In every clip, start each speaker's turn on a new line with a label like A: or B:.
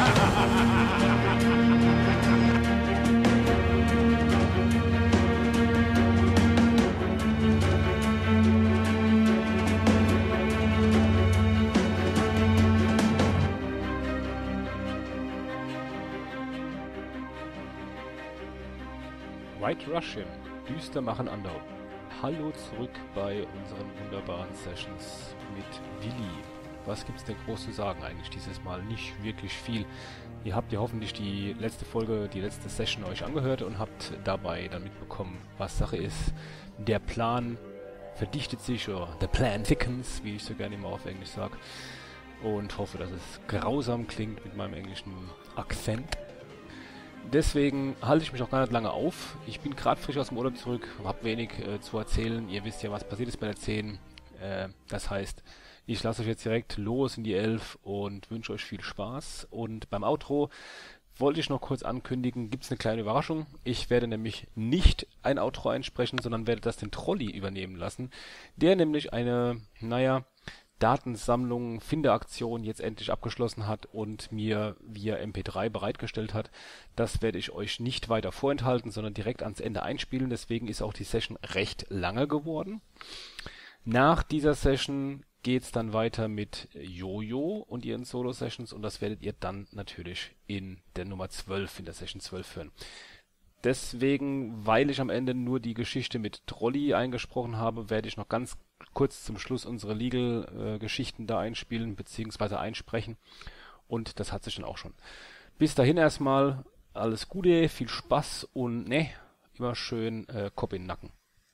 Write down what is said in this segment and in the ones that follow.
A: White Russian, düster machen andere. Hallo zurück bei unseren wunderbaren Sessions mit Willi. Was gibt's denn groß zu sagen eigentlich dieses Mal? Nicht wirklich viel. Ihr habt ja hoffentlich die letzte Folge, die letzte Session euch angehört und habt dabei dann mitbekommen, was Sache ist. Der Plan verdichtet sich, oder the plan thickens, wie ich so gerne immer auf Englisch sage. Und hoffe, dass es grausam klingt mit meinem englischen Akzent. Deswegen halte ich mich auch gar nicht lange auf. Ich bin gerade frisch aus dem Urlaub zurück, habe wenig zu erzählen. Ihr wisst ja, was passiert ist bei der 10. Das heißt, ich lasse euch jetzt direkt los in die 11 und wünsche euch viel Spaß. Und beim Outro wollte ich noch kurz ankündigen, gibt es eine kleine Überraschung. Ich werde nämlich nicht ein Outro einsprechen, sondern werde das den Trolli übernehmen lassen, der nämlich eine, Datensammlung, Findeaktion jetzt endlich abgeschlossen hat und mir via MP3 bereitgestellt hat. Das werde ich euch nicht weiter vorenthalten, sondern direkt ans Ende einspielen. Deswegen ist auch die Session recht lange geworden. Nach dieser Session geht's dann weiter mit Jojo und ihren Solo-Sessions und das werdet ihr dann natürlich in der Nummer 12, in der Session 12 hören. Deswegen, weil ich am Ende nur die Geschichte mit Trolli eingesprochen habe, werde ich noch ganz kurz zum Schluss unsere Legal-Geschichten da einspielen bzw. einsprechen. Und das hat sich dann auch schon. Bis dahin erstmal alles Gute, viel Spaß und immer schön Kopf in den Nacken.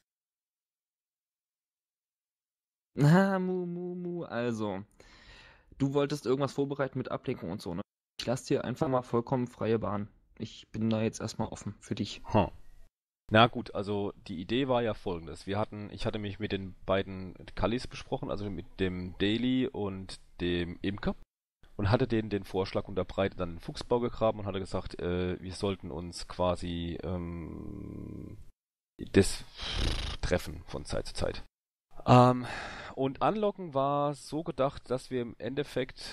B: Also, du wolltest irgendwas vorbereiten mit Ablenkung und so, ne? Ich lasse dir einfach mal vollkommen freie Bahn. Ich bin da jetzt erstmal offen für dich.
A: Na gut, also die Idee war ja folgendes. Ich hatte mich mit den beiden Kallis besprochen, also mit dem Daily und dem Imker und hatte denen den Vorschlag unterbreitet, dann den Fuchsbau gegraben und hatte gesagt, wir sollten uns quasi das treffen von Zeit zu Zeit. Und Anlocken war so gedacht, dass wir im Endeffekt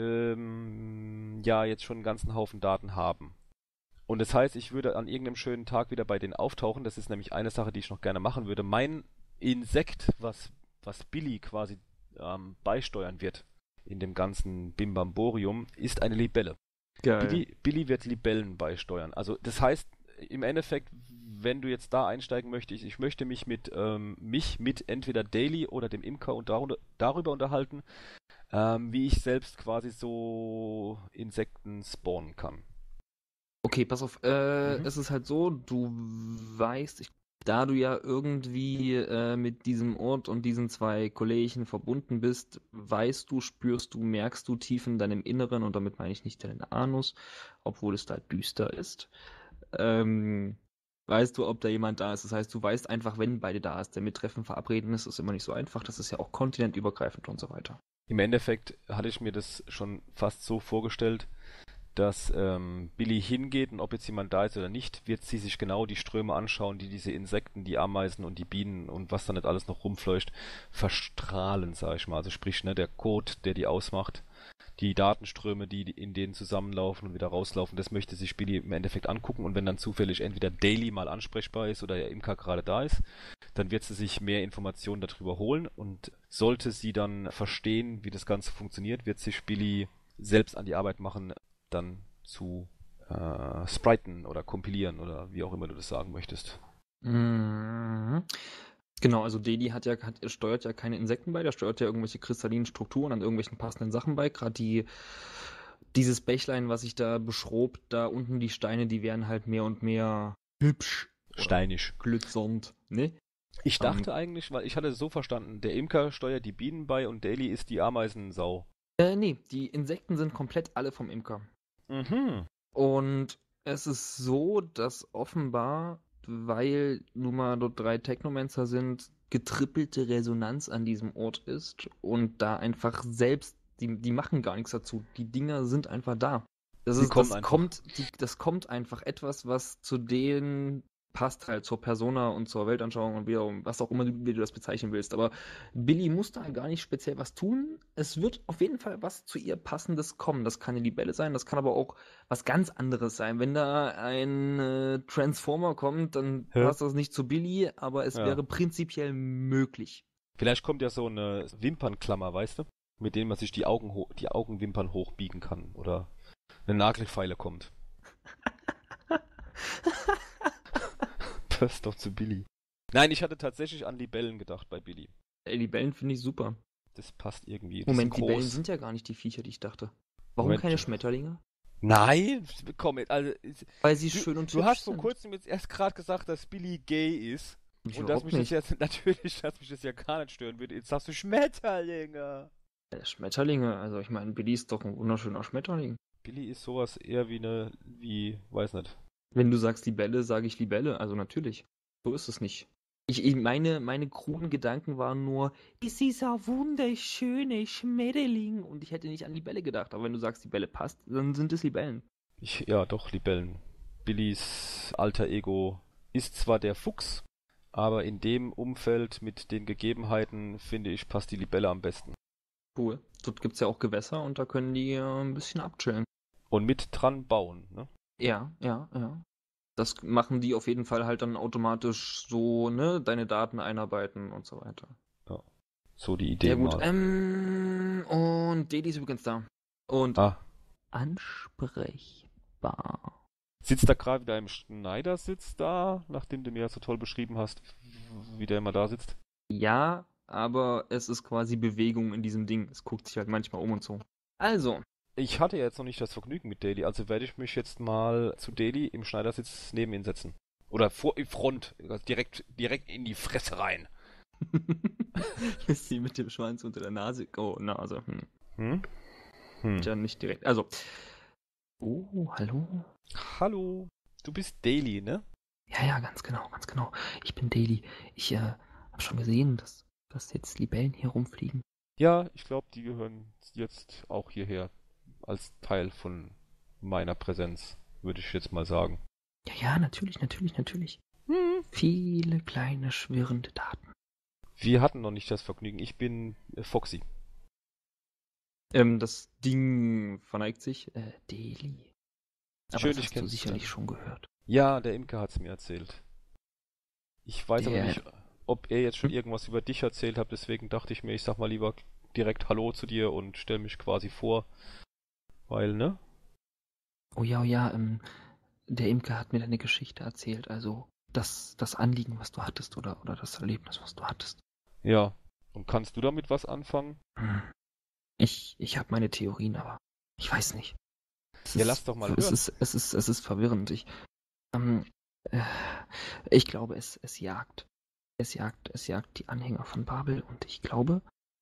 A: jetzt schon einen ganzen Haufen Daten haben. Und das heißt, ich würde an irgendeinem schönen Tag wieder bei denen auftauchen. Das ist nämlich eine Sache, die ich noch gerne machen würde. Mein Insekt, was Billy quasi beisteuern wird in dem ganzen Bimbamborium, ist eine Libelle.
B: Geil.
A: Billy wird Libellen beisteuern. Also das heißt, im Endeffekt, wenn du jetzt da einsteigen möchtest, ich möchte mich mit entweder Daily oder dem Imker und darüber unterhalten, wie ich selbst quasi so Insekten spawnen kann.
B: Okay, pass auf, es ist halt so, du weißt, da du ja irgendwie mit diesem Ort und diesen zwei Kollegen verbunden bist, weißt du, spürst du, merkst du tief in deinem Inneren, und damit meine ich nicht deinen Anus, obwohl es da düster ist, weißt du, ob da jemand da ist. Das heißt, du weißt einfach, wenn beide da ist. Denn mit Treffen verabreden ist immer nicht so einfach. Das ist ja auch kontinentübergreifend und so weiter.
A: Im Endeffekt hatte ich mir das schon fast so vorgestellt, dass Billy hingeht und ob jetzt jemand da ist oder nicht, wird sie sich genau die Ströme anschauen, die diese Insekten, die Ameisen und die Bienen und was da nicht alles noch rumfleucht, verstrahlen, sag ich mal. Also sprich, der Code, der die ausmacht, die Datenströme, die in denen zusammenlaufen und wieder rauslaufen, das möchte sich Billy im Endeffekt angucken und wenn dann zufällig entweder Daily mal ansprechbar ist oder der Imker gerade da ist, dann wird sie sich mehr Informationen darüber holen und sollte sie dann verstehen, wie das Ganze funktioniert, wird sich Billy selbst an die Arbeit machen, dann zu spriten oder kompilieren oder wie auch immer du das sagen möchtest.
B: Mhm. Genau, also Daily steuert ja keine Insekten bei, der steuert ja irgendwelche kristallinen Strukturen an irgendwelchen passenden Sachen bei. Gerade dieses Bächlein, was ich da beschrob, da unten die Steine, die werden halt mehr und mehr hübsch.
A: Steinisch.
B: Glitzernd, ne?
A: Ich dachte eigentlich, weil ich hatte es so verstanden, der Imker steuert die Bienen bei und Daily ist die Ameisensau.
B: Nee, die Insekten sind komplett alle vom Imker.
A: Mhm.
B: Und es ist so, dass offenbar, weil nun mal dort 3 Technomancer sind, getrippelte Resonanz an diesem Ort ist und da einfach selbst, die machen gar nichts dazu. Die Dinger sind einfach da. Das kommt einfach etwas, was zu den passt halt zur Persona und zur Weltanschauung und wiederum, was auch immer wie du das bezeichnen willst. Aber Billy muss da gar nicht speziell was tun. Es wird auf jeden Fall was zu ihr Passendes kommen. Das kann eine Libelle sein, das kann aber auch was ganz anderes sein. Wenn da ein Transformer kommt, dann
A: Hä?
B: passt das nicht zu Billy, aber es
A: Ja.
B: wäre prinzipiell möglich.
A: Vielleicht kommt ja so eine Wimpernklammer, weißt du? Mit denen man sich die Augenwimpern hochbiegen kann. Oder eine Nagelfeile kommt. Passt doch zu Billy. Nein, ich hatte tatsächlich an Libellen gedacht bei Billy.
B: Libellen finde ich super.
A: Das passt irgendwie. Das
B: Moment,
A: ist
B: Libellen
A: groß.
B: sind ja gar nicht die Viecher, die ich dachte. Warum
A: Moment.
B: keine Schmetterlinge?
A: Nein, komm, also,
B: Weil sie schön und
A: du
B: hübsch
A: hast vor
B: sind.
A: kurzem jetzt erst gerade gesagt, dass Billy gay ist.
B: Ich
A: Und dass
B: überhaupt
A: mich
B: nicht.
A: das jetzt, natürlich, dass mich das ja gar nicht stören würde. Jetzt sagst du Schmetterlinge.
B: Schmetterlinge, also ich meine, Billy ist doch ein wunderschöner Schmetterling.
A: Billy ist sowas eher weiß nicht.
B: Wenn du sagst Libelle, sage ich Libelle, also natürlich. So ist es nicht. Meine kruden Gedanken waren nur, ist dieser wunderschöne Schmetterling und ich hätte nicht an Libelle gedacht, aber wenn du sagst, Libelle passt, dann sind es Libellen.
A: Ja, doch, Libellen. Billys alter Ego ist zwar der Fuchs, aber in dem Umfeld mit den Gegebenheiten, finde ich, passt die Libelle am besten.
B: Cool. Dort gibt es ja auch Gewässer und da können die ein bisschen abchillen.
A: Und mit dran bauen, ne?
B: Ja. Das machen die auf jeden Fall halt dann automatisch so, ne, deine Daten einarbeiten und so weiter.
A: Ja. So die Idee
B: Sehr gut.
A: mal.
B: Und Deli ist übrigens da. Und ansprechbar.
A: Sitzt da gerade wieder im Schneidersitz da, nachdem du mir so toll beschrieben hast, wie der immer da sitzt?
B: Ja, aber es ist quasi Bewegung in diesem Ding. Es guckt sich halt manchmal um und so. Also,
A: Ich hatte ja jetzt noch nicht das Vergnügen mit Daily, also werde ich mich jetzt mal zu Daily im Schneidersitz neben ihn setzen. Oder in Front, also direkt in die Fresse rein.
B: ist sie mit dem Schwanz unter der Nase. Oh, Nase.
A: Hm?
B: Ja, nicht direkt. Also. Oh, hallo.
A: Hallo, du bist Daily, ne?
B: Ja, ganz genau. Ich bin Daily. Ich habe schon gesehen, dass jetzt Libellen hier rumfliegen.
A: Ja, ich glaube, die gehören jetzt auch hierher als Teil von meiner Präsenz, würde ich jetzt mal sagen.
B: Ja, natürlich. Viele kleine schwirrende Daten.
A: Wir hatten noch nicht das Vergnügen. Ich bin Foxy.
B: Das Ding verneigt sich. Daily. Aber
A: Schön,
B: das
A: dich
B: hast du
A: kennenzulernen.
B: sicherlich schon gehört.
A: Ja, der Imker hat's mir erzählt. Ich weiß aber
B: Der-
A: nicht, ob er jetzt schon irgendwas über dich erzählt hat, deswegen dachte ich mir, ich sag mal lieber direkt Hallo zu dir und stell mich quasi vor. Weil, ne?
B: Oh ja, der Imker hat mir deine Geschichte erzählt, also das Anliegen, was du hattest oder das Erlebnis, was du hattest.
A: Ja. Und kannst du damit was anfangen?
B: Ich habe meine Theorien, aber ich weiß nicht.
A: Ja, lass doch mal hören.
B: Es ist verwirrend. Ich glaube, es jagt. Es jagt die Anhänger von Babel und ich glaube,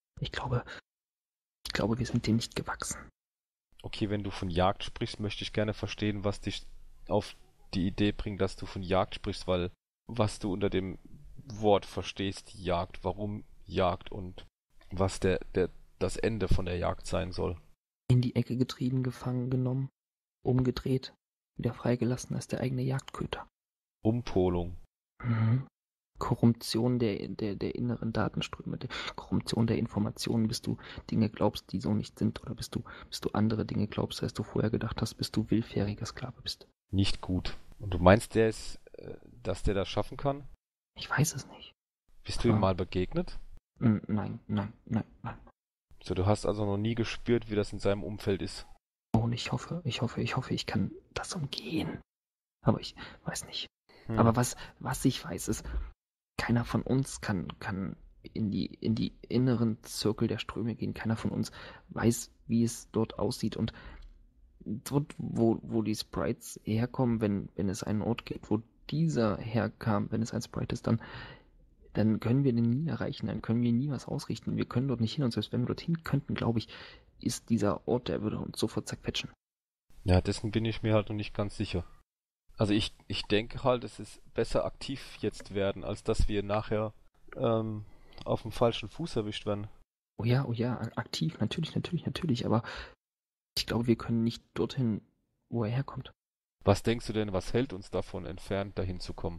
B: wir sind dem nicht gewachsen.
A: Okay, wenn du von Jagd sprichst, möchte ich gerne verstehen, was dich auf die Idee bringt, dass du von Jagd sprichst, weil was du unter dem Wort verstehst, Jagd, warum Jagd und was das Ende von der Jagd sein soll.
B: In die Ecke getrieben, gefangen genommen, umgedreht, wieder freigelassen als der eigene Jagdköter.
A: Umpolung.
B: Korruption der inneren Datenströme, Korruption der Informationen, bis du Dinge glaubst, die so nicht sind, oder bis du andere Dinge glaubst, als du vorher gedacht hast, bis du willfähriger Sklave bist.
A: Nicht gut. Und du meinst, dass der das schaffen kann?
B: Ich weiß es nicht.
A: Bist du ihm mal begegnet?
B: Nein.
A: So, du hast also noch nie gespürt, wie das in seinem Umfeld ist.
B: Oh, und ich hoffe, ich kann das umgehen. Aber ich weiß nicht. Aber was ich weiß, ist, keiner von uns kann in die inneren Zirkel der Ströme gehen. Keiner von uns weiß, wie es dort aussieht. Und dort, wo die Sprites herkommen, wenn es einen Ort gibt, wo dieser herkam, wenn es ein Sprite ist, dann können wir den nie erreichen, dann können wir nie was ausrichten. Wir können dort nicht hin und selbst wenn wir dorthin könnten, glaube ich, ist dieser Ort, der würde uns sofort zerquetschen.
A: Ja, dessen bin ich mir halt noch nicht ganz sicher. Also ich denke halt, es ist besser aktiv jetzt werden, als dass wir nachher auf dem falschen Fuß erwischt werden.
B: Oh ja, aktiv, natürlich, aber ich glaube, wir können nicht dorthin, wo er herkommt.
A: Was denkst du denn, was hält uns davon entfernt, dahin zu kommen?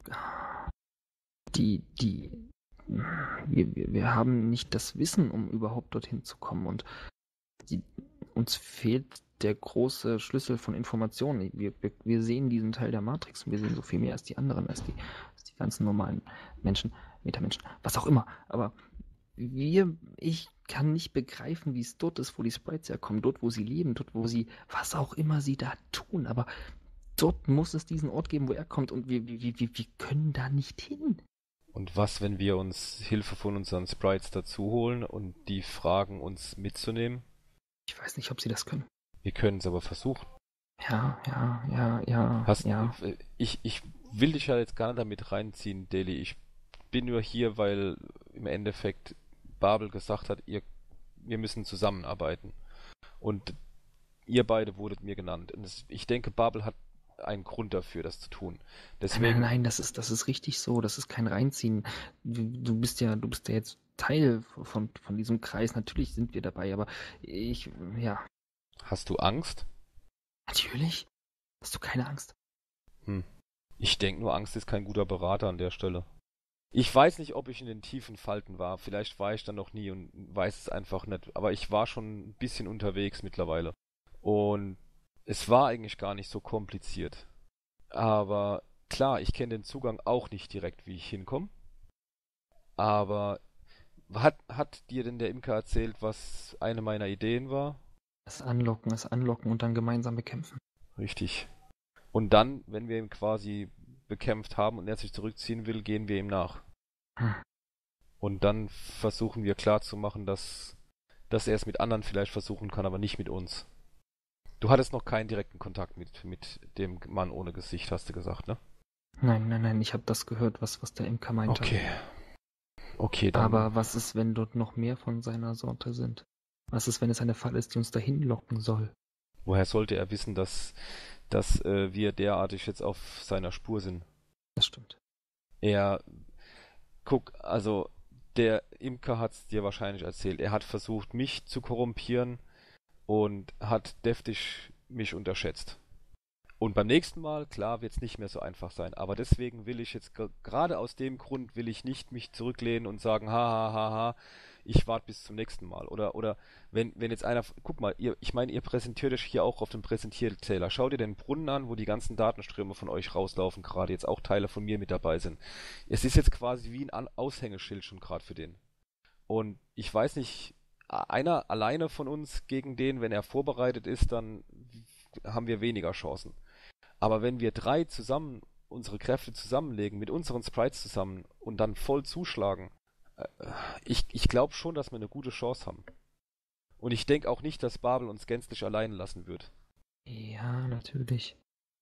B: Wir haben nicht das Wissen, um überhaupt dorthin zu kommen. Und uns fehlt der große Schlüssel von Informationen. Wir sehen diesen Teil der Matrix und wir sehen so viel mehr als die anderen, als die ganzen normalen Menschen, Metamenschen, was auch immer. Aber ich kann nicht begreifen, wie es dort ist, wo die Sprites herkommen, dort, wo sie leben, dort, wo sie, was auch immer sie da tun. Aber dort muss es diesen Ort geben, wo er kommt und wir können da nicht hin.
A: Und was, wenn wir uns Hilfe von unseren Sprites dazu holen und die fragen, uns mitzunehmen?
B: Ich weiß nicht, ob sie das können.
A: Wir können es aber versuchen.
B: Ja.
A: Ich will dich ja jetzt gar nicht damit reinziehen, Deli. Ich bin nur hier, weil im Endeffekt Babel gesagt hat, wir müssen zusammenarbeiten. Und ihr beide wurdet mir genannt. Und ich denke, Babel hat einen Grund dafür, das zu tun. Deswegen,
B: Nein, das ist richtig so. Das ist kein Reinziehen. Du bist ja jetzt Teil von diesem Kreis. Natürlich sind wir dabei, aber ja.
A: Hast du Angst?
B: Natürlich. Hast du keine Angst?
A: Ich denke nur, Angst ist kein guter Berater an der Stelle. Ich weiß nicht, ob ich in den tiefen Falten war. Vielleicht war ich da noch nie und weiß es einfach nicht. Aber ich war schon ein bisschen unterwegs mittlerweile. Und es war eigentlich gar nicht so kompliziert. Aber klar, ich kenne den Zugang auch nicht direkt, wie ich hinkomme. Aber hat dir denn der Imker erzählt, was eine meiner Ideen war?
B: Das Anlocken und dann gemeinsam bekämpfen.
A: Richtig. Und dann, wenn wir ihn quasi bekämpft haben und er sich zurückziehen will, gehen wir ihm nach. Und dann versuchen wir klarzumachen, dass er es mit anderen vielleicht versuchen kann, aber nicht mit uns. Du hattest noch keinen direkten Kontakt mit dem Mann ohne Gesicht, hast du gesagt, ne?
B: Nein, ich habe das gehört, was der Imker meinte.
A: Okay, dann...
B: Aber was ist, wenn dort noch mehr von seiner Sorte sind? Was ist, wenn es eine Falle ist, die uns dahin locken soll?
A: Woher sollte er wissen, dass wir derartig jetzt auf seiner Spur sind?
B: Das stimmt.
A: Guck, also der Imker hat's dir wahrscheinlich erzählt. Er hat versucht, mich zu korrumpieren und hat deftig mich unterschätzt. Und beim nächsten Mal, klar, wird's nicht mehr so einfach sein. Aber deswegen will ich jetzt, gerade aus dem Grund, will ich nicht mich zurücklehnen und sagen, ha, ich warte bis zum nächsten Mal. Oder wenn jetzt einer, guck mal, ihr präsentiert euch hier auch auf dem Präsentierzähler. Schau dir den Brunnen an, wo die ganzen Datenströme von euch rauslaufen, gerade jetzt auch Teile von mir mit dabei sind. Es ist jetzt quasi wie ein Aushängeschild schon gerade für den. Und ich weiß nicht, einer alleine von uns gegen den, wenn er vorbereitet ist, dann haben wir weniger Chancen. Aber wenn wir 3 zusammen unsere Kräfte zusammenlegen, mit unseren Sprites zusammen und dann voll zuschlagen, ich glaube schon, dass wir eine gute Chance haben. Und ich denke auch nicht, dass Babel uns gänzlich allein lassen wird.
B: Ja, natürlich.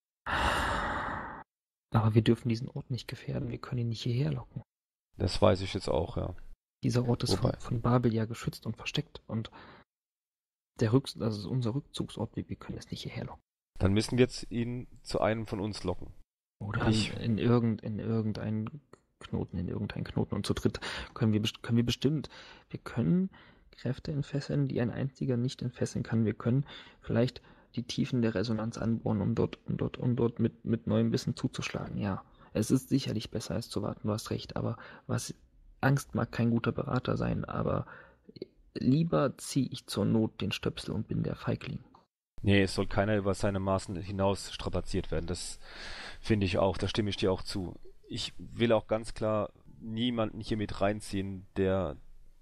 B: Aber wir dürfen diesen Ort nicht gefährden. Wir können ihn nicht hierher locken.
A: Das weiß ich jetzt auch, ja.
B: Dieser Ort ist von Babel ja geschützt und versteckt. Und das ist unser Rückzugsort. Wir können es nicht hierher locken.
A: Dann müssen wir jetzt ihn zu einem von uns locken.
B: Oder in irgendeinen Knoten. Und zu dritt können wir bestimmt. Wir können Kräfte entfesseln, die ein einziger nicht entfesseln kann. Wir können vielleicht die Tiefen der Resonanz anbohren, um dort mit neuem Wissen zuzuschlagen. Ja, es ist sicherlich besser, als zu warten, du hast recht. Aber Angst mag kein guter Berater sein, aber lieber ziehe ich zur Not den Stöpsel und bin der Feigling.
A: Nee, es soll keiner über seine Maßen hinaus strapaziert werden. Das finde ich auch, da stimme ich dir auch zu. Ich will auch ganz klar niemanden hier mit reinziehen, der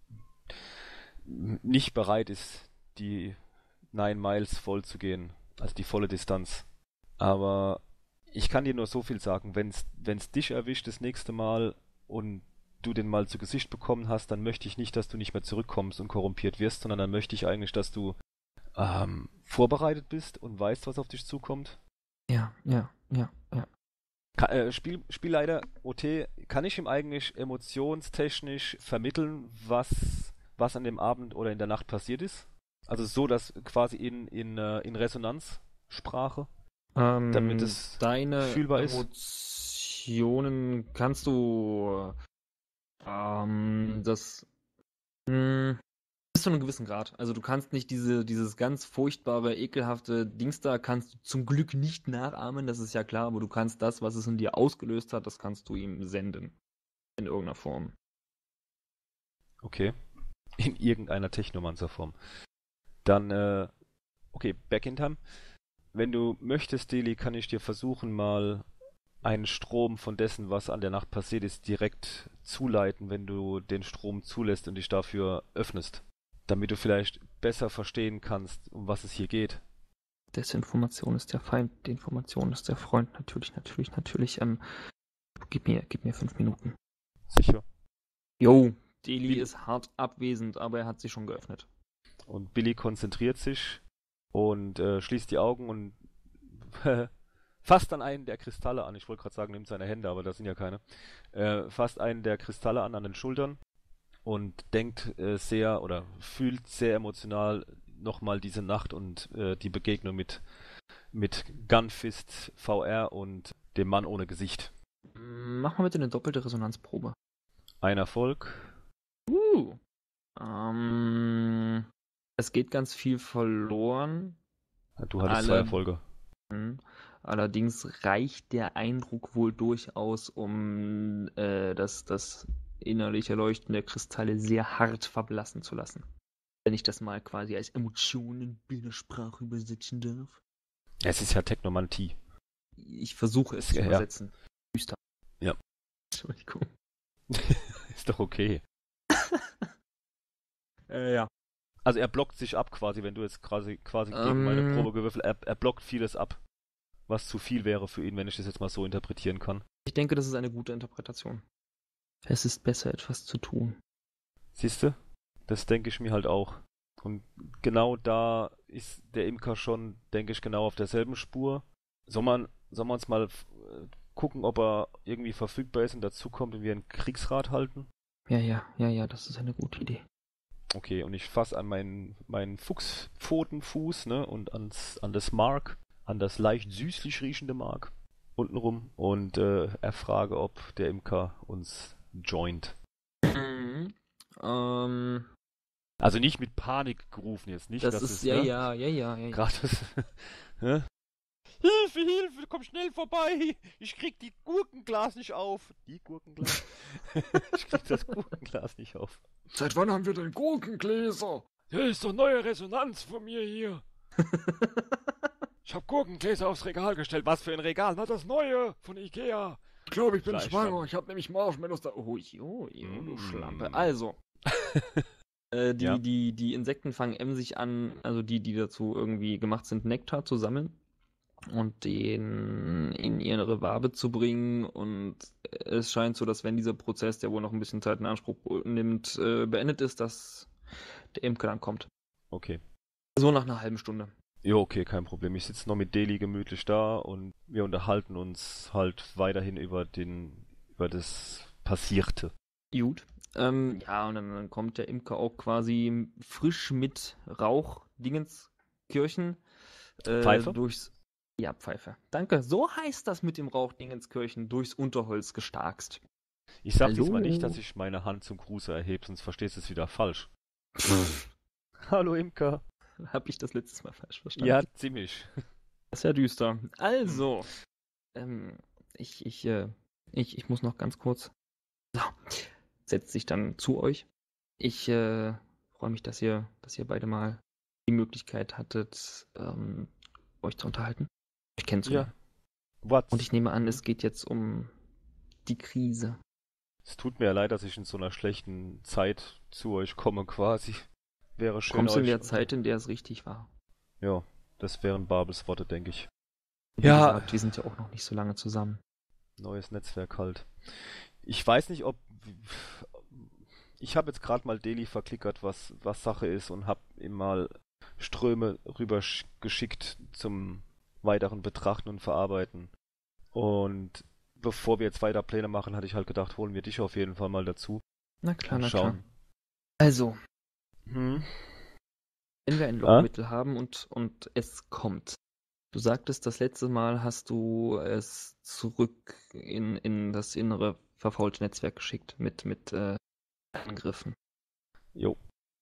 A: nicht bereit ist, die 9 Miles voll zu gehen, also die volle Distanz. Aber ich kann dir nur so viel sagen, wenn's dich erwischt das nächste Mal und du den mal zu Gesicht bekommen hast, dann möchte ich nicht, dass du nicht mehr zurückkommst und korrumpiert wirst, sondern dann möchte ich eigentlich, dass du vorbereitet bist und weißt, was auf dich zukommt.
B: Ja.
A: Spielleiter OT, kann ich ihm eigentlich emotionstechnisch vermitteln, was an dem Abend oder in der Nacht passiert ist? Also so, dass quasi in Resonanzsprache, damit es
B: deine
A: fühlbar ist?
B: Emotionen kannst du das Bis zu einem gewissen Grad. Also du kannst nicht dieses ganz furchtbare, ekelhafte Dings da kannst du zum Glück nicht nachahmen, das ist ja klar, aber du kannst das, was es in dir ausgelöst hat, das kannst du ihm senden. In irgendeiner Form.
A: Okay. In irgendeiner Technomancer-Form. Dann, okay, back in time. Wenn du möchtest, Deli, kann ich dir versuchen, mal einen Strom von dessen, was an der Nacht passiert ist, direkt zuleiten, wenn du den Strom zulässt und dich dafür öffnest. Damit du vielleicht besser verstehen kannst, um was es hier geht.
B: Desinformation ist der Feind, die Information ist der Freund. Natürlich. Gib mir 5 Minuten.
A: Sicher.
B: Jo, Deli
A: Billy.
B: ist hart abwesend, aber er hat sich schon geöffnet.
A: Und Billy konzentriert sich und schließt die Augen und fasst dann einen der Kristalle an. Ich wollte gerade sagen, nimmt seine Hände, aber das sind ja keine. Fasst einen der Kristalle an den Schultern und denkt sehr oder fühlt sehr emotional nochmal diese Nacht und die Begegnung mit Gunfist VR und dem Mann ohne Gesicht.
B: Mach mal bitte eine doppelte Resonanzprobe.
A: Ein Erfolg.
B: Es geht ganz viel verloren.
A: Du hattest 2 Erfolge.
B: Allerdings reicht der Eindruck wohl durchaus, um das innerliche Leuchten der Kristalle sehr hart verblassen zu lassen. Wenn ich das mal quasi als Emotion in Bildersprache übersetzen darf.
A: Es ist ja Technomantie.
B: Ich versuche es zu übersetzen. Düster.
A: Ja.
B: Entschuldigung.
A: Ist doch okay.
B: Ja.
A: Also er blockt sich ab quasi, wenn du jetzt quasi gegen meine Probe gewürfelt, er blockt vieles ab, was zu viel wäre für ihn, wenn ich das jetzt mal so interpretieren kann.
B: Ich denke, das ist eine gute Interpretation. Es ist besser, etwas zu tun.
A: Siehste? Das denke ich mir halt auch. Und genau da ist der Imker schon, denke ich, genau auf derselben Spur. Soll man uns mal gucken, ob er irgendwie verfügbar ist und dazukommt und wir einen Kriegsrat halten?
B: Ja, das ist eine gute Idee.
A: Okay, und ich fasse an meinen Fuchspfotenfuß, ne, und an das Mark, an das leicht süßlich riechende Mark untenrum und erfrage, ob der Imker uns joint. Also nicht mit Panik gerufen jetzt, nicht?
B: Das ist, ja.
A: Gerade das, Hilfe, komm schnell vorbei! Ich krieg die Gurkenglas nicht auf. Die Gurkenglas? Ich krieg das Gurkenglas nicht auf.
B: Seit wann haben wir denn Gurkengläser?
A: Ja, ist doch neue Resonanz von mir hier. Ich hab Gurkengläser aufs Regal gestellt. Was für ein Regal? Na, das neue von Ikea.
B: Ich glaube, ich bin
A: Fleisch
B: schwanger.
A: dann.
B: Ich habe nämlich Marshmallows da. Oh, du Schlampe. Also,
A: Ja.
B: die Insekten fangen emsig an, also die dazu irgendwie gemacht sind, Nektar zu sammeln und den in ihre Wabe zu bringen. Und es scheint so, dass wenn dieser Prozess, der wohl noch ein bisschen Zeit in Anspruch nimmt, beendet ist, dass der Imker dann kommt.
A: Okay.
B: So nach einer halben Stunde.
A: Ja, okay, kein Problem. Ich sitze noch mit Deli gemütlich da und wir unterhalten uns halt weiterhin über das Passierte.
B: Gut. Ja, und dann kommt der Imker auch quasi frisch mit Rauchdingenskirchen
A: Pfeife?
B: Ja, Pfeife. Danke. So heißt das mit dem Rauchdingenskirchen durchs Unterholz gestarkst.
A: Ich sag
B: Hallo?
A: diesmal nicht, dass ich meine Hand zum Gruße erhebe, sonst verstehst du es wieder falsch. Hallo Imker.
B: Hab ich das letztes Mal falsch verstanden?
A: Ja, ziemlich.
B: Das ist ja düster. Also, ich muss noch ganz kurz. So, setzt sich dann zu euch. Ich freue mich, dass ihr beide mal die Möglichkeit hattet, euch zu unterhalten, euch kennenzulernen.
A: Ja.
B: Und ich nehme an, es geht jetzt um die Krise.
A: Es tut mir ja leid, dass ich in so einer schlechten Zeit zu euch komme, quasi. Wäre schön.
B: Kommst du in der Zeit, in der es richtig war?
A: Ja, das wären Babels Worte, denke ich.
B: Wie gesagt, wir sind ja auch noch nicht so lange zusammen.
A: Neues Netzwerk halt. Ich weiß nicht, ob... Ich habe jetzt gerade mal Deli verklickert, was Sache ist und habe ihm mal Ströme rüber geschickt zum weiteren Betrachten und Verarbeiten. Und bevor wir jetzt weiter Pläne machen, hatte ich halt gedacht, holen wir dich auf jeden Fall mal dazu.
B: Na klar,
A: und schauen.
B: Also,
A: Hm?
B: wenn wir ein Lockmittel haben und es kommt. Du sagtest, das letzte Mal hast du es zurück in das innere verfaulte Netzwerk geschickt mit Angriffen.
A: Jo.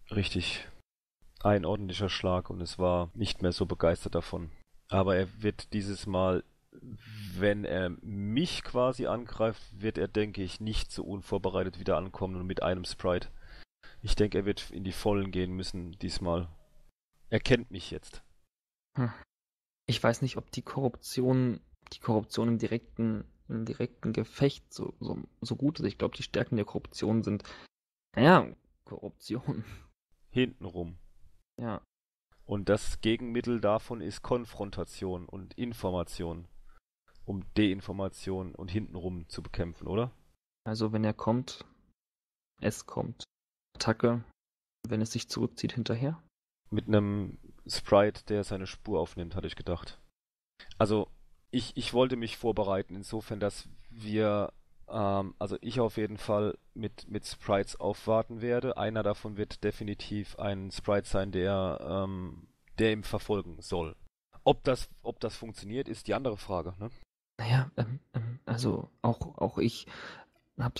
A: Richtig. Ein ordentlicher Schlag und es war nicht mehr so begeistert davon. Aber er wird dieses Mal, wenn er mich quasi angreift, wird er, denke ich, nicht so unvorbereitet wieder ankommen und mit einem Sprite. Ich denke, er wird in die Vollen gehen müssen diesmal. Er kennt mich jetzt.
B: Hm. Ich weiß nicht, ob die Korruption im direkten Gefecht so gut ist. Ich glaube, die Stärken der Korruption sind, naja, Korruption.
A: Hintenrum.
B: Ja.
A: Und das Gegenmittel davon ist Konfrontation und Information, um Deinformation und hintenrum zu bekämpfen, oder?
B: Also wenn er kommt, es kommt. Attacke, wenn es sich zurückzieht, hinterher.
A: Mit einem Sprite, der seine Spur aufnimmt, hatte ich gedacht. Also, ich wollte mich vorbereiten, insofern, dass wir, also ich auf jeden Fall mit Sprites aufwarten werde. Einer davon wird definitiv ein Sprite sein, der ihm verfolgen soll. Ob das funktioniert, ist die andere Frage, ne?
B: Naja, also auch ich habe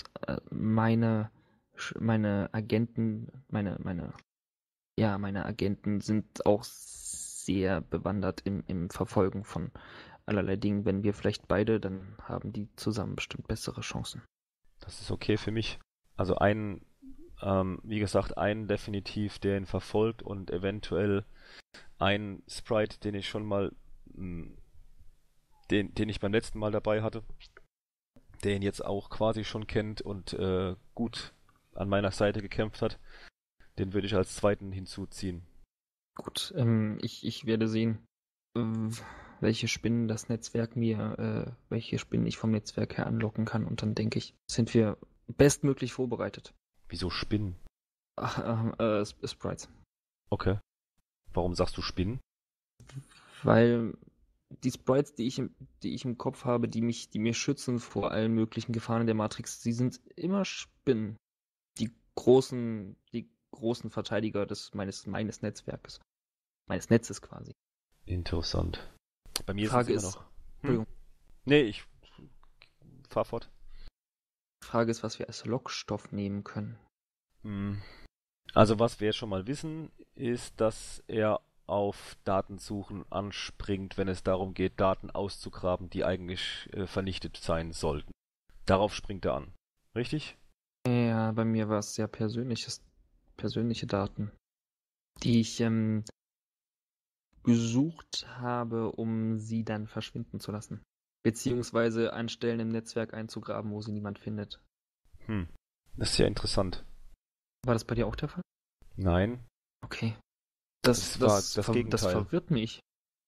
B: meine Agenten, meine Agenten sind auch sehr bewandert im Verfolgen von allerlei Dingen. Wenn wir vielleicht beide, dann haben die zusammen bestimmt bessere Chancen.
A: Das ist okay für mich. Also wie gesagt, einen definitiv, der ihn verfolgt und eventuell ein Sprite, den ich schon mal, den ich beim letzten Mal dabei hatte, der ihn jetzt auch quasi schon kennt und gut an meiner Seite gekämpft hat, den würde ich als zweiten hinzuziehen.
B: Gut, ich werde sehen, welche Spinnen welche Spinnen ich vom Netzwerk her anlocken kann, und dann denke ich, sind wir bestmöglich vorbereitet.
A: Wieso Spinnen?
B: Ach, Sprites.
A: Okay. Warum sagst du Spinnen?
B: Weil die Sprites, die ich im Kopf habe, die mir schützen vor allen möglichen Gefahren in der Matrix, sie sind immer Spinnen. Die großen Verteidiger meines Netzwerkes. Meines Netzes quasi.
A: Interessant. Bei mir
B: Frage
A: ist es immer
B: ist,
A: noch.
B: Entschuldigung.
A: Nee, ich fahr fort.
B: Frage ist, was wir als Lockstoff nehmen können.
A: Also was wir jetzt schon mal wissen, ist, dass er auf Datensuchen anspringt, wenn es darum geht, Daten auszugraben, die eigentlich vernichtet sein sollten. Darauf springt er an. Richtig?
B: Ja, bei mir war es sehr persönliche Daten, die ich gesucht habe, um sie dann verschwinden zu lassen. Beziehungsweise an Stellen im Netzwerk einzugraben, wo sie niemand findet.
A: Das ist ja interessant.
B: War das bei dir auch der Fall?
A: Nein.
B: Okay.
A: Das war das
B: Das
A: Gegenteil.
B: verwirrt mich.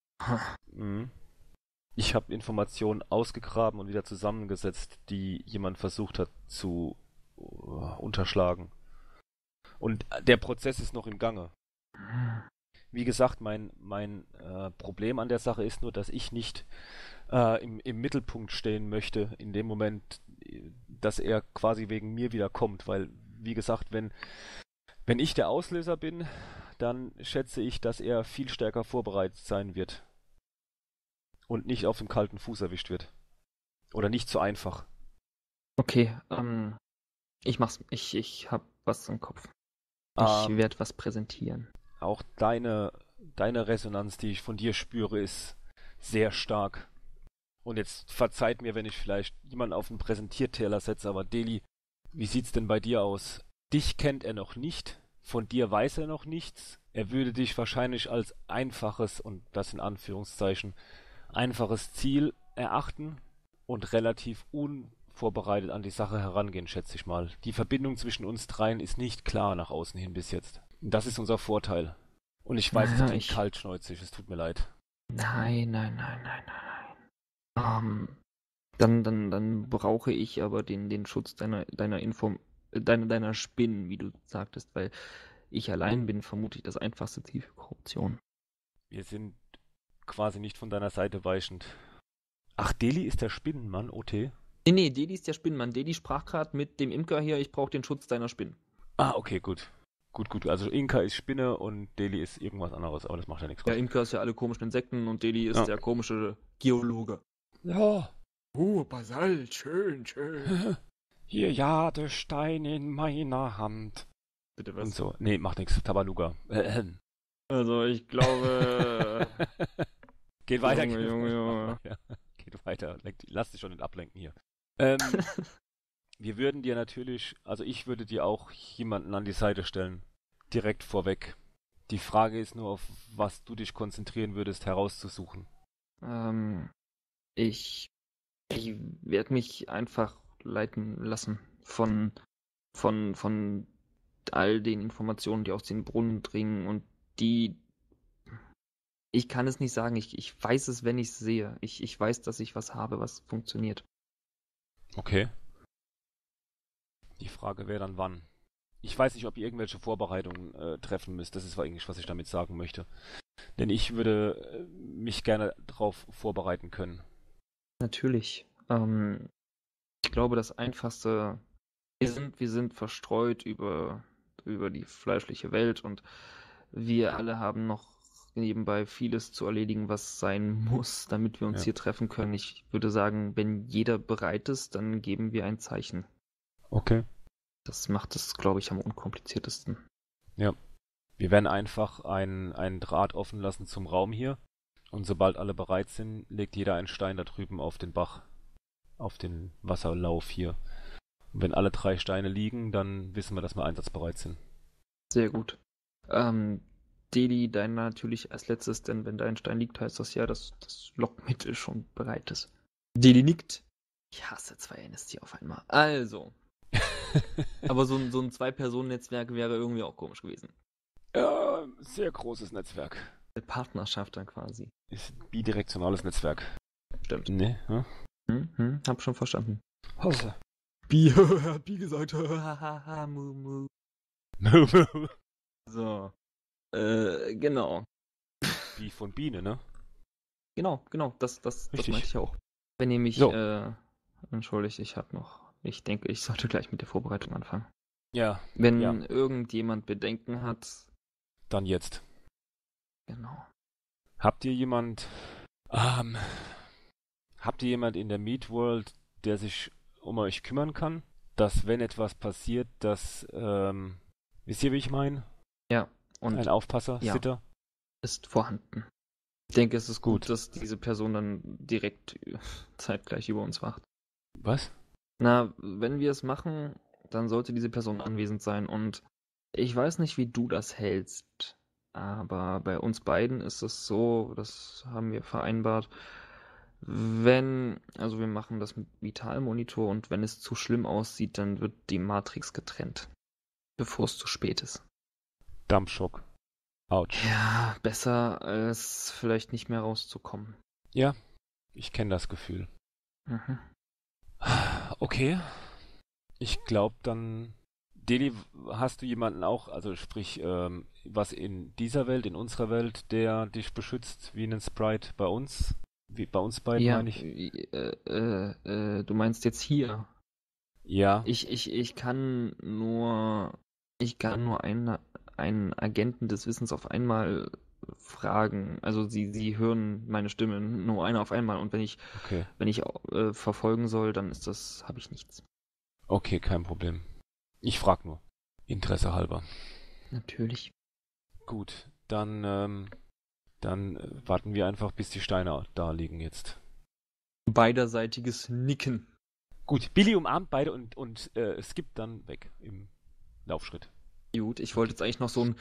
A: Ich habe Informationen ausgegraben und wieder zusammengesetzt, die jemand versucht hat zu unterschlagen. Und der Prozess ist noch im Gange. Wie gesagt, mein Problem an der Sache ist nur, dass ich nicht im Mittelpunkt stehen möchte, in dem Moment, dass er quasi wegen mir wieder kommt. Weil, wie gesagt, wenn ich der Auslöser bin, dann schätze ich, dass er viel stärker vorbereitet sein wird. Und nicht auf dem kalten Fuß erwischt wird. Oder nicht so einfach.
B: Okay, ich hab was im Kopf. Ich werde was präsentieren.
A: Auch deine Resonanz, die ich von dir spüre, ist sehr stark. Und jetzt verzeiht mir, wenn ich vielleicht jemanden auf einen Präsentierteller setze, aber Deli, wie sieht's denn bei dir aus? Dich kennt er noch nicht, von dir weiß er noch nichts. Er würde dich wahrscheinlich als einfaches, und das in Anführungszeichen, einfaches Ziel erachten und relativ unvorbereitet an die Sache herangehen, schätze ich mal. Die Verbindung zwischen uns dreien ist nicht klar nach außen hin bis jetzt. Und das ist unser Vorteil. Und ich weiß, es klingt kaltschnäuzig, es tut mir leid.
B: Nein. Dann brauche ich aber den Schutz deiner Spinnen, wie du sagtest, weil ich allein bin vermutlich das einfachste Ziel für Korruption.
A: Wir sind quasi nicht von deiner Seite weichend. Ach, Deli ist der Spinnenmann, OT?
B: Nee, Deli ist der Spinnenmann. Deli sprach gerade mit dem Imker hier, ich brauche den Schutz deiner Spinnen.
A: Ah, okay, gut. Gut. Also Inka ist Spinne und Deli ist irgendwas anderes, aber das macht ja nichts.
B: Ja, Imker ist ja alle komischen Insekten und Deli ist der komische Geologe.
A: Ja.
B: Basalt, schön.
A: Hier Jadestein in meiner Hand.
B: Bitte
A: Und
B: was?
A: so. Nee, macht nichts. Tabaluga.
B: Also ich glaube...
A: Geht weiter.
B: Junge.
A: Geht weiter. Lass dich schon nicht ablenken hier. Wir würden dir natürlich, also ich würde dir auch jemanden an die Seite stellen. Direkt vorweg. Die Frage ist nur, auf was du dich konzentrieren würdest, herauszusuchen.
B: Ich werde mich einfach leiten lassen von all den Informationen, die aus den Brunnen dringen und ich kann es nicht sagen, ich weiß es, wenn ich es sehe. Ich weiß, dass ich was habe, was funktioniert.
A: Okay. Die Frage wäre dann wann. Ich weiß nicht, ob ihr irgendwelche Vorbereitungen treffen müsst. Das ist eigentlich, was ich damit sagen möchte. Denn ich würde mich gerne darauf vorbereiten können.
B: Natürlich. Ich glaube, das Einfachste, wir sind verstreut über die fleischliche Welt und wir alle haben noch nebenbei vieles zu erledigen, was sein muss, damit wir uns
A: Ja.
B: hier treffen können. Ich würde sagen, wenn jeder bereit ist, dann geben wir ein Zeichen.
A: Okay.
B: Das macht es, glaube ich, am unkompliziertesten.
A: Ja. Wir werden einfach einen Draht offen lassen zum Raum hier. Und sobald alle bereit sind, legt jeder einen Stein da drüben auf den Bach. Auf den Wasserlauf hier. Und wenn alle 3 Steine liegen, dann wissen wir, dass wir einsatzbereit sind.
B: Sehr gut. Deli, dein natürlich als letztes, denn wenn dein Stein liegt, heißt das ja, dass das Lockmittel schon bereit ist. Deli nickt. Ich hasse 2 NST auf einmal. Also. Aber so ein 2-Personen-Netzwerk wäre irgendwie auch komisch gewesen.
A: Ja, sehr großes Netzwerk.
B: Eine Partnerschaft dann quasi.
A: Ist ein bidirektionales Netzwerk.
B: Stimmt.
A: Ne? Hm?
B: Hab schon verstanden.
A: Also.
B: Hat Bi gesagt. Mu. So. Genau.
A: Bi von Biene, ne?
B: Genau. Das
A: Richtig.
B: meinte ich auch. Wenn ihr mich,
A: So.
B: entschuldigt, ich denke, ich sollte gleich mit der Vorbereitung anfangen.
A: Ja,
B: Wenn
A: ja.
B: irgendjemand Bedenken hat,
A: Dann jetzt.
B: genau.
A: Habt ihr jemand in der Meat World, der sich um euch kümmern kann? Dass, wenn etwas passiert, dass, wisst ihr, wie ich meine?
B: Ja, und
A: Ein Aufpasser,
B: ja.
A: Sitter?
B: Ist vorhanden. Ich denke, es ist gut,
A: Gut.
B: dass diese Person dann direkt zeitgleich über uns wacht.
A: Was?
B: Na, wenn wir es machen, dann sollte diese Person anwesend sein und ich weiß nicht, wie du das hältst, aber bei uns beiden ist es so, das haben wir vereinbart, also wir machen das mit Vitalmonitor und wenn es zu schlimm aussieht, dann wird die Matrix getrennt, bevor es zu spät ist.
A: Dampfschock. Autsch.
B: Ja, besser als vielleicht nicht mehr rauszukommen.
A: Ja, ich kenne das Gefühl.
B: Mhm.
A: Okay. Ich glaube dann... Deli, hast du jemanden auch, also sprich, was in dieser Welt, in unserer Welt, der dich beschützt, wie einen Sprite bei uns? Wie bei uns beiden,
B: Ja,
A: meine ich?
B: du meinst jetzt hier.
A: Ja.
B: Ich kann nur einen Agenten des Wissens auf einmal fragen. Also sie hören meine Stimme nur einer auf einmal und wenn ich
A: Okay.
B: verfolgen soll, dann habe ich nichts.
A: Okay, kein Problem. Ich frag nur. Interesse halber.
B: Natürlich.
A: Gut, dann warten wir einfach, bis die Steine da liegen jetzt.
B: Beiderseitiges Nicken.
A: Gut, Billy umarmt beide und skippt dann weg im Laufschritt.
B: Gut, ich wollte jetzt eigentlich noch so ein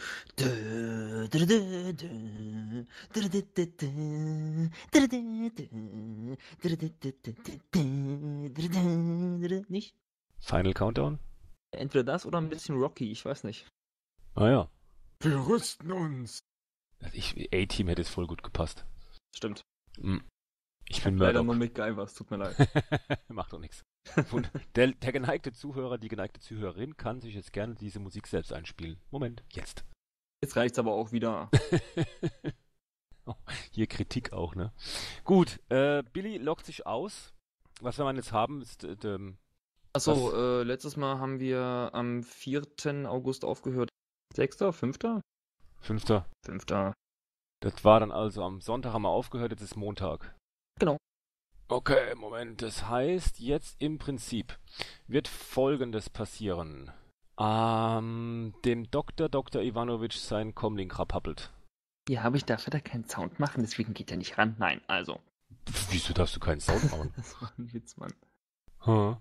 B: nicht?
A: Final Countdown?
B: Entweder das oder ein bisschen Rocky, ich weiß nicht.
A: Ah ja.
B: Wir rüsten uns.
A: A-Team hätte es voll gut gepasst.
B: Stimmt.
A: Ich bin
B: Leider
A: Murdoch.
B: nur MacGyver, es tut mir leid.
A: Macht doch nichts. Der geneigte Zuhörer, die geneigte Zuhörerin kann sich jetzt gerne diese Musik selbst einspielen. Moment, jetzt.
B: Jetzt reicht's aber auch wieder.
A: Oh, hier Kritik auch, ne? Gut, Billy loggt sich aus. Was wir jetzt haben, ist
B: Achso, letztes Mal haben wir am 4. August aufgehört. 6., 5.?
A: 5.
B: 5.
A: Das war dann also am Sonntag haben wir aufgehört, jetzt ist Montag.
B: Genau.
A: Okay, Moment. Das heißt, jetzt im Prinzip wird Folgendes passieren. Dem Dr. Ivanovic sein Comlink rapappelt.
B: Ja, aber ich darf ja da keinen Sound machen, deswegen geht er nicht ran. Nein, also.
A: Wieso darfst du keinen Sound machen?
B: Das war ein Witz, Mann.
A: Hm.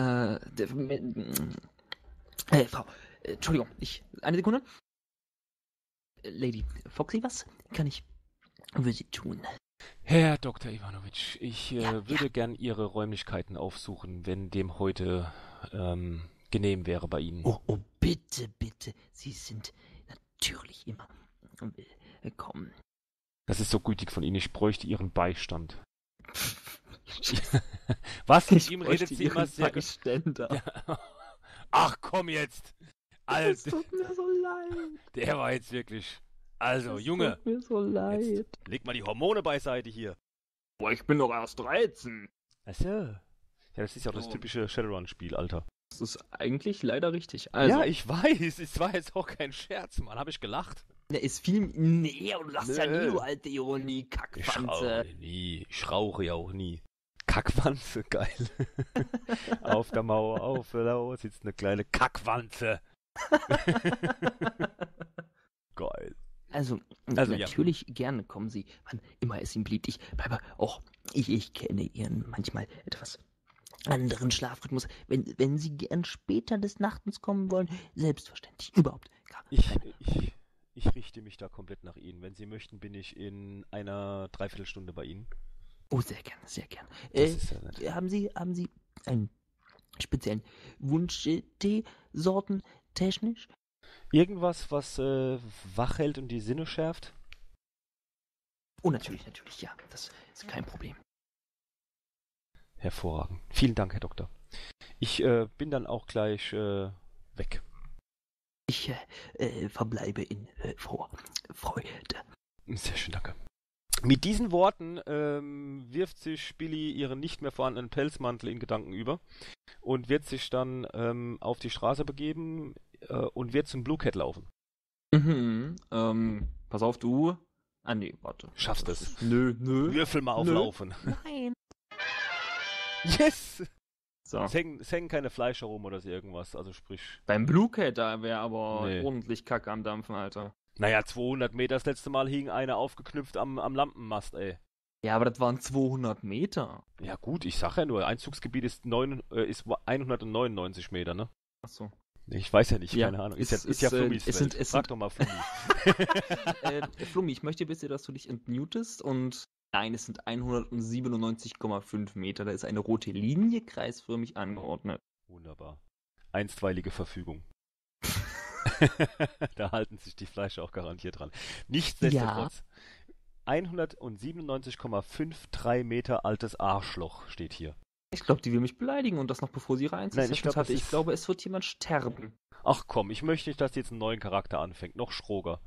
B: Frau, Entschuldigung, eine Sekunde. Lady Foxy, was kann ich für Sie tun?
A: Herr Dr. Ivanovic, ich würde gern Ihre Räumlichkeiten aufsuchen, wenn dem heute genehm wäre bei Ihnen.
B: Oh, bitte, bitte. Sie sind natürlich immer willkommen.
A: Das ist so gütig von Ihnen, ich bräuchte Ihren Beistand. Was? Mit ihm redet sie immer sehr... Ja. Ach, komm jetzt!
B: Es tut mir so leid.
A: Der war jetzt wirklich... Also, Junge!
B: Tut mir so leid.
A: Jetzt leg mal die Hormone beiseite hier.
B: Boah, ich bin doch erst 13.
A: Ach so. Ja, das ist ja auch das typische Shadowrun-Spiel, Alter.
B: Das ist eigentlich leider richtig. Also,
A: ja, ich weiß. Es war jetzt auch kein Scherz, Mann. Hab ich gelacht.
B: Es fiel... Nee, du lachst ja nie, du alte Ironie, Kackwanze.
A: Ich rauche ja auch nie. Kackwanze, geil. Auf der Mauer sitzt eine kleine Kackwanze. Geil.
B: Also natürlich gerne kommen Sie, wann immer es Ihnen beliebt. Ich kenne Ihren manchmal etwas anderen Schlafrhythmus. Wenn Sie gern später des Nachtens kommen wollen, selbstverständlich, überhaupt.
A: Ich richte mich da komplett nach Ihnen. Wenn Sie möchten, bin ich in einer Dreiviertelstunde bei Ihnen.
B: Oh, sehr gerne, sehr gerne.
A: Das ist ja nett.
B: Haben Sie einen speziellen Wunsch-Tee, Sorten, technisch?
A: Irgendwas, was wach hält und die Sinne schärft?
B: Oh, natürlich, ja. Das ist kein Problem.
A: Hervorragend. Vielen Dank, Herr Doktor. Ich bin dann auch gleich weg.
B: Ich verbleibe in froher Freude.
A: Sehr schön, danke. Mit diesen Worten wirft sich Billy ihren nicht mehr vorhandenen Pelzmantel in Gedanken über und wird sich dann auf die Straße begeben und wird zum Blue Cat laufen.
B: Pass auf, du. Ah, nee, warte.
A: Schaffst es.
B: Nö.
A: Würfel mal auf Laufen.
B: Nein.
A: Yes!
B: So.
A: Es hängen keine Fleischer rum oder so irgendwas, also sprich...
B: Beim Blue Cat, da wäre aber ordentlich Kacke am Dampfen, Alter.
A: Naja, 200 Meter, das letzte Mal hing einer aufgeknüpft am Lampenmast, ey.
B: Ja, aber das waren 200 Meter.
A: Ja gut, ich sag ja nur, Einzugsgebiet ist 199 Meter, ne?
B: Achso.
A: Ich weiß ja nicht, keine Ahnung. Ist ja Flummis Welt. Frag doch mal Flummi.
B: Flummi, ich möchte bitte, dass du dich entmutest und... Nein, es sind 197,5 Meter. Da ist eine rote Linie kreisförmig angeordnet.
A: Wunderbar. Einstweilige Verfügung. Da halten sich die Fleischer auch garantiert dran. Nichtsdestotrotz. Ja. 197,53 Meter altes Arschloch steht hier.
B: Ich glaube, die will mich beleidigen und das noch bevor sie rein
A: Nein, ich
B: glaube, es wird jemand sterben.
A: Ach komm, ich möchte nicht, dass die jetzt einen neuen Charakter anfängt. Noch Schrober,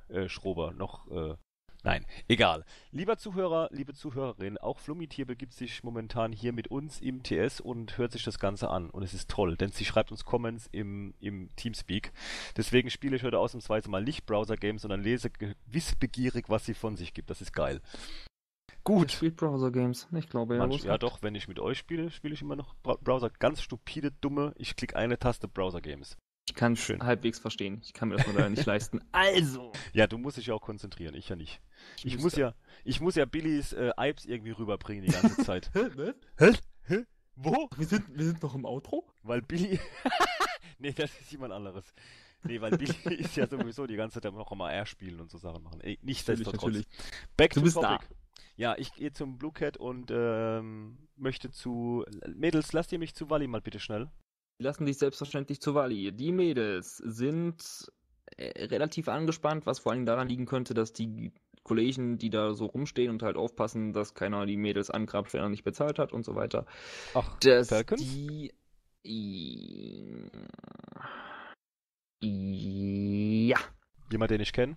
A: Nein, egal. Lieber Zuhörer, liebe Zuhörerin, auch Flummitier begibt sich momentan hier mit uns im TS und hört sich das Ganze an. Und es ist toll, denn sie schreibt uns Comments im Teamspeak. Deswegen spiele ich heute ausnahmsweise mal nicht Browser-Games, sondern lese wissbegierig, was sie von sich gibt. Das ist geil. Gut.
B: Ich spiele Browser-Games, ich glaube ja.
A: Ja doch, wenn ich mit euch spiele, spiele ich immer noch Browser. Ganz stupide, dumme, ich klicke eine Taste Browser-Games.
B: Ich kann es halbwegs verstehen. Ich kann mir das nur leider nicht leisten. Also!
A: Ja, du musst dich ja auch konzentrieren, ich ja nicht. Ich muss ja Billys Ipes irgendwie rüberbringen die ganze Zeit.
B: Hä?
A: Wo?
B: Wir sind noch im Outro?
A: Weil Billy... Nee, das ist jemand anderes. Nee, weil Billy ist ja sowieso die ganze Zeit noch am AR spielen und so Sachen machen. Nichtsdestotrotz. Back to topic. Da. Ja, ich gehe zum Blue Cat und möchte zu... Mädels, lasst ihr mich zu Wally mal bitte schnell.
B: Die lassen dich selbstverständlich zu Wally. Die Mädels sind relativ angespannt, was vor allem daran liegen könnte, dass die Kollegen, die da so rumstehen und halt aufpassen, dass keiner die Mädels angrabt, wenn er nicht bezahlt hat und so weiter.
A: Ach,
B: dass
A: Falcons?
B: Ja.
A: Jemand, den ich kenne?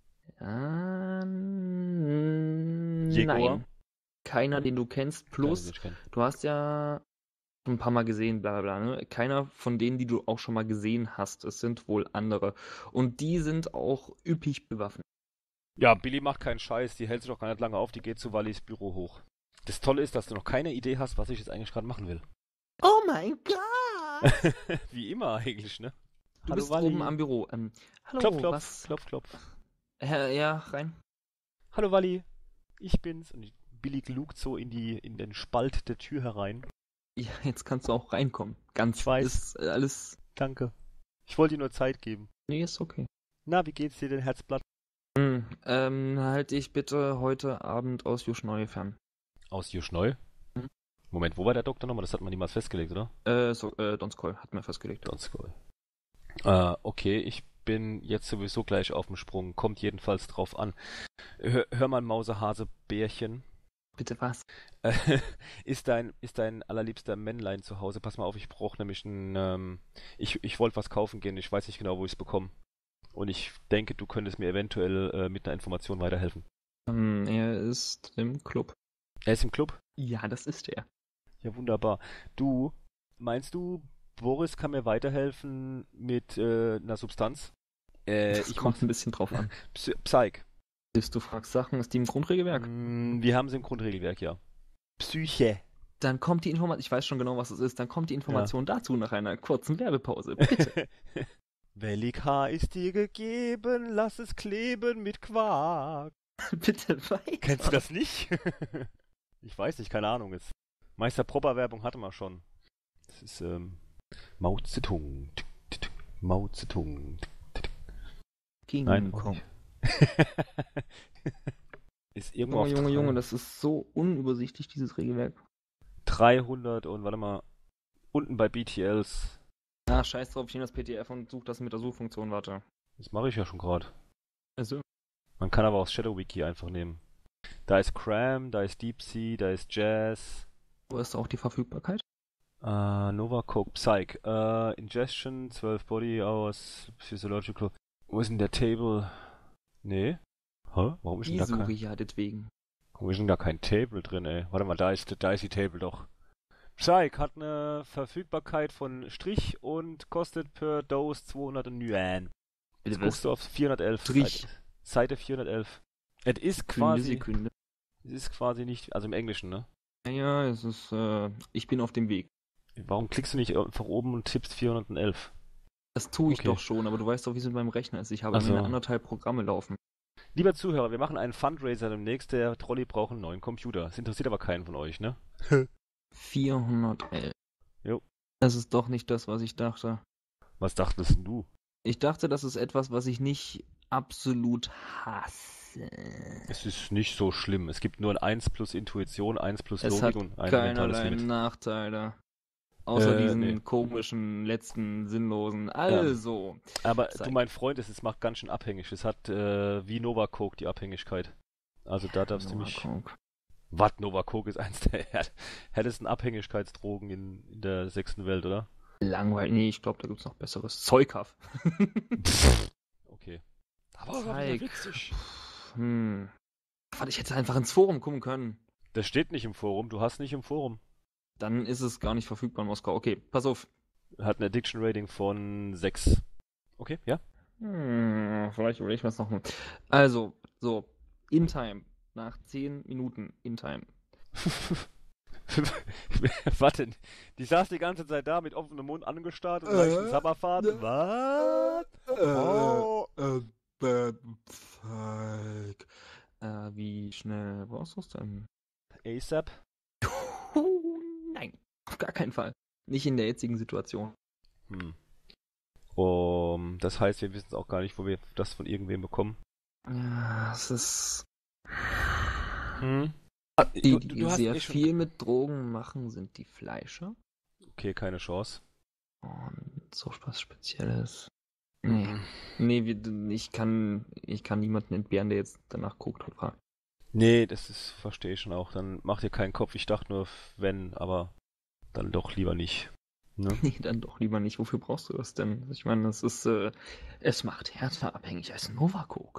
B: Nein. Keiner, den du kennst. Plus, du hast ja ein paar Mal gesehen, bla bla bla, ne? Keiner von denen, die du auch schon mal gesehen hast. Es sind wohl andere. Und die sind auch üppig bewaffnet.
A: Ja, Billy macht keinen Scheiß, die hält sich doch gar nicht lange auf, die geht zu Wallys Büro hoch. Das Tolle ist, dass du noch keine Idee hast, was ich jetzt eigentlich gerade machen will.
B: Oh mein Gott!
A: Wie immer eigentlich, ne?
B: Du
A: Hallo,
B: bist
A: Walli.
B: oben am Büro. Hallo,
A: Klopf, klopf,
B: was?
A: klopf, klopf.
B: Ja, rein.
A: Hallo, Walli. Ich bin's. Und Billy lugt so in den Spalt der Tür herein.
B: Ja, jetzt kannst du auch reinkommen. Ganz
A: Ich weiß.
B: ist alles.
A: Danke. Ich wollte dir nur Zeit geben.
B: Nee, ist okay.
A: Na, wie geht's dir denn, Herzblatt?
B: Halt dich bitte heute Abend aus Juschneu fern.
A: Aus Juschneu?
B: Mhm.
A: Moment, wo war der Doktor nochmal? Das hat man niemals festgelegt, oder?
B: Donskoy hat mir festgelegt.
A: Donskoy. Okay, ich bin jetzt sowieso gleich auf dem Sprung. Kommt jedenfalls drauf an. Hör mal, Mausehase-Bärchen.
B: Bitte was?
A: Ist dein allerliebster Männlein zu Hause? Pass mal auf, ich brauche nämlich ich wollte was kaufen gehen, ich weiß nicht genau, wo ich es bekomme. Und ich denke, du könntest mir eventuell mit einer Information weiterhelfen.
B: Er ist im Club.
A: Er ist im Club?
B: Ja, das ist er.
A: Ja, wunderbar. Meinst du, Boris kann mir weiterhelfen mit einer Substanz?
B: Das
A: Ich
B: kommt
A: mach's
B: ein bisschen drauf an.
A: Psych.
B: Du fragst Sachen, ist die im Grundregelwerk?
A: Wir haben sie im Grundregelwerk, ja. Psyche.
B: Dann kommt die Information, ich weiß schon genau, was es ist, dann kommt die Information dazu nach einer kurzen Werbepause. Bitte.
A: Welch Haar ist dir gegeben, lass es kleben mit Quark.
B: Bitte weiter.
A: Kennst du das nicht? Ich weiß nicht, keine Ahnung. Meister Propper-Werbung hatte man schon. Das ist Mao Zedong. Mao Zedong.
B: King
A: Nein,
B: Kong.
A: Ist irgendwo auf
B: Junge, das ist so unübersichtlich, dieses Regelwerk.
A: 300 und warte mal, unten bei BTLs.
B: Ah, scheiß drauf, ich nehme das PDF und suche das mit der Suchfunktion, warte.
A: Das mache ich ja schon gerade.
B: Also.
A: Man kann aber auch das Shadow Wiki einfach nehmen. Da ist Cram, da ist Deep Sea, da ist Jazz.
B: Wo ist auch die Verfügbarkeit?
A: Nova Coke Psych. Ingestion, 12 Body Hours, Physiological. Wo ist denn der Table? Nee. Hä? Warum ist denn da
B: suche ich ja deswegen.
A: Warum ist denn da kein Table drin, ey? Warte mal, da ist die Table doch. Psych hat eine Verfügbarkeit von Strich und kostet per Dose 200 Yuan. Jetzt guckst du auf 411.
B: Strich.
A: Seite 411. Es ist
B: Sekunde.
A: Es ist quasi nicht, also im Englischen, ne?
B: Ja, es ist, ich bin auf dem Weg.
A: Warum klickst du nicht einfach oben und tippst 411?
B: Das tue ich
A: Okay.
B: doch schon, aber du weißt doch, wie es mit meinem Rechner ist. Ich habe
A: Also.
B: meine 1,5 Programme laufen.
A: Lieber Zuhörer, wir machen einen Fundraiser demnächst. Der Trolley braucht einen neuen Computer. Das interessiert aber keinen von euch, ne?
B: 411.
A: Jo.
B: Das ist doch nicht das, was ich dachte.
A: Was dachtest du?
B: Ich dachte, das ist etwas, was ich nicht absolut hasse.
A: Es ist nicht so schlimm. Es gibt nur ein 1 plus Intuition, 1 plus
B: Es
A: Logik
B: hat
A: und ein mentales
B: keinerlei
A: Limit.
B: Nachteile. Außer diesen
A: nee.
B: komischen, letzten, sinnlosen. Also.
A: Aber
B: Zeig.
A: du, mein Freund, es macht ganz schön abhängig. Es hat wie Nova Coke die Abhängigkeit. Also da darfst du mich... Was, Nova Coke ist eins der härtesten Abhängigkeitsdrogen in der 6. Welt, oder?
B: Langweilig. Nee, ich glaube, da gibt's noch besseres. Zeughaft.
A: Okay. Aber
B: Zeig.
A: witzig.
B: Warte, ich hätte einfach ins Forum kommen können.
A: Das steht nicht im Forum. Du hast nicht im Forum.
B: Dann ist es gar nicht verfügbar in Moskau. Okay, pass auf.
A: Hat ein Addiction Rating von 6. Okay, ja?
B: Vielleicht überlege ich mir das nochmal. Also, so, in Time. Nach 10 Minuten in Time.
A: Warte, die saß die ganze Zeit da mit offenem Mund angestarrt und leichten Sabberfahrt. Was?
B: Wie schnell brauchst du es denn?
A: ASAP?
B: Nein, auf gar keinen Fall. Nicht in der jetzigen Situation.
A: Das heißt, wir wissen auch gar nicht, wo wir das von irgendwem bekommen.
B: Ja, es ist...
A: Die
B: Die sehr viel mit Drogen machen, sind die Fleischer.
A: Okay, keine Chance.
B: Und so was Spezielles. Nee, ich kann niemanden entbehren, der jetzt danach guckt und fragt.
A: Nee, verstehe ich schon auch. Dann mach dir keinen Kopf. Ich dachte nur, wenn, aber dann doch lieber nicht. Ne?
B: Nee, dann doch lieber nicht. Wofür brauchst du das denn? Ich meine, das ist, es macht härter abhängig als Nova Coke.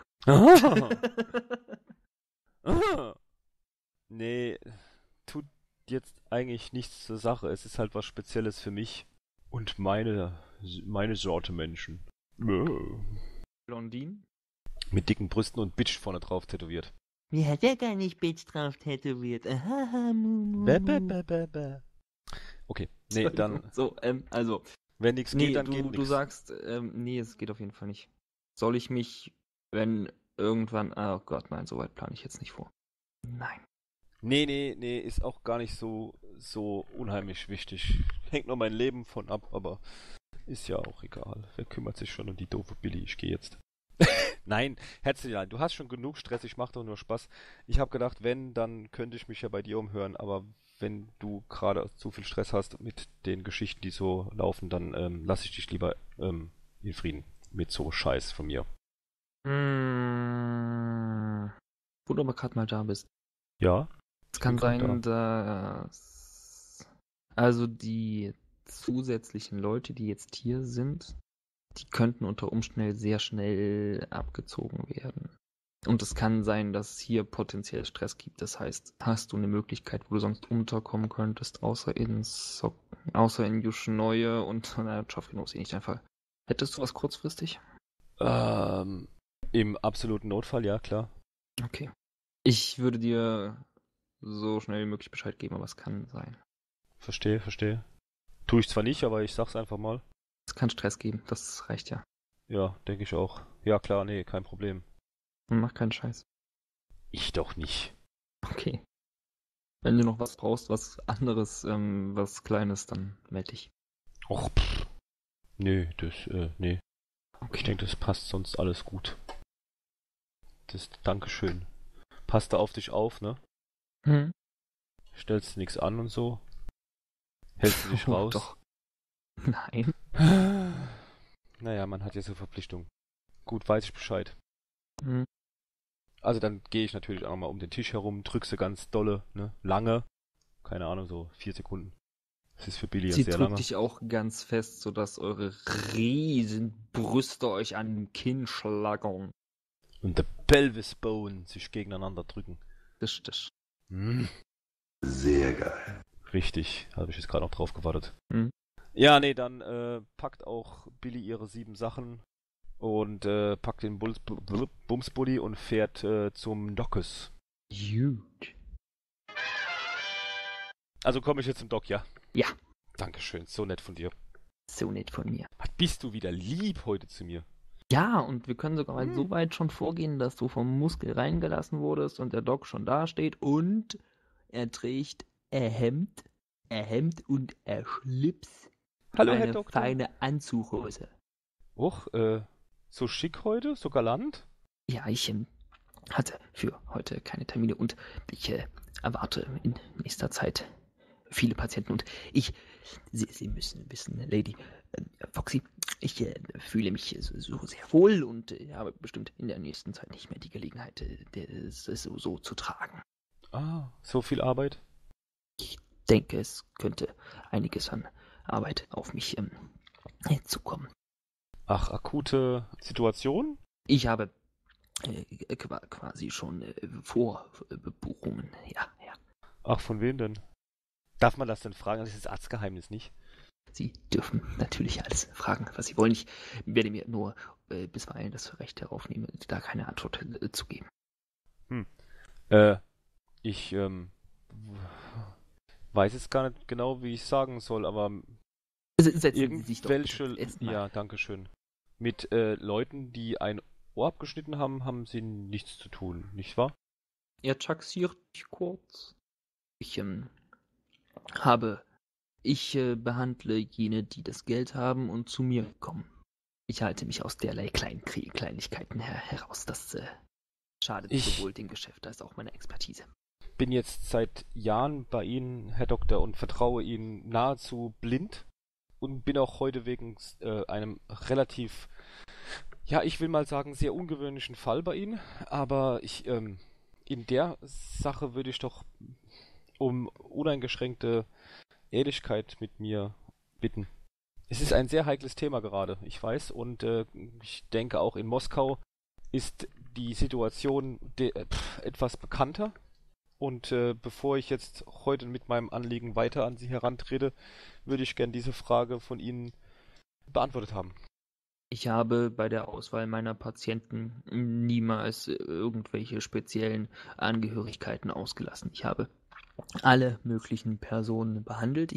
A: Nee, tut jetzt eigentlich nichts zur Sache. Es ist halt was Spezielles für mich und meine Sorte Menschen.
B: Blondine?
A: Mit dicken Brüsten und Bitch vorne drauf tätowiert.
B: Mir hat er gar nicht Bitch drauf tätowiert. Aha,
A: Okay, nee, dann...
B: So, also,
A: Wenn nichts
B: Nee,
A: geht, dann geht
B: du
A: nichts.
B: sagst, nee, es geht auf jeden Fall nicht. Soll ich mich, wenn irgendwann, oh Gott, nein, so weit plane ich jetzt nicht vor. Nein.
A: Nee, ist auch gar nicht so unheimlich wichtig. Hängt nur mein Leben von ab, aber ist ja auch egal. Wer kümmert sich schon um die doofe Billy? Ich gehe jetzt. Nein, herzlichen Dank. Du hast schon genug Stress, ich mache doch nur Spaß. Ich habe gedacht, wenn, dann könnte ich mich ja bei dir umhören, aber wenn du gerade zu viel Stress hast mit den Geschichten, die so laufen, dann lasse ich dich lieber in Frieden mit so Scheiß von mir.
B: Wo du aber gerade mal da bist.
A: Ja?
B: Es kann
A: bin grad
B: sein, dass also die zusätzlichen Leute, die jetzt hier sind, die könnten unter Umständen sehr schnell abgezogen werden. Und es kann sein, dass es hier potenziell Stress gibt. Das heißt, hast du eine Möglichkeit, wo du sonst unterkommen könntest, außer in Yushinoye und Chofino ist eh nicht dein Fall. Hättest du was kurzfristig?
A: Im absoluten Notfall, ja, klar.
B: Okay. Ich würde dir so schnell wie möglich Bescheid geben, aber es kann sein.
A: Verstehe. Tue ich zwar nicht, aber ich sag's einfach mal.
B: Es kann Stress geben, das reicht ja.
A: Ja, denke ich auch. Ja, klar, nee, kein Problem.
B: Und mach keinen Scheiß.
A: Ich doch nicht.
B: Okay. Wenn du noch was brauchst, was anderes, was Kleines, dann melde dich.
A: Och, nö, nee.
B: Okay.
A: Ich denke, das passt sonst alles gut. Dankeschön. Passt da auf dich auf, ne?
B: Hm?
A: Stellst du nichts an und so? Hältst du dich raus?
B: Doch. Nein.
A: Naja, man hat ja so Verpflichtungen. Gut, weiß ich Bescheid.
B: Hm.
A: Also dann gehe ich natürlich auch mal um den Tisch herum, drücke ganz dolle, ne? Lange. Keine Ahnung, so 4 Sekunden. Das ist für Billy ja
B: Sie
A: sehr
B: drückt
A: lange.
B: dich auch ganz fest, sodass eure riesen Brüste euch an den Kinn schlagern.
A: Und der Pelvis Bone sich gegeneinander drücken.
B: Das.
A: Hm.
C: Sehr geil.
A: Richtig, habe ich jetzt gerade noch drauf gewartet.
B: Hm.
A: Ja, nee, dann packt auch Billy ihre 7 Sachen und packt den Bumsbuddy und fährt zum Dockes.
B: Gut.
A: Also komme ich jetzt zum Dock, ja?
B: Ja.
A: Dankeschön, so nett von dir.
B: So nett von mir.
A: Was bist du wieder lieb heute zu mir?
B: Ja, und wir können sogar mal so weit schon vorgehen, dass du vom Muskel reingelassen wurdest und der Doc schon da steht und er trägt Hemd und Schlips.
A: Hallo,
B: eine
A: Herr Doktor.
B: feine Anzughose.
A: Och, so schick heute, so galant?
B: Ja, ich hatte für heute keine Termine und ich erwarte in nächster Zeit viele Patienten und Sie müssen wissen, Lady Foxy, ich fühle mich so sehr wohl und habe bestimmt in der nächsten Zeit nicht mehr die Gelegenheit, das so zu tragen.
A: Ah, so viel Arbeit?
B: Ich denke, es könnte einiges an Arbeit auf mich zukommen.
A: Ach, akute Situation?
B: Ich habe quasi schon Vorbuchungen, ja.
A: Ach, von wem denn? Darf man das denn fragen? Das ist das Arztgeheimnis, nicht?
B: Sie dürfen natürlich alles fragen, was Sie wollen. Ich werde mir nur bisweilen das Recht heraufnehmen, da keine Antwort zu geben.
A: Ich weiß jetzt gar nicht genau, wie ich sagen soll, aber
B: Setzen Sie sich doch
A: irgendwelche,
B: bitte erst mal.
A: ja, danke schön. Mit Leuten, die ein Ohr abgeschnitten haben, haben sie nichts zu tun, nicht wahr?
B: Er taxiert dich kurz. Ich behandle jene, die das Geld haben und zu mir kommen. Ich halte mich aus derlei Kleinigkeiten heraus. Das schadet sowohl dem Geschäft als auch meiner Expertise.
A: Bin jetzt seit Jahren bei Ihnen, Herr Doktor, und vertraue Ihnen nahezu blind und bin auch heute wegen einem relativ, ja, ich will mal sagen, sehr ungewöhnlichen Fall bei Ihnen, aber in der Sache würde ich doch um uneingeschränkte Ehrlichkeit mit mir bitten. Es ist ein sehr heikles Thema gerade, ich weiß, und ich denke auch in Moskau ist die Situation etwas bekannter. Und bevor ich jetzt heute mit meinem Anliegen weiter an Sie herantrete, würde ich gern diese Frage von Ihnen beantwortet haben.
B: Ich habe bei der Auswahl meiner Patienten niemals irgendwelche speziellen Angehörigkeiten ausgelassen. Ich habe alle möglichen Personen behandelt.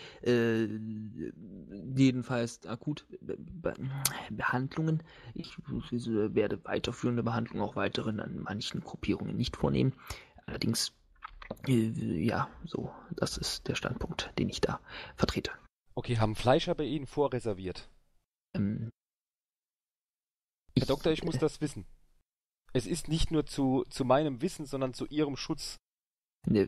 B: Jedenfalls akut Behandlungen. Ich werde weiterführende Behandlungen auch weiterhin an manchen Gruppierungen nicht vornehmen. Allerdings, ja, so, das ist der Standpunkt, den ich da vertrete.
A: Okay, haben Fleischer bei Ihnen vorreserviert?
B: Ähm,
A: Herr Doktor, ich muss das wissen. Es ist nicht nur zu meinem Wissen, sondern zu Ihrem Schutz.
B: Nein.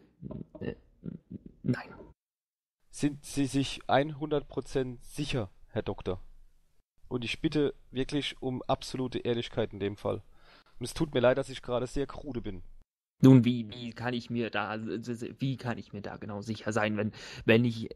A: Sind Sie sich 100% sicher, Herr Doktor? Und ich bitte wirklich um absolute Ehrlichkeit in dem Fall. Und es tut mir leid, dass ich gerade sehr krude bin.
B: Nun, wie kann ich mir da genau sicher sein, wenn ich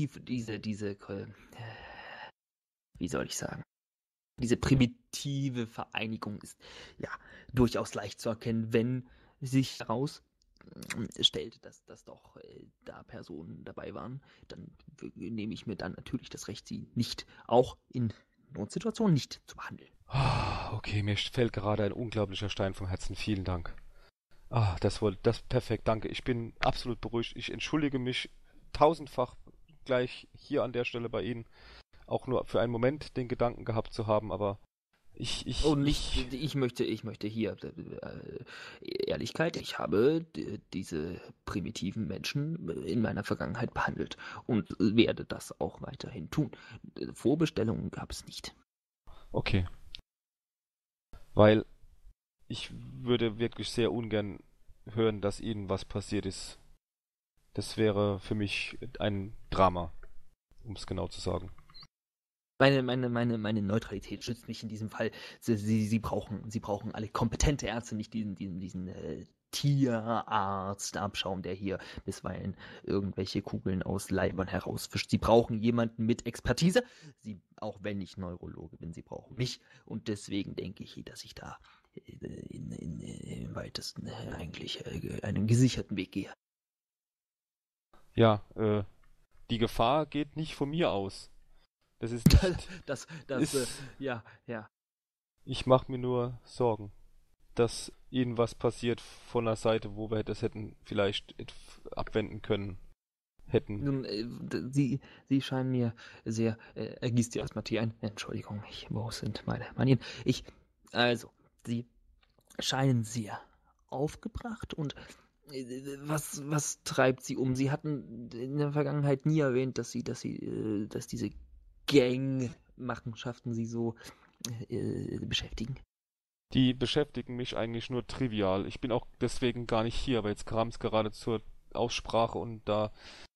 B: wie soll ich sagen, diese primitive Vereinigung ist ja durchaus leicht zu erkennen, wenn sich herausstellt, dass doch da Personen dabei waren, dann nehme ich mir dann natürlich das Recht, sie nicht auch in Notsituationen nicht zu behandeln.
A: Okay, mir fällt gerade ein unglaublicher Stein vom Herzen. Vielen Dank. Das perfekt, danke. Ich bin absolut beruhigt. Ich entschuldige mich tausendfach gleich hier an der Stelle bei Ihnen. Auch nur für einen Moment den Gedanken gehabt zu haben, aber ich
B: möchte hier Ehrlichkeit. Ich habe diese primitiven Menschen in meiner Vergangenheit behandelt und werde das auch weiterhin tun. Vorbestellungen gab es nicht.
A: Okay. Weil ich würde wirklich sehr ungern hören, dass Ihnen was passiert ist. Das wäre für mich ein Drama, um es genau zu sagen.
B: Meine Neutralität schützt mich in diesem Fall. Sie brauchen alle kompetente Ärzte, nicht diesen Tierarzt-Abschaum, der hier bisweilen irgendwelche Kugeln aus Leibern herausfischt. Sie brauchen jemanden mit Expertise. Auch wenn ich Neurologe bin, sie brauchen mich. Und deswegen denke ich, dass ich da im weitesten eigentlich einen gesicherten Weg gehe.
A: Ja, die Gefahr geht nicht von mir aus. Das ist nicht...
B: Ja.
A: Ich mache mir nur Sorgen, dass Ihnen was passiert von der Seite, wo wir das hätten vielleicht abwenden können.
B: Nun, Sie scheinen mir sehr, gieß dir erstmal Tee ein. Entschuldigung, wo sind meine Manieren? Sie scheinen sehr aufgebracht und was treibt Sie um? Sie hatten in der Vergangenheit nie erwähnt, dass diese Gang-Machenschaften Sie so beschäftigen.
A: Die beschäftigen mich eigentlich nur trivial. Ich bin auch deswegen gar nicht hier, aber jetzt kam es gerade zur Aussprache und da,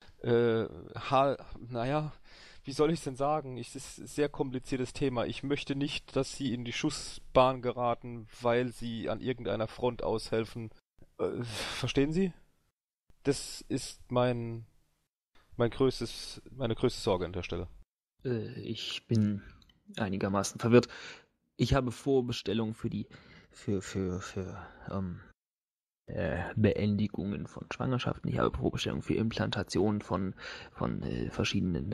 A: naja, wie soll ich es denn sagen? Es ist ein sehr kompliziertes Thema. Ich möchte nicht, dass Sie in die Schussbahn geraten, weil Sie an irgendeiner Front aushelfen. Verstehen Sie? Das ist meine größte Sorge an der Stelle.
B: Ich bin einigermaßen verwirrt. Ich habe Vorbestellungen für Beendigungen von Schwangerschaften. Ich habe Vorbestellungen für Implantationen von verschiedenen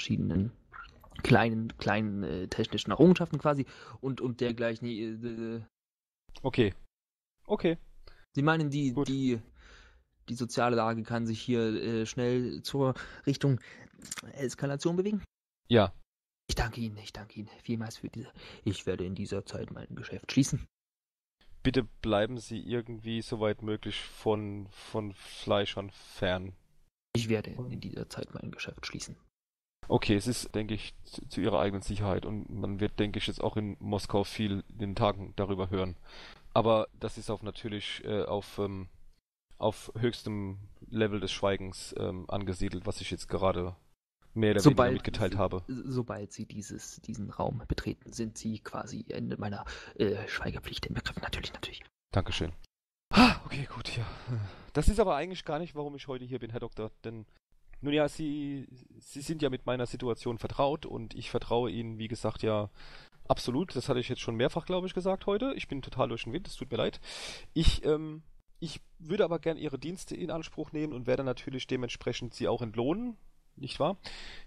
B: kleinen technischen Errungenschaften quasi und dergleichen.
A: Okay.
B: Sie meinen,
A: Gut.
B: die soziale Lage kann sich hier schnell zur Richtung Eskalation bewegen?
A: Ja.
B: Ich danke Ihnen vielmals für diese. Ich werde in dieser Zeit mein Geschäft schließen.
A: Bitte bleiben Sie irgendwie soweit möglich von Fleischern fern.
B: Ich werde in dieser Zeit mein Geschäft schließen.
A: Okay, es ist, denke ich, zu Ihrer eigenen Sicherheit und man wird, denke ich, jetzt auch in Moskau viel in den Tagen darüber hören. Aber das ist natürlich auf höchstem Level des Schweigens angesiedelt, was ich jetzt gerade mehr oder weniger mitgeteilt habe.
B: Sobald Sie diesen Raum betreten, sind Sie quasi Ende meiner Schweigepflicht inbegriffen. Natürlich.
A: Dankeschön. Okay, gut, ja. Das ist aber eigentlich gar nicht, warum ich heute hier bin, Herr Doktor, denn nun ja, Sie sind ja mit meiner Situation vertraut und ich vertraue Ihnen, wie gesagt, ja absolut. Das hatte ich jetzt schon mehrfach, glaube ich, gesagt heute. Ich bin total durch den Wind, es tut mir leid. Ich würde aber gern Ihre Dienste in Anspruch nehmen und werde natürlich dementsprechend Sie auch entlohnen, nicht wahr?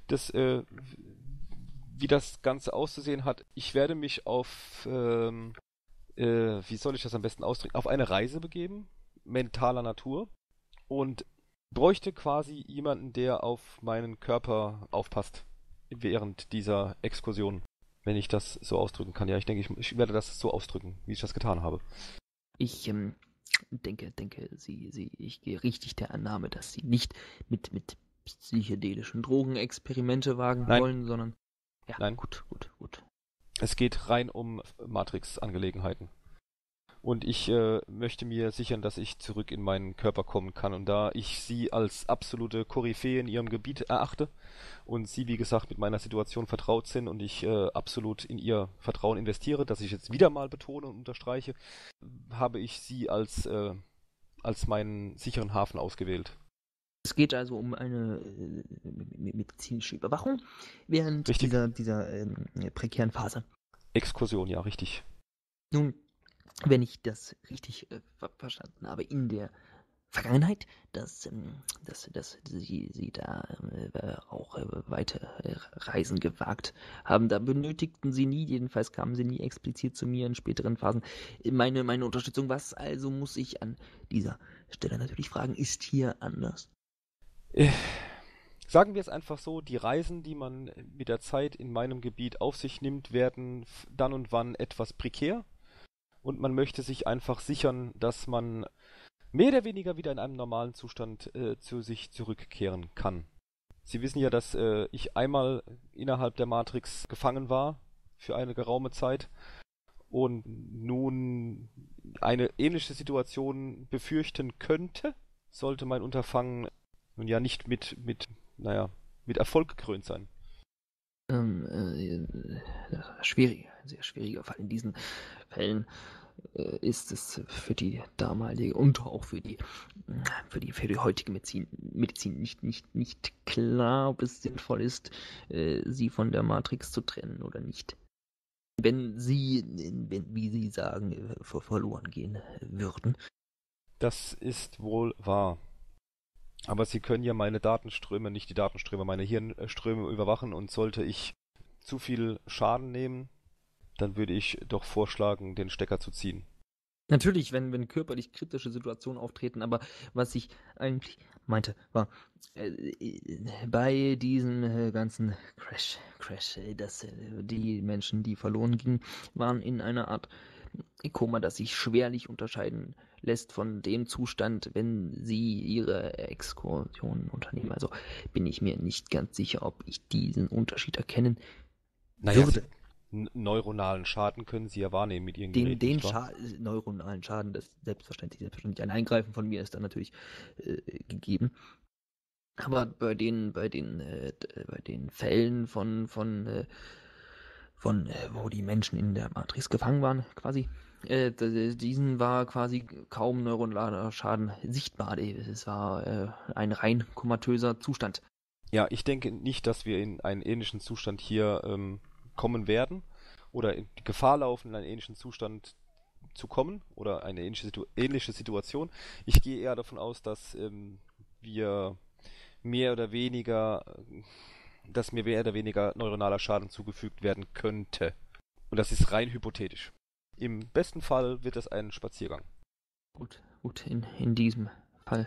A: Wie das Ganze auszusehen hat, ich werde mich auf, wie soll ich das am besten ausdrücken, auf eine Reise begeben, mentaler Natur. Und Bräuchte quasi jemanden, der auf meinen Körper aufpasst während dieser Exkursion, wenn ich das so ausdrücken kann. Ja, ich denke, ich werde das so ausdrücken, wie ich das getan habe.
B: Ich denke, ich gehe richtig der Annahme, dass Sie nicht mit psychedelischen Drogen Experimente wagen
A: Nein.
B: wollen, sondern ja,
A: Nein.
B: Gut.
A: Es geht rein um Matrix-Angelegenheiten. Und ich möchte mir sichern, dass ich zurück in meinen Körper kommen kann. Und da ich sie als absolute Koryphäe in ihrem Gebiet erachte und sie, wie gesagt, mit meiner Situation vertraut sind und ich absolut in ihr Vertrauen investiere, das ich jetzt wieder mal betone und unterstreiche, habe ich sie als meinen sicheren Hafen ausgewählt.
B: Es geht also um eine medizinische Überwachung während
A: Richtig.
B: dieser prekären Phase.
A: Exkursion, ja, richtig.
B: Nun, wenn ich das richtig verstanden habe, in der Vergangenheit, dass Sie da auch weite Reisen gewagt haben, da benötigten Sie nie, jedenfalls kamen Sie nie explizit zu mir in späteren Phasen, meine Unterstützung. Was also muss ich an dieser Stelle natürlich fragen, ist hier anders?
A: Sagen wir es einfach so, die Reisen, die man mit der Zeit in meinem Gebiet auf sich nimmt, werden dann und wann etwas prekär. Und man möchte sich einfach sichern, dass man mehr oder weniger wieder in einem normalen Zustand zu sich zurückkehren kann. Sie wissen ja, dass ich einmal innerhalb der Matrix gefangen war für eine geraume Zeit und nun eine ähnliche Situation befürchten könnte, sollte mein Unterfangen nun ja nicht mit Erfolg gekrönt sein.
B: Schwierig, ein sehr schwieriger Fall. In diesen Fällen ist es für die damalige und auch für die heutige Medizin nicht klar, ob es sinnvoll ist, sie von der Matrix zu trennen oder nicht. Wenn sie, wie Sie sagen, verloren gehen würden.
A: Das ist wohl wahr. Aber Sie können ja meine Datenströme, nicht die Datenströme, meine Hirnströme überwachen und sollte ich zu viel Schaden nehmen, dann würde ich doch vorschlagen, den Stecker zu ziehen.
B: Natürlich, wenn körperlich kritische Situationen auftreten, aber was ich eigentlich meinte, war, bei diesem ganzen Crash, dass die Menschen, die verloren gingen, waren in einer Art Koma, das sich schwerlich unterscheiden lässt von dem Zustand, wenn sie ihre Exkursionen unternehmen. Also bin ich mir nicht ganz sicher, ob ich diesen Unterschied erkennen würde.
A: Neuronalen Schaden können Sie ja wahrnehmen mit Ihren Geräten,
B: Den
A: nicht wahr?
B: neuronalen Schaden, das selbstverständlich ein Eingreifen von mir ist dann natürlich gegeben. Aber bei den Fällen wo die Menschen in der Matrix gefangen waren, quasi, diesen war quasi kaum neuronaler Schaden sichtbar. Es war ein rein komatöser Zustand.
A: Ja, ich denke nicht, dass wir in einen ähnlichen Zustand hier kommen werden oder in die Gefahr laufen, in einen ähnlichen Zustand zu kommen oder eine ähnliche Situation. Ich gehe eher davon aus, dass mir mehr oder weniger neuronaler Schaden zugefügt werden könnte. Und das ist rein hypothetisch. Im besten Fall wird es ein Spaziergang.
B: Gut, in diesem Fall.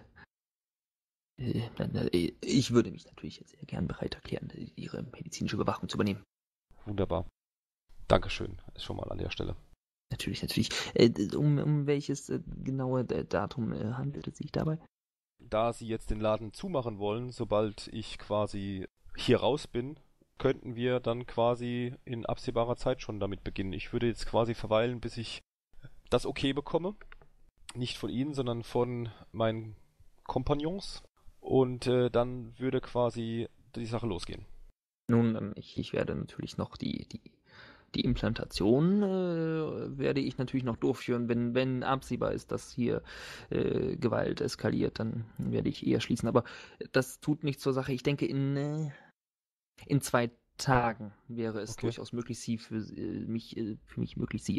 B: Ich würde mich natürlich sehr gern bereit erklären, Ihre medizinische Überwachung zu übernehmen.
A: Wunderbar. Dankeschön, schon mal an der Stelle.
B: Natürlich. Um welches genaue Datum handelt es sich dabei?
A: Da Sie jetzt den Laden zumachen wollen, sobald ich quasi hier raus bin, könnten wir dann quasi in absehbarer Zeit schon damit beginnen. Ich würde jetzt quasi verweilen, bis ich das Okay bekomme. Nicht von Ihnen, sondern von meinen Kompagnons. Und dann würde quasi die Sache losgehen.
B: Nun, ich werde natürlich noch die Implantation werde ich natürlich noch durchführen. Wenn absehbar ist, dass hier Gewalt eskaliert, dann werde ich eher schließen. Aber das tut nichts zur Sache. Ich denke, in 2 Tagen wäre es durchaus möglich, Sie für mich möglich, Sie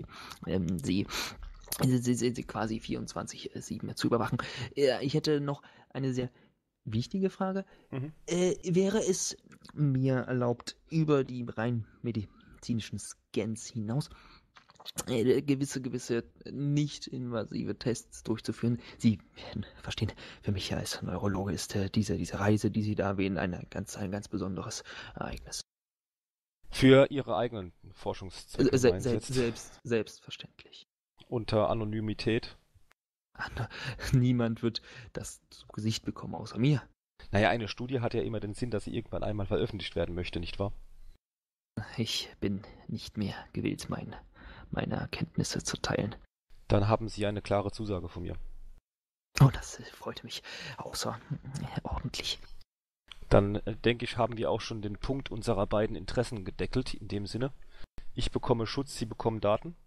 B: quasi 24/7 zu überwachen. Ich hätte noch eine sehr wichtige Frage. Wäre es mir erlaubt, über die rein medizinischen Scans hinaus gewisse nicht-invasive Tests durchzuführen. Sie werden verstehen, für mich als Neurologe ist diese Reise, die Sie da erwähnen, ein ganz besonderes Ereignis.
A: Für Ihre eigenen Forschungszwecke
B: Selbstverständlich.
A: Unter Anonymität.
B: Niemand wird das zu Gesicht bekommen, außer mir.
A: Naja, eine Studie hat ja immer den Sinn, dass sie irgendwann einmal veröffentlicht werden möchte, nicht wahr?
B: Ich bin nicht mehr gewillt, meine Erkenntnisse zu teilen.
A: Dann haben Sie eine klare Zusage von mir.
B: Oh, das freut mich außerordentlich.
A: Dann denke ich, haben wir auch schon den Punkt unserer beiden Interessen gedeckelt, in dem Sinne. Ich bekomme Schutz, Sie bekommen Daten.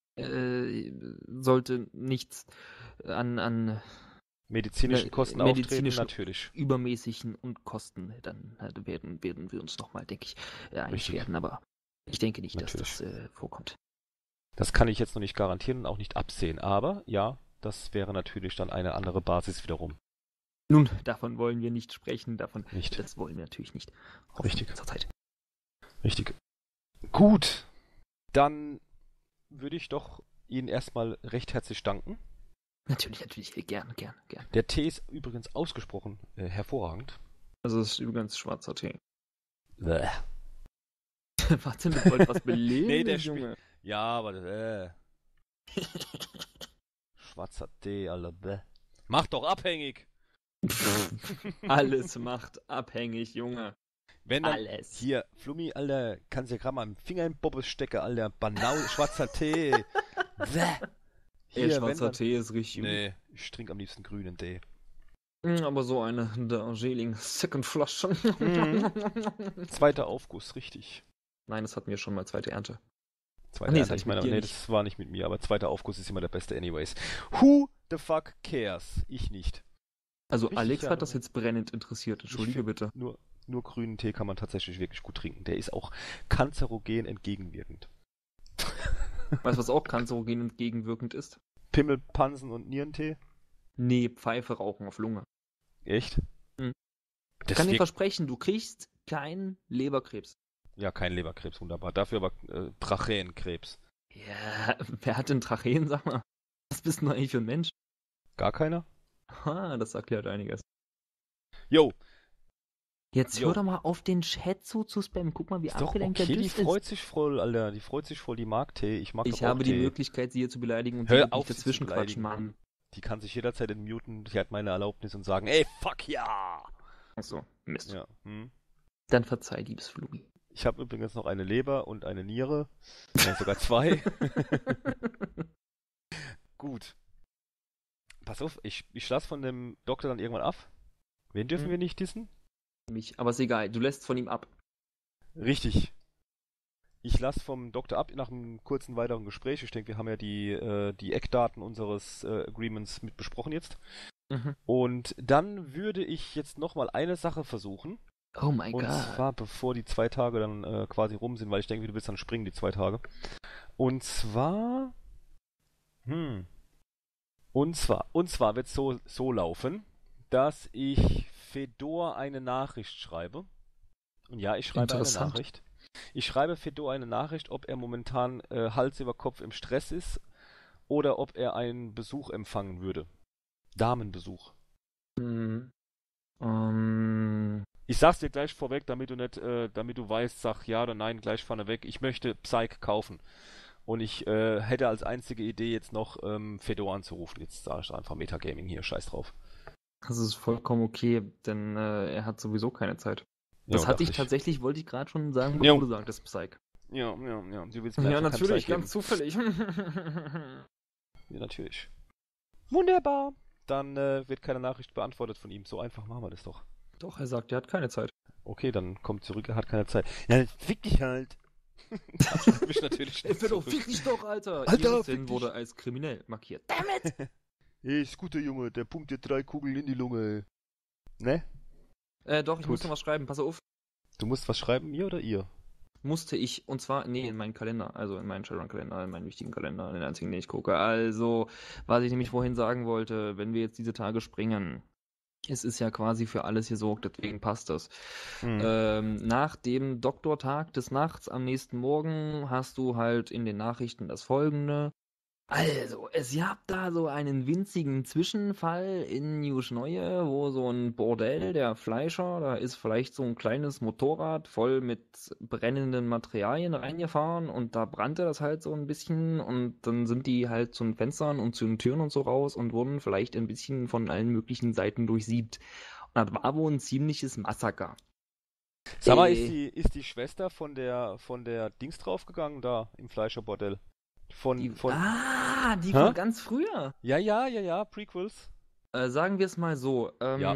B: Sollte nichts an
A: medizinischen Kosten auftreten, natürlich.
B: Übermäßigen und Kosten, dann werden wir uns nochmal, denke ich, einig werden, aber ich denke nicht, natürlich, dass das vorkommt.
A: Das kann ich jetzt noch nicht garantieren und auch nicht absehen, aber ja, das wäre natürlich dann eine andere Basis wiederum.
B: Nun, davon wollen wir nicht sprechen, das wollen wir natürlich nicht.
A: Richtig.
B: Zurzeit.
A: Richtig. Gut, dann würde ich doch Ihnen erstmal recht herzlich danken.
B: Natürlich, gern.
A: Der Tee ist übrigens ausgesprochen hervorragend.
B: Also es ist übrigens schwarzer Tee.
A: Bäh.
B: Warte, du wolltest was belegen,
A: nee, der
B: Junge.
A: Ja, aber schwarzer Tee, Alter, bäh. Mach doch abhängig!
B: Alles macht abhängig, Junge.
A: Wenn dann,
B: alles.
A: Hier, Flummi, Alter, kannst ja gerade mal im Finger in Bobbes stecken, Alter. Banau, schwarzer Tee.
B: Hier, schwarzer Tee ist richtig.
A: Nee, ich trinke am liebsten grünen Tee.
B: Aber so eine Darjeeling Second Flasche.
A: 2. Aufguss, richtig.
B: Nein, das hatten wir schon mal, 2. Ernte.
A: Das war nicht mit mir, aber 2. Aufguss ist immer der beste anyways. Who the fuck cares? Ich nicht.
B: Also richtig, Alex hat das jetzt brennend interessiert, entschuldige bitte.
A: Nur grünen Tee kann man tatsächlich wirklich gut trinken. Der ist auch kanzerogen entgegenwirkend.
B: Weißt du, was auch kanzerogen entgegenwirkend ist?
A: Pimmel, Pansen und Nierentee?
B: Nee, Pfeife rauchen auf Lunge.
A: Echt?
B: Ich kann dir versprechen, du kriegst keinen Leberkrebs.
A: Ja, kein Leberkrebs, wunderbar. Dafür aber Tracheenkrebs.
B: Ja, wer hat denn Tracheen, sag mal? Was bist du eigentlich für ein Mensch?
A: Gar keiner?
B: Das erklärt einiges.
A: Jo.
B: Jetzt hör doch mal auf, den Chat zu spammen. Guck mal, wie abgelenkt der
A: ist. Die freut sich voll, Alter. Die freut sich voll, die mag Tee. Ich
B: habe die Möglichkeit, sie hier zu beleidigen und
A: hör auf,
B: nicht dazwischen quatschen, Mann.
A: Die kann sich jederzeit entmuten. Die hat meine Erlaubnis und sagen, ey, fuck ja!
B: Achso, Mist.
A: Ja.
B: Dann verzeih, liebes Flumi.
A: Ich habe übrigens noch eine Leber und eine Niere. Ja, sogar 2. Gut. Pass auf, ich lasse von dem Doktor dann irgendwann ab. Wen dürfen wir nicht dissen?
B: Mich, aber ist egal, du lässt von ihm ab.
A: Richtig. Ich lasse vom Doktor ab nach einem kurzen weiteren Gespräch. Ich denke, wir haben ja die Eckdaten unseres Agreements mit besprochen jetzt. Und dann würde ich jetzt nochmal eine Sache versuchen.
B: Oh mein Gott.
A: Und zwar, bevor die 2 Tage dann quasi rum sind, weil ich denke, du willst dann springen, die 2 Tage. Und zwar wird es so laufen, dass ich Fedor eine Nachricht schreibe. Und ja, ich schreibe eine Nachricht. Ich schreibe Fedor eine Nachricht, ob er momentan Hals über Kopf im Stress ist oder ob er einen Besuch empfangen würde. Damenbesuch. Ich sag's dir gleich vorweg, damit du weißt, sag ja oder nein gleich vorneweg. Ich möchte Psych kaufen. Und ich hätte als einzige Idee jetzt noch Fedor anzurufen. Jetzt sage ich einfach Metagaming hier, scheiß drauf.
B: Das ist vollkommen okay, denn er hat sowieso keine Zeit. Das hatte ich tatsächlich, wollte ich gerade schon sagen, bevor du sagtest, Psych.
A: Ja. Du willst mir
B: natürlich, ganz zufällig.
A: Ja, natürlich. Wunderbar. Dann wird keine Nachricht beantwortet von ihm. So einfach machen wir das doch.
B: Doch, er sagt, er hat keine Zeit.
A: Okay, dann kommt zurück, er hat keine Zeit. Ja, fick dich halt. Das hat mich natürlich nicht
B: fick dich doch, Alter. Iris wurde als kriminell markiert. Damit!
A: Hey, ist gut, der Junge, der pumpt dir 3 Kugeln in die Lunge. Ne?
B: Doch, ich muss noch was schreiben, pass auf.
A: Du musst was schreiben, mir oder ihr?
B: Musste ich, und zwar, in meinen Kalender, also in meinen Shadowrun-Kalender, in meinen wichtigen Kalender, den einzigen, den ich gucke. Also, was ich nämlich vorhin sagen wollte, wenn wir jetzt diese Tage springen, Es ist ja quasi für alles gesorgt, deswegen passt das.
A: Hm.
B: Nach dem Doktortag des Nachts am nächsten Morgen hast du halt in den Nachrichten das Folgende. Also, es gab da so einen winzigen Zwischenfall in Neue, wo so ein Bordell, der Fleischer, da ist vielleicht so ein kleines Motorrad voll mit brennenden Materialien reingefahren und da brannte das halt so ein bisschen und dann sind die halt zu den Fenstern und zu den Türen und so raus und wurden vielleicht ein bisschen von allen möglichen Seiten durchsiebt. Und das war wohl ein ziemliches Massaker.
A: Sag mal,
B: Äh,
A: ist die Schwester von der Dings draufgegangen da im Fleischerbordell?
B: die
A: Hä?
B: von ganz früher.
A: Ja, Prequels.
B: Sagen wir es mal so.
A: Ja.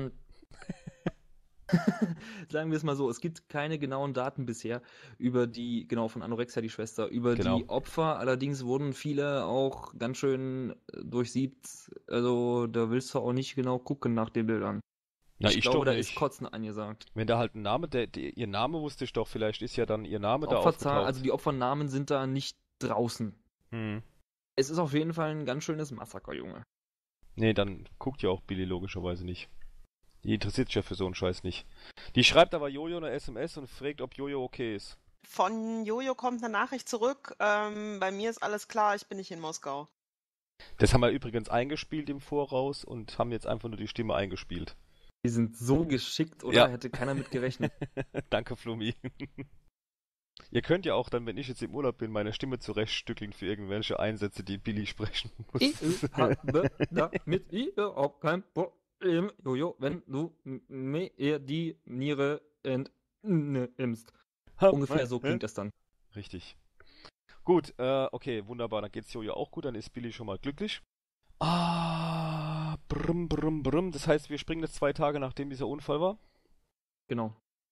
B: Sagen wir es mal so, es gibt keine genauen Daten bisher über die, genau von Anorexia, die Schwester, über
A: Genau.
B: die Opfer. Allerdings wurden viele auch ganz schön durchsiebt. Also da willst du auch nicht genau gucken nach den Bildern.
A: Na,
B: Ich
A: ich
B: glaube,
A: doch
B: da ist
A: nicht.
B: Kotzen angesagt.
A: Wenn da halt ein Name, ihr Name wusste ich doch, vielleicht ist ja dann ihr Name da
B: Opferzahl, also
A: aufgetaucht.
B: die Opfernamen sind da nicht draußen.
A: Hm.
B: Es ist auf jeden Fall ein ganz schönes Massaker, Junge.
A: Nee, dann guckt ja auch Billy logischerweise nicht. Die interessiert sich ja für so einen Scheiß nicht. Die schreibt aber Jojo eine SMS und fragt, ob Jojo okay ist.
D: Von Jojo kommt eine Nachricht zurück. Bei mir ist alles klar, ich bin nicht in Moskau.
A: Das haben wir übrigens eingespielt im Voraus und haben jetzt einfach nur die Stimme eingespielt.
B: Die sind so geschickt, oder?
A: Ja.
B: Hätte keiner mit gerechnet.
A: Danke, Flummi. Ihr könnt ja auch dann, wenn ich jetzt im Urlaub bin, meine Stimme zurechtstückeln für irgendwelche Einsätze, die Billy sprechen muss.
B: Ich habe damit überhaupt kein Problem, Jojo, wenn du mir die Niere entnimmst. Ungefähr so klingt das dann.
A: Richtig. Gut, okay, wunderbar. Dann geht's Jojo auch gut, dann ist Billy schon mal glücklich. Brumm, brumm, brumm. Das heißt, wir springen jetzt 2 Tage, nachdem dieser Unfall war?
B: Genau.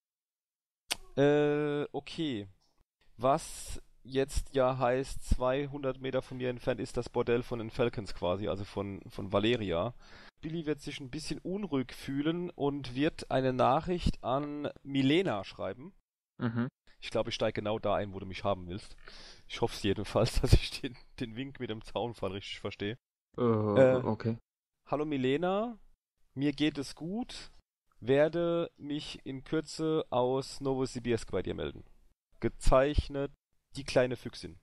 A: Okay. Was jetzt ja heißt, 200 Meter von mir entfernt ist das Bordell von den Falcons quasi, also von Valeria. Billy wird sich ein bisschen unruhig fühlen und wird eine Nachricht an Milena schreiben.
B: Mhm.
A: Ich glaube, ich steige genau da ein, wo du mich haben willst. Ich hoffe es jedenfalls, dass ich den Wink mit dem Zaunfall richtig verstehe.
B: Okay.
A: Hallo Milena, mir geht es gut. Werde mich in Kürze aus Novosibirsk bei dir melden. Gezeichnet, die kleine Füchsin.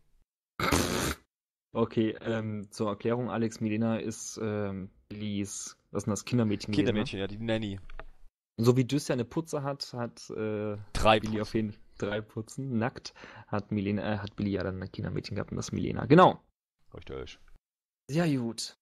B: Okay, zur Erklärung, Alex Milena ist Billys, was ist denn das, Kindermädchen gewesen,
A: Kindermädchen, ja, die Nanny.
B: ne? So wie Düss ja eine Putze hat
A: 3
B: Billy
A: Putzen.
B: auf jeden Fall 3 Putzen, nackt, hat Billy ja dann ein Kindermädchen gehabt und das Milena. Genau.
A: Richtig.
B: Ja, gut.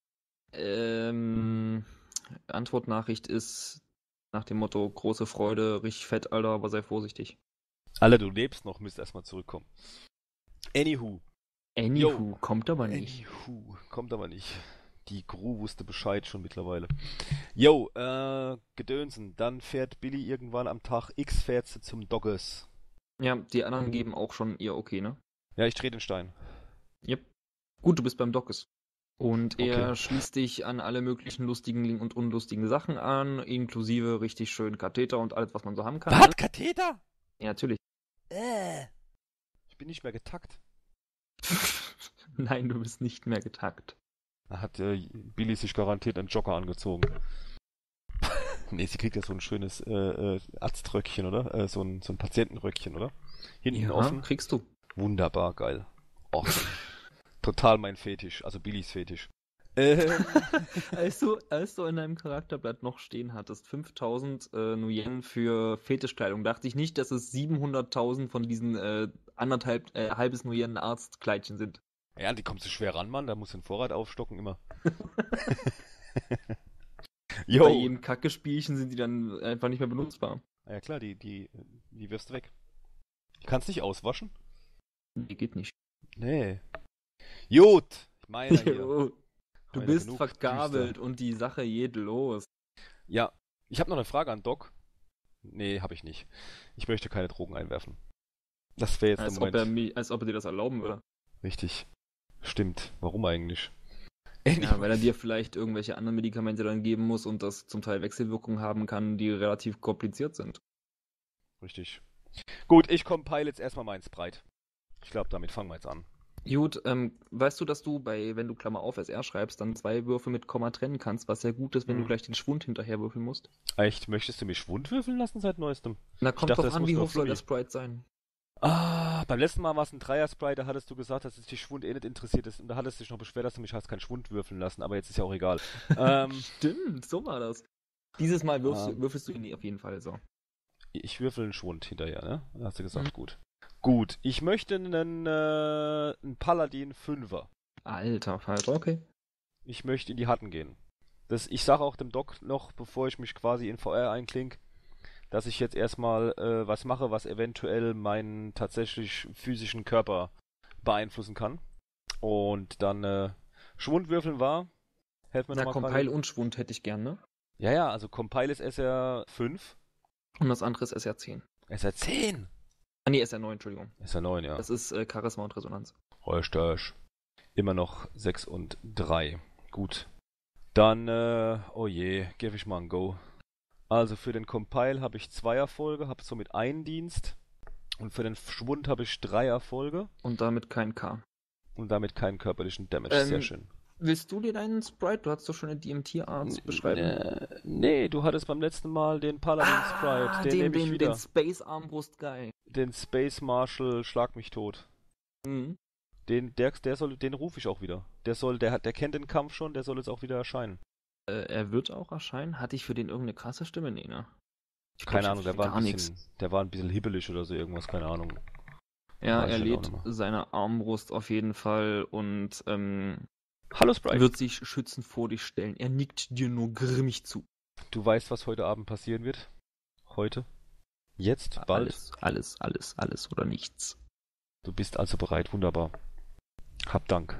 B: Antwortnachricht ist nach dem Motto, große Freude, richtig fett, Alter, aber sei vorsichtig.
A: Alle, du lebst noch, müsst erstmal zurückkommen. Anywho,
B: Kommt aber nicht.
A: kommt aber nicht. Die Crew wusste Bescheid schon mittlerweile. Yo, Gedönsen. Dann fährt Billy irgendwann am Tag X fährt sie zum Doggers.
B: Ja, die anderen geben auch schon ihr Okay, ne?
A: Ja, ich drehe den Stein.
B: Yep. Gut, du bist beim Dockes. Und er
A: Okay.
B: schließt dich an alle möglichen lustigen und unlustigen Sachen an, inklusive richtig schön Katheter und alles, was man so haben kann.
A: Was? Katheter?
B: Ja, natürlich.
A: Ich bin nicht mehr getackt.
B: Nein, du bist nicht mehr getackt.
A: Da hat Billy sich garantiert einen Jogger angezogen. Nee, sie kriegt ja so ein schönes Arztröckchen, oder? So ein Patientenröckchen, oder? Hinten offen.
B: kriegst du.
A: Wunderbar, geil. Och, total mein Fetisch, also Billys Fetisch.
B: Als du in deinem Charakterblatt noch stehen hattest, 5000 Nuyen für Fetischkleidung, dachte ich nicht, dass es 700.000 von diesen halbes Nuyen Arztkleidchen sind.
A: Ja, die kommt so schwer ran, Mann, da muss den Vorrat aufstocken immer.
B: Bei
A: Jo.
B: jedem Kacke-Spielchen sind die dann einfach nicht mehr benutzbar.
A: Ja klar, die wirfst du weg. Die kannst nicht auswaschen?
B: Die geht nicht.
A: Nee. Gut, ich meine hier.
B: Jo, du
A: Meine
B: bist
A: genug
B: verkabelt
A: düster.
B: und die Sache geht los.
A: Ja, ich habe noch eine Frage an Doc. Nee, habe ich nicht. Ich möchte keine Drogen einwerfen. Das wäre jetzt
B: Als
A: der Moment.
B: als ob er dir das erlauben würde.
A: Richtig. Stimmt. Warum eigentlich?
B: Ja, weil er dir vielleicht irgendwelche anderen Medikamente dann geben muss und das zum Teil Wechselwirkungen haben kann, die relativ kompliziert sind.
A: Richtig. Gut, ich compile jetzt erstmal meins breit. Ich glaube, damit fangen wir jetzt an.
B: Gut, weißt du, dass du wenn du Klammer auf SR schreibst, dann 2 Würfel mit Komma trennen kannst, was sehr gut ist, wenn du gleich den Schwund hinterher würfeln musst?
A: Echt, möchtest du mich Schwund würfeln lassen seit neuestem?
B: Na,
A: Ich
B: kommt
A: dachte,
B: drauf
A: das
B: an,
A: muss
B: wie
A: nur
B: hoch soll der
A: Flummi.
B: Sprite sein.
A: Beim letzten Mal war es ein Dreier-Sprite, da hattest du gesagt, dass es dich Schwund eh nicht interessiert ist und da hattest du dich noch beschwert, dass du mich hast keinen Schwund würfeln lassen, aber jetzt ist ja auch egal.
B: Stimmt, so war das. Dieses Mal
A: Ähm.
B: würfelst du ihn auf jeden Fall so.
A: Ich würfel einen Schwund hinterher, ne? Da hast du gesagt, gut. Gut, ich möchte einen Paladin 5er.
B: Alter Falter, okay.
A: Ich möchte in die Hatten gehen. Ich sage auch dem Doc noch, bevor ich mich quasi in VR einklinke, dass ich jetzt erstmal was mache, was eventuell meinen tatsächlich physischen Körper beeinflussen kann. Und dann Schwundwürfeln war. Helf mir
B: Na,
A: nochmal
B: Compile
A: gerade.
B: und Schwund hätte ich gern, ne?
A: Ja, also Compile ist SR 5.
B: Und das andere ist SR 10.
A: SR 10?
B: Ah, nee, SR 9, Entschuldigung.
A: SR 9, ja.
B: Das ist Charisma und Resonanz.
A: Richtig. Immer noch 6 und 3. Gut. Dann, oh je, gebe ich mal ein Go. Also für den Compile habe ich 2 Erfolge, habe somit einen Dienst. Und für den Schwund habe ich 3 Erfolge.
B: Und damit kein K.
A: Und damit keinen körperlichen Damage. Sehr schön.
B: Willst du dir deinen Sprite? Du hast doch schon eine DMT-Art beschreiben.
A: Nee, du hattest beim letzten Mal den Paladin-Sprite. Den nehme ich wieder.
B: Den Space Armbrust Guy.
A: Den Space Marshal Schlag mich tot.
B: Mhm.
A: Den rufe ich auch wieder. Der kennt den Kampf schon, der soll jetzt auch wieder erscheinen.
B: Er wird auch erscheinen. Hatte ich für den irgendeine krasse Stimme? Nee, ne?
A: Keine Ahnung, der war ein bisschen hibbelig oder so irgendwas, keine Ahnung.
B: Ja,
A: Weiß
B: er
A: ich
B: lädt
A: auch nicht mehr.
B: seine Armbrust auf jeden Fall und
A: Hallo Sprite.
B: wird sich schützend vor dich stellen. Er nickt dir nur grimmig zu.
A: Du weißt, was heute Abend passieren wird? Heute? Jetzt? Bald?
B: Alles oder nichts.
A: Du bist also bereit, wunderbar. Hab Dank.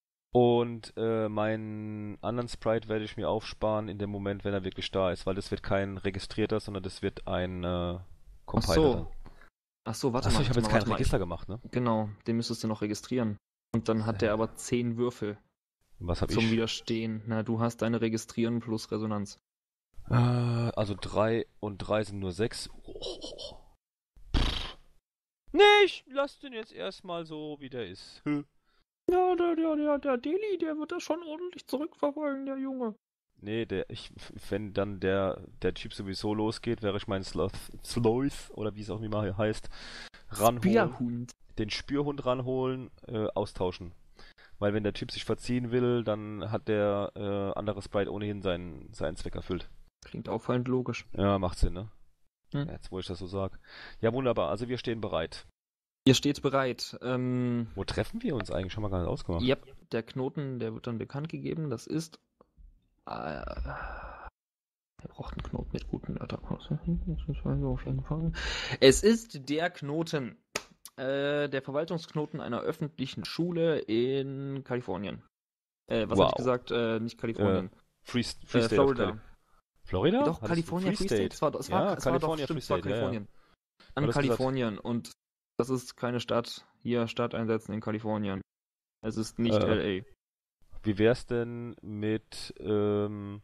A: Und meinen anderen Sprite werde ich mir aufsparen in dem Moment, wenn er wirklich da ist, weil das wird kein registrierter, sondern das wird ein Compiler.
B: Ach so, warte
A: Achso,
B: mal.
A: ich habe jetzt kein Register gemacht, ne?
B: Genau, den müsstest du noch registrieren. Und dann hat der aber 10 Würfel
A: Was habe
B: zum
A: ich?
B: Widerstehen. Na, du hast deine Registrieren plus Resonanz.
A: Also 3 und 3 sind nur 6. Oh. Nicht! Lass den jetzt erstmal so, wie der ist.
B: Ja, der Deli, der wird das schon ordentlich zurückverfolgen, der Junge.
A: Nee, wenn dann der Typ sowieso losgeht, wäre ich meinen Sloth oder wie es auch immer heißt, ranholen.
B: Spürhund.
A: Den Spürhund ranholen, austauschen. Weil wenn der Typ sich verziehen will, dann hat der andere Sprite ohnehin seinen Zweck erfüllt.
B: Klingt auffallend logisch.
A: Ja, macht Sinn, ne?
B: Hm.
A: Jetzt, wo ich das so sage. Ja, wunderbar. Also wir stehen bereit.
B: Ihr steht bereit.
A: Wo treffen wir uns eigentlich? Haben wir gar nicht ausgemacht.
B: Ja, der Knoten, der wird dann bekannt gegeben. Das ist... er braucht einen Knoten mit guten Wörtern. Auf jeden Fall. Es ist der Knoten. Der Verwaltungsknoten einer öffentlichen Schule in Kalifornien. Was hatte ich gesagt? Nicht Kalifornien.
A: Free State
B: Florida.
A: Florida?
B: Doch, California Free State. Es war
A: California
B: doch,
A: Free State,
B: Kalifornien.
A: War
B: An
A: das
B: Kalifornien. Und das ist keine Stadt. Hier Stadt einsetzen in Kalifornien. Es ist nicht LA.
A: Wie wär's denn mit Irvine?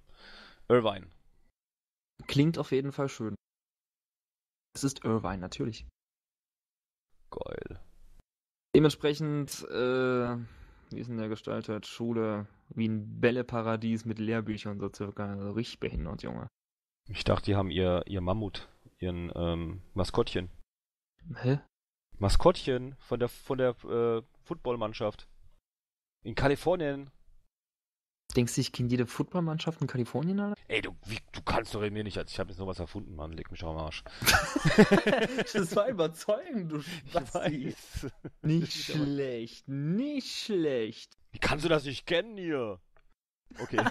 B: Klingt auf jeden Fall schön. Es ist Irvine, natürlich.
A: Geil.
B: Dementsprechend, wie ist denn der gestaltet? Schule wie ein Bälleparadies mit Lehrbüchern so circa. Also richtig behindert, Junge.
A: Ich dachte, die haben ihr Mammut, ihren Maskottchen.
B: Hä?
A: Maskottchen von der Footballmannschaft. In Kalifornien.
B: Denkst du, ich kenne jede Footballmannschaft in Kalifornien, Alter?
A: Ey, du kannst doch mir nicht, ich habe jetzt noch was erfunden, Mann. Leg mich am Arsch.
B: Das war überzeugend, du
A: Spasti.
B: Nicht schlecht, nicht schlecht.
A: Wie kannst du das nicht kennen hier? Okay.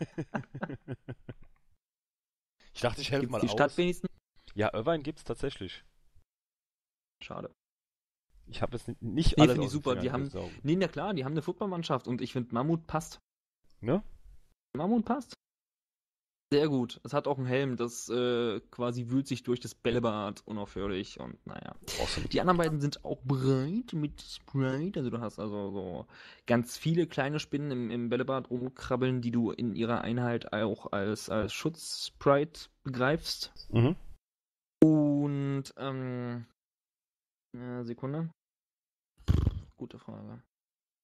A: Ich dachte, ich helfe mal
B: die
A: aus.
B: Stadt wenigstens?
A: Ja, Irvine gibt's tatsächlich.
B: Schade.
A: Ich habe jetzt nicht
B: Nee,
A: alles
B: finde ich
A: aus den
B: super.
A: Fingern
B: Die haben,
A: gesaugt.
B: nee, na klar, die haben eine Footballmannschaft und ich finde Mammut passt.
A: Ne?
B: Mammut passt. Sehr gut. Es hat auch einen Helm, das quasi wühlt sich durch das Bällebad unaufhörlich und naja.
A: Awesome.
B: Die anderen beiden sind auch bereit mit Sprite. Also du hast also so ganz viele kleine Spinnen im Bällebad rumkrabbeln, die du in ihrer Einheit auch als Schutz-Sprite begreifst.
A: Mhm.
B: Und, Sekunde. Gute Frage.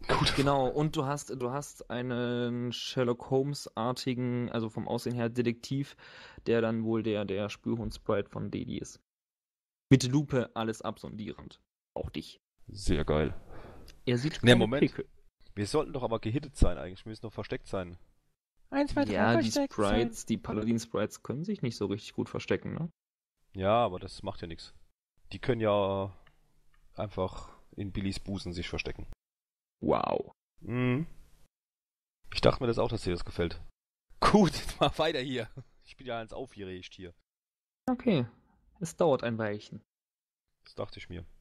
A: Gut.
B: Genau, und du hast einen Sherlock Holmes-artigen, also vom Aussehen her Detektiv, der dann wohl der Spürhund-Sprite von Deli ist. Mit Lupe alles absondierend. Auch dich.
A: Sehr geil.
B: Er sieht
A: Ne,
B: keine
A: Moment.
B: Pickel.
A: Wir sollten doch aber gehittet sein eigentlich. Wir müssen doch versteckt sein. 1, 2, 3,
B: Ja, die
A: versteckt
B: Sprites, die Paladin-Sprites können sich nicht so richtig gut verstecken, ne?
A: Ja, aber das macht ja nichts. Die können ja einfach in Billys Busen sich verstecken.
B: Wow.
A: Mhm. Ich dachte mir das auch, dass dir das gefällt. Gut, jetzt mal weiter hier. Ich bin ja eins aufgeregt hier.
B: Okay, es dauert ein Weilchen.
A: Das dachte ich mir.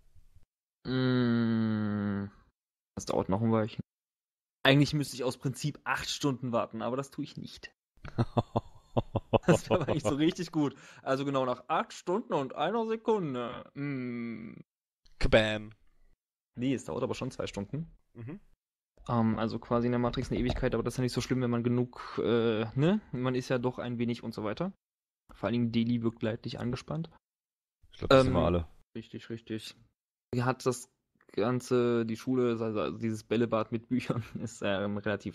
B: Es dauert noch ein Weilchen. Eigentlich müsste ich aus Prinzip 8 Stunden warten, aber das tue ich nicht. Das wäre eigentlich so richtig gut. Also genau nach 8 Stunden und 1 Sekunde.
A: Kabam.
B: Nee, es dauert aber schon 2 Stunden.
A: Mhm.
B: Also quasi in der Matrix eine Ewigkeit, aber das ist ja nicht so schlimm, wenn man genug, ne? Man ist ja doch ein wenig und so weiter. Vor allen Dingen Deli wirkt leidlich angespannt.
A: Ich glaube, das sind wir alle.
B: Richtig, richtig. Er hat das Ganze, die Schule, also dieses Bällebad mit Büchern, ist ein relativ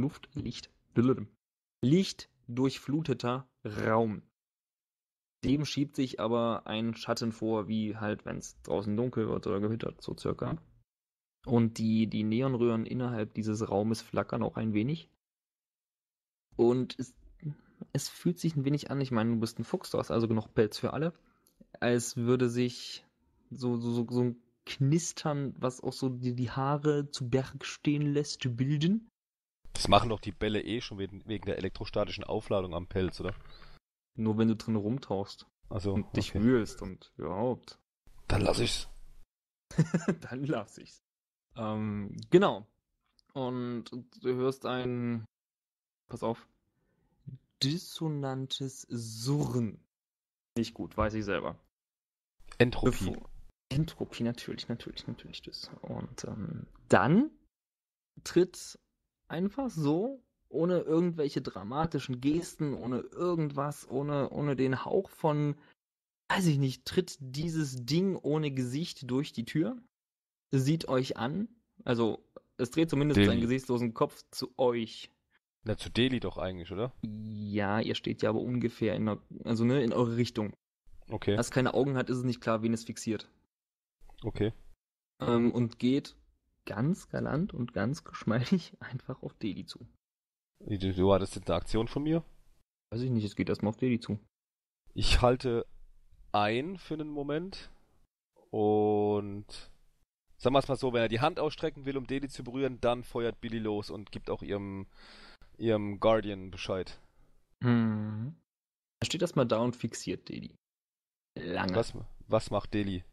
B: lichtdurchfluteter Raum. Dem schiebt sich aber ein Schatten vor, wie halt, wenn es draußen dunkel wird oder gewittert, so circa. Und die Neonröhren innerhalb dieses Raumes flackern auch ein wenig. Und es fühlt sich ein wenig an, ich meine, du bist ein Fuchs, du hast also genug Pelz für alle, als würde sich so ein Knistern, was auch so die Haare zu Berg stehen lässt, bilden.
A: Das machen doch die Bälle eh schon wegen der elektrostatischen Aufladung am Pelz, oder?
B: Nur wenn du drin rumtauchst
A: Also,
B: und dich
A: okay.
B: wühlst und überhaupt.
A: Dann lass ich's.
B: Dann lass ich's. Genau. Und du hörst ein, pass auf, dissonantes Surren. Nicht gut, weiß ich selber.
A: Entropie.
B: Entropie, natürlich das. Und dann tritt einfach so, ohne irgendwelche dramatischen Gesten, ohne irgendwas, ohne den Hauch von, weiß ich nicht, tritt dieses Ding ohne Gesicht durch die Tür, sieht euch an, also es dreht zumindest
A: Deli.
B: seinen gesichtslosen Kopf zu euch.
A: Na, zu Deli doch eigentlich, oder?
B: Ja, ihr steht ja aber ungefähr in eure Richtung.
A: Okay,
B: Da es keine Augen hat, ist es nicht klar, wen es fixiert.
A: okay.
B: Und geht ganz galant und ganz geschmeidig einfach auf Deli zu.
A: Du hattest jetzt eine Aktion von mir?
B: Weiß ich nicht, es geht erstmal auf Deli zu.
A: Ich halte ein für einen Moment und sagen wir es mal so, wenn er die Hand ausstrecken will, um Deli zu berühren, dann feuert Billy los und gibt auch ihrem Guardian Bescheid.
B: Er steht erstmal da und fixiert Deli. Lange.
A: Was macht Deli?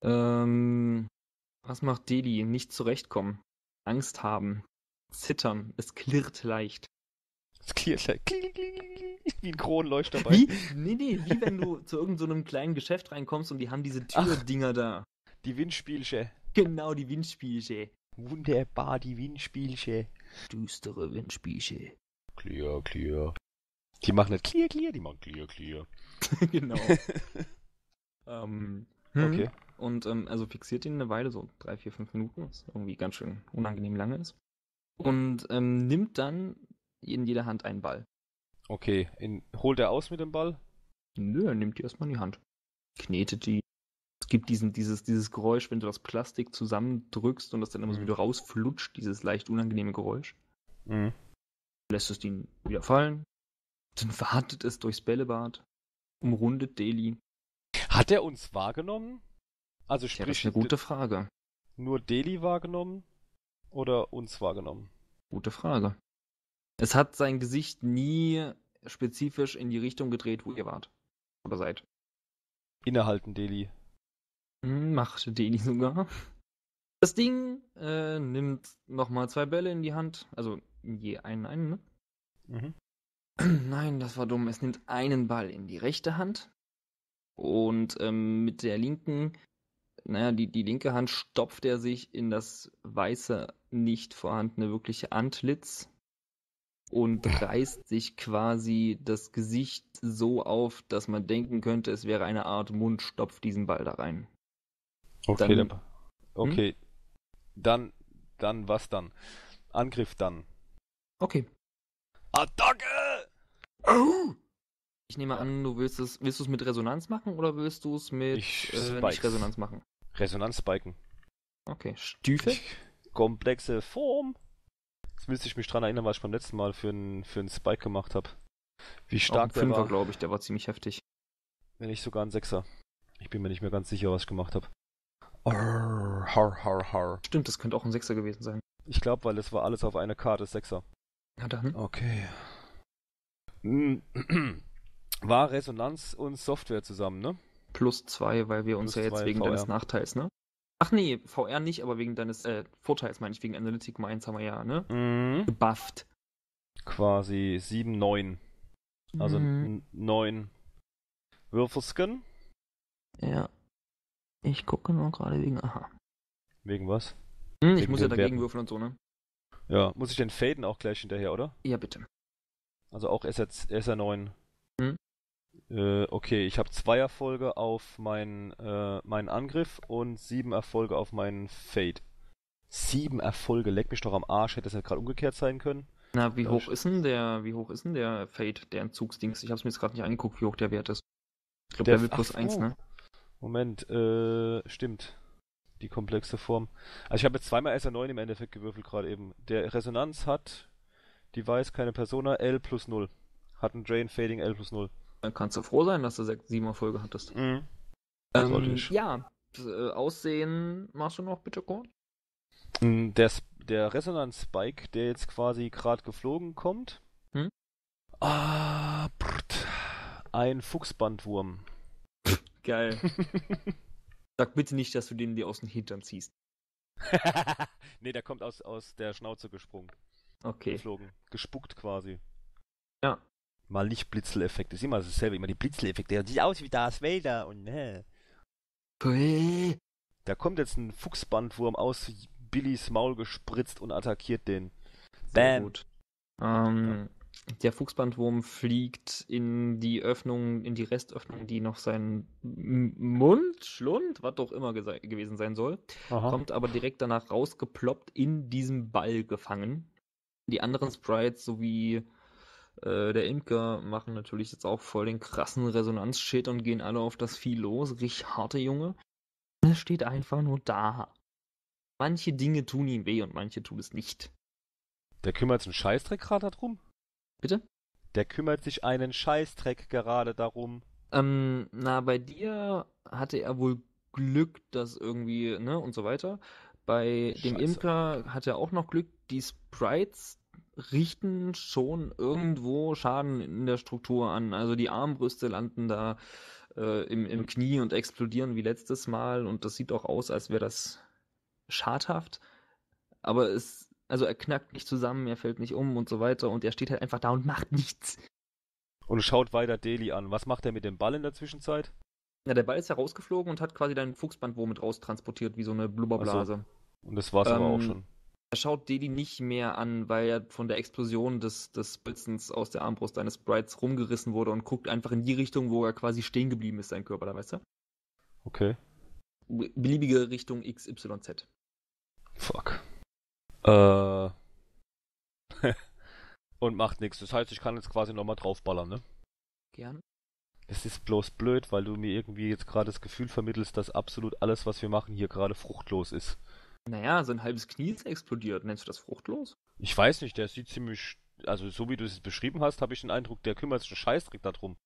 B: Was macht Deli? Nicht zurechtkommen. Angst haben. Zittern. Es klirrt leicht.
A: Es klirrt wie ein Kronleuchter dabei.
B: Wie? Nee, wie wenn du zu irgendeinem kleinen Geschäft reinkommst und die haben diese Türdinger da.
A: Die Windspielche.
B: Genau, die Windspielche.
A: Wunderbar, die Windspielche.
B: Düstere Windspielche.
A: Clear. Die machen nicht clear, die machen clear.
B: Genau.
A: Okay.
B: Und also fixiert ihn eine Weile, so 3, 4, 5 Minuten, was irgendwie ganz schön unangenehm lange ist. Und nimmt dann in jeder Hand einen Ball.
A: Okay, holt er aus mit dem Ball?
B: Nö, er nimmt die erstmal in die Hand. Knetet die. Es gibt dieses Geräusch, wenn du das Plastik zusammendrückst und das dann immer so wieder rausflutscht, dieses leicht unangenehme Geräusch.
A: Mhm.
B: Lässt es ihn wieder fallen. Dann wartet es durchs Bällebad. Umrundet Deli.
A: Hat er uns wahrgenommen? Also
B: Ja, das
A: sprich,
B: ist eine gute Frage.
A: nur Deli wahrgenommen oder uns wahrgenommen?
B: Gute Frage. Es hat sein Gesicht nie spezifisch in die Richtung gedreht, wo ihr wart. Oder seid.
A: Innehalten, Deli.
B: Macht Deli sogar. Das Ding nimmt nochmal 2 Bälle in die Hand. Also je einen, ne?
A: Mhm.
B: Nein, das war dumm. Es nimmt einen Ball in die rechte Hand. Und mit der linken, die linke Hand stopft er sich in das weiße, nicht vorhandene wirkliche Antlitz und reißt sich quasi das Gesicht so auf, dass man denken könnte, es wäre eine Art Mund, stopft diesen Ball da rein.
A: Okay,
B: Dann-
A: okay. Dann Dann was dann? Angriff dann.
B: Okay.
A: Attacke!
B: Ich nehme an, du willst du es mit Resonanz machen oder willst du es mit
A: Ich
B: nicht
A: spike's.
B: Resonanz machen?
A: Resonanzspiken.
B: Okay. Stufe?
A: Komplexe Form. Jetzt müsste ich mich dran erinnern, was ich beim letzten Mal für einen Spike gemacht habe. Wie
B: Auch ein
A: stark der
B: Fünfer,
A: war.
B: glaube ich, der war ziemlich heftig.
A: Wenn nicht sogar ein Sechser. Ich bin mir nicht mehr ganz sicher, was ich gemacht habe. Har.
B: Stimmt, das könnte auch ein Sechser gewesen sein.
A: Ich glaube, weil es war alles auf einer Karte Sechser.
B: Na dann.
A: Okay. War Resonanz und Software zusammen, ne?
B: +2, weil wir uns
A: Plus
B: ja jetzt
A: 2
B: wegen
A: VR.
B: deines Nachteils, ne? Ach nee, VR nicht, aber wegen deines Vorteils, meine ich, wegen Analytic Minds haben wir ja, ne?
A: Mhm.
B: Gebufft.
A: Quasi 7, 9. Also 9 Würfelsken.
B: Ja. Ich gucke nur gerade wegen. Aha.
A: Wegen was?
B: Ich
A: Wegen
B: muss ja
A: den
B: dagegen
A: Werten.
B: würfeln und so, ne?
A: Ja, muss ich den faden auch gleich hinterher, oder?
B: Ja, bitte.
A: Also auch SR9.
B: Hm.
A: Okay, ich habe 2 Erfolge auf meinen Angriff und 7 Erfolge auf meinen Fade. 7 Erfolge, leck mich doch am Arsch, hätte das ja gerade umgekehrt sein können.
B: Na, wie
A: Ja,
B: hoch ist denn der Fade, der Entzugsdings? Ich hab's mir jetzt gerade nicht angeguckt, wie hoch der Wert ist. Ich glaube,
A: Der
B: Level
A: F-
B: plus
A: ach,
B: 1,
A: oh.
B: ne?
A: Moment, stimmt. Die komplexe Form. Also ich habe jetzt zweimal SR9 im Endeffekt gewürfelt gerade eben. Der Resonanz hat Device, keine Persona, L plus 0. Hat ein Drain Fading L plus 0.
B: Dann kannst du froh sein, dass du 7 Erfolge hattest.
A: Mhm. Sollte ich.
B: Ja, Aussehen machst du noch bitte kurz?
A: Der Resonanz-Spike, der jetzt quasi gerade geflogen kommt.
B: Hm?
A: Ein Fuchsbandwurm.
B: Geil. Sag bitte nicht, dass du den dir aus dem Hintern ziehst.
A: Nee, der kommt aus der Schnauze gesprungen.
B: Okay.
A: Geflogen. Gespuckt quasi.
B: Ja.
A: Mal nicht Blitzeleffekt. Das ist immer dasselbe, immer die Blitzeleffekte. Der sieht aus wie Darth Vader und Da kommt jetzt ein Fuchsbandwurm aus Billys Maul gespritzt und attackiert den.
B: Sehr
A: Bam.
B: gut. Der Fuchsbandwurm fliegt in die Öffnung, in die Restöffnung, die noch sein Mund, Schlund, was auch immer gewesen sein soll.
A: Aha.
B: Kommt aber direkt danach rausgeploppt, in diesem Ball gefangen. Die anderen Sprites sowie der Imker machen natürlich jetzt auch voll den krassen Resonanzshit und gehen alle auf das Vieh los. Richtig harte Junge. Es steht einfach nur da. Manche Dinge tun ihm weh und manche tun es nicht.
A: Der kümmert sich einen Scheißdreck gerade darum?
B: Bitte?
A: Der kümmert sich einen Scheißdreck gerade darum.
B: Bei dir hatte er wohl Glück, dass irgendwie, ne, und so weiter. Bei dem
A: Scheiße.
B: Imker hat er auch noch Glück. Die Sprites richten schon irgendwo Schaden in der Struktur an. Also die Armbrüste landen da im Knie und explodieren wie letztes Mal. Und das sieht auch aus, als wäre das schadhaft. Aber er knackt nicht zusammen, er fällt nicht um und so weiter. Und er steht halt einfach da und macht nichts.
A: Und schaut weiter Deli an. Was macht er mit dem Ball in der Zwischenzeit?
B: Ja, der Ball ist ja rausgeflogen und hat quasi deinen Fuchsbandwurm mit raustransportiert, wie so eine Blubberblase.
A: Und das war's aber auch schon.
B: Er schaut Deli nicht mehr an, weil er von der Explosion des Blitzens aus der Armbrust eines Sprites rumgerissen wurde und guckt einfach in die Richtung, wo er quasi stehen geblieben ist, sein Körper da, weißt du?
A: Okay.
B: Beliebige Richtung XYZ.
A: Fuck. Und macht nichts. Das heißt, ich kann jetzt quasi nochmal draufballern, ne?
B: Gern.
A: Es ist bloß blöd, weil du mir irgendwie jetzt gerade das Gefühl vermittelst, dass absolut alles, was wir machen, hier gerade fruchtlos ist.
B: Naja, sein halbes Knie ist explodiert. Nennst du das fruchtlos?
A: Ich weiß nicht, der sieht ziemlich... Also so wie du es beschrieben hast, habe ich den Eindruck, der kümmert sich einen Scheißdreck darum.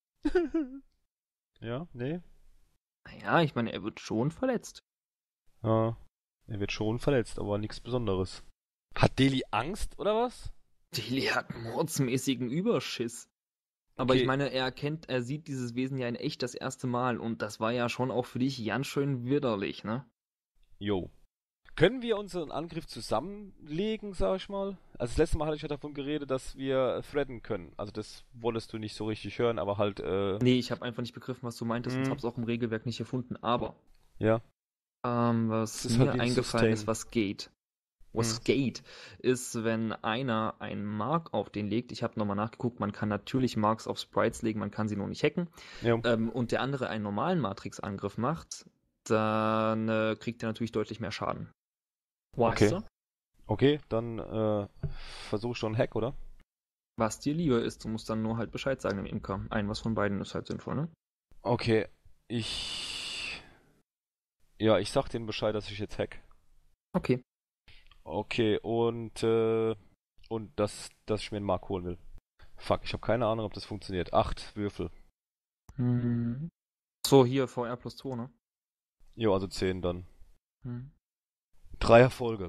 A: Ja, nee?
B: Naja, ich meine, er wird schon verletzt.
A: Ja, er wird schon verletzt, aber nichts Besonderes. Hat Deli Angst, oder was?
B: Deli hat mordsmäßigen Überschiss. Aber
A: Okay.
B: ich meine, er sieht dieses Wesen ja in echt das erste Mal und das war ja schon auch für dich ganz schön widerlich, ne?
A: Jo. Können wir unseren Angriff zusammenlegen, sag ich mal? Also das letzte Mal hatte ich ja davon geredet, dass wir threaden können. Also das wolltest du nicht so richtig hören, aber halt,
B: Nee, ich habe einfach nicht begriffen, was du meintest und hab's auch im Regelwerk nicht gefunden. Aber
A: ja.
B: was
A: Das ist
B: mir
A: halt wie ein
B: eingefallen ist,
A: Sustain.
B: was geht. Was geht, ist, wenn einer einen Mark auf den legt. Ich habe nochmal nachgeguckt, man kann natürlich Marks auf Sprites legen, man kann sie nur nicht hacken.
A: Ja.
B: Und der andere einen normalen Matrix-Angriff macht, dann kriegt er natürlich deutlich mehr Schaden. Weißt
A: Okay.
B: du?
A: Okay, dann versuche ich schon einen Hack, oder?
B: Was dir lieber ist, du musst dann nur halt Bescheid sagen dem Imker. Was von beiden ist halt sinnvoll, ne?
A: Okay, ich... Ja, ich sag denen Bescheid, dass ich jetzt hack.
B: Okay.
A: Okay, und dass ich mir einen Mark holen will. Fuck, ich habe keine Ahnung, ob das funktioniert. 8 Würfel.
B: Mhm. So, hier VR plus 2, ne?
A: Jo, also 10 dann.
B: Mhm.
A: 3 Erfolge.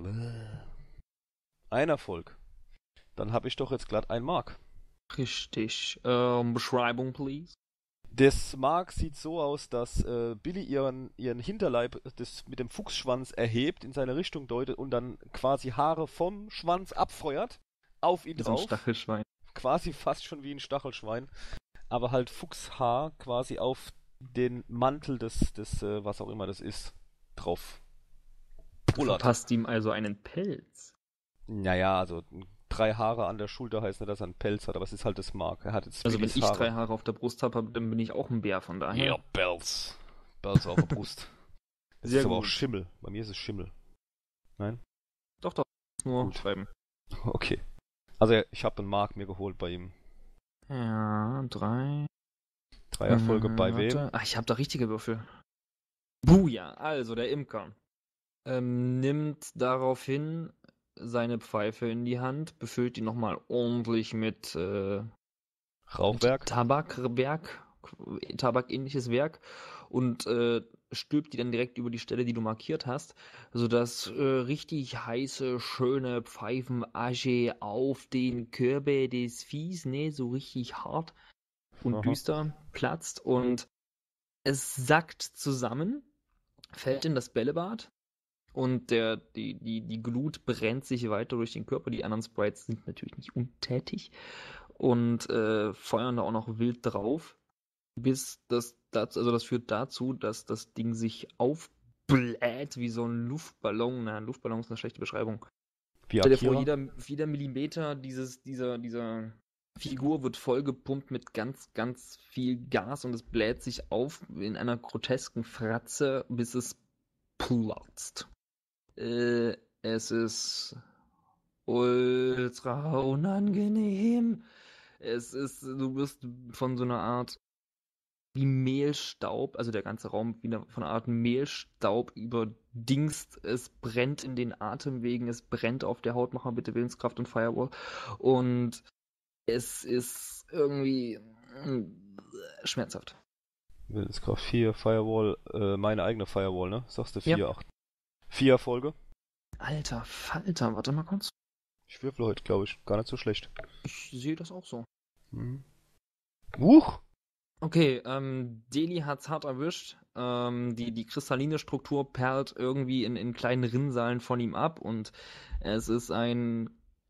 A: Ein Erfolg. Dann habe ich doch jetzt glatt ein Mark.
B: Richtig. Beschreibung, please.
A: Das Mark sieht so aus, dass Billy ihren Hinterleib mit dem Fuchsschwanz erhebt, in seine Richtung deutet und dann quasi Haare vom Schwanz abfeuert auf ihn
B: Wie so ein
A: drauf.
B: Stachelschwein.
A: Quasi fast schon wie ein Stachelschwein. Aber halt Fuchshaar quasi auf den Mantel des was auch immer das ist, drauf
B: Du
A: pullert.
B: verpasst ihm also einen Pelz.
A: Naja, also 3 Haare an der Schulter heißt nicht, dass er einen Pelz hat, aber es ist halt das Mark. Er hat jetzt
B: Also wenn
A: Billys
B: ich
A: Haare.
B: 3 Haare auf der Brust habe, dann bin ich auch ein Bär, von daher.
A: Ja, Bells. Bells auf der Brust. Es
B: Sehr
A: ist aber auch
B: gut.
A: Schimmel. Bei mir ist es Schimmel. Nein?
B: Doch, nur
A: Gut.
B: schreiben.
A: Okay. Also ich habe einen Mark mir geholt bei ihm.
B: Ja, 3.
A: 3 Erfolge bei wem?
B: Warte. Ach, ich habe da richtige Würfel. Buja, also der Imker nimmt daraufhin seine Pfeife in die Hand, befüllt die nochmal ordentlich mit
A: Rauchwerk?
B: Tabakähnliches Werk und stülpt die dann direkt über die Stelle, die du markiert hast, sodass richtig heiße, schöne Pfeifenasche auf den Körper des Viehs, ne, so richtig hart und
A: Aha.
B: düster platzt und es sackt zusammen, fällt in das Bällebad und die Glut brennt sich weiter durch den Körper. Die anderen Sprites sind natürlich nicht untätig und feuern da auch noch wild drauf, also das führt dazu, dass das Ding sich aufbläht wie so ein Luftballon. Na, ein Luftballon ist eine schlechte Beschreibung.
A: Wie
B: Stell dir vor,
A: Akira?
B: jeder Millimeter dieser Figur wird vollgepumpt mit ganz, ganz viel Gas und es bläht sich auf in einer grotesken Fratze, bis es platzt. Es ist ultra unangenehm. Du wirst von so einer Art wie Mehlstaub, also der ganze Raum wieder von einer Art Mehlstaub überdingst. Es brennt in den Atemwegen, es brennt auf der Haut. Mach mal bitte Willenskraft und Firewall. Und es ist irgendwie schmerzhaft.
A: Willenskraft 4, Firewall, meine eigene Firewall, ne? Sagst du
B: Ja.
A: 4, 8. 4 Erfolge.
B: Alter Falter, warte mal kurz.
A: Ich würfel heute, glaube ich, gar nicht so schlecht.
B: Ich sehe das auch so.
A: Huch!
B: Okay, Deli hat's hart erwischt. Die kristalline Struktur perlt irgendwie in kleinen Rinnsalen von ihm ab und es ist ein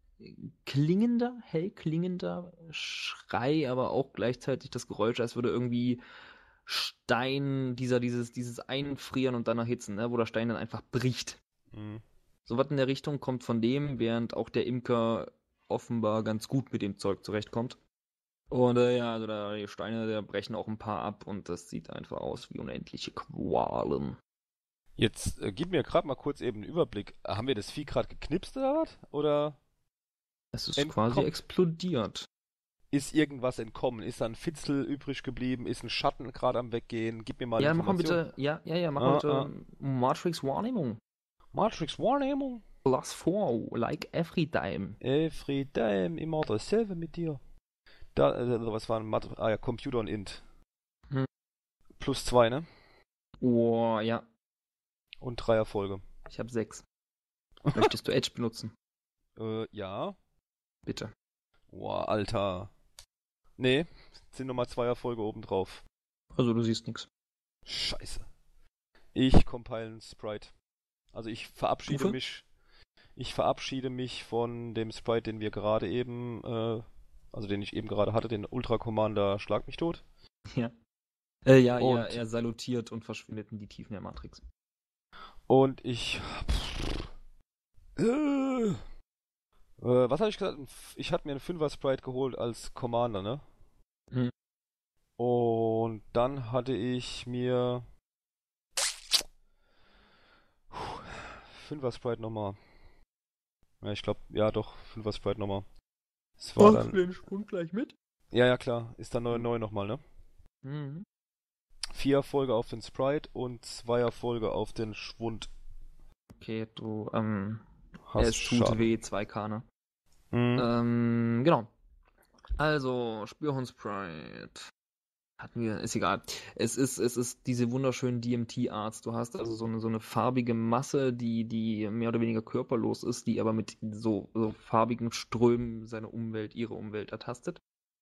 B: hell klingender Schrei, aber auch gleichzeitig das Geräusch, als würde irgendwie Stein, dieses Einfrieren und dann erhitzen, ne, wo der Stein dann einfach bricht.
A: Mhm.
B: So was in der Richtung kommt von dem, während auch der Imker offenbar ganz gut mit dem Zeug zurechtkommt. Und ja, also die Steine, da brechen auch ein paar ab und das sieht einfach aus wie unendliche Qualen.
A: Jetzt gib mir gerade mal kurz eben einen Überblick. Haben wir das Vieh gerade geknipst oder was? Oder
B: Es ist
A: entkommen?
B: quasi explodiert.
A: Ist irgendwas entkommen? Ist da ein Fitzel übrig geblieben? Ist ein Schatten gerade am Weggehen? Gib mir mal
B: Ja, mach mal
A: Informationen.
B: bitte, mach mal bitte Matrix Wahrnehmung.
A: Matrix Wahrnehmung?
B: +4, like every time.
A: Every time, immer dasselbe mit dir. Da, was war ein ja, Computer und Int.
B: Hm.
A: +2, ne?
B: Oh, ja,
A: Und 3 Erfolge.
B: ich habe 6. Möchtest du Edge benutzen?
A: Ja.
B: Bitte.
A: Boah, Alter. Nee, sind nochmal 2 Erfolge obendrauf.
B: Also du siehst nichts.
A: Scheiße. Ich compilen Sprite. Also ich verabschiede
B: Stufe?
A: mich. Ich verabschiede mich von dem Sprite, den wir gerade eben, also den ich eben gerade hatte, den Ultra Commander Schlag mich tot.
B: Ja.
A: Und-
B: Er salutiert und verschwindet in die Tiefen der Matrix.
A: Und ich. Was habe ich gesagt? Ich hatte mir einen 5er Sprite geholt als Commander, ne?
B: Hm.
A: Und dann hatte ich mir 5er Sprite nochmal. Ja, ich glaube, ja doch, 5er Sprite nochmal. Es war dann.
B: den Sprung gleich mit?
A: Ja, ja, klar. Ist dann neu nochmal, ne?
B: Mhm.
A: 4er Folge auf den Sprite und 2er Folge auf den Schwund.
B: Okay, du,
A: Hast
B: es tut
A: Schaden.
B: weh, 2 Kana.
A: Mhm.
B: Genau. Also, Spürhund-Sprite. Hatten wir, ist egal. Es ist diese wunderschönen DMT-Arts. Du hast also so eine farbige Masse, die mehr oder weniger körperlos ist, die aber mit so farbigen Strömen ihre Umwelt ertastet.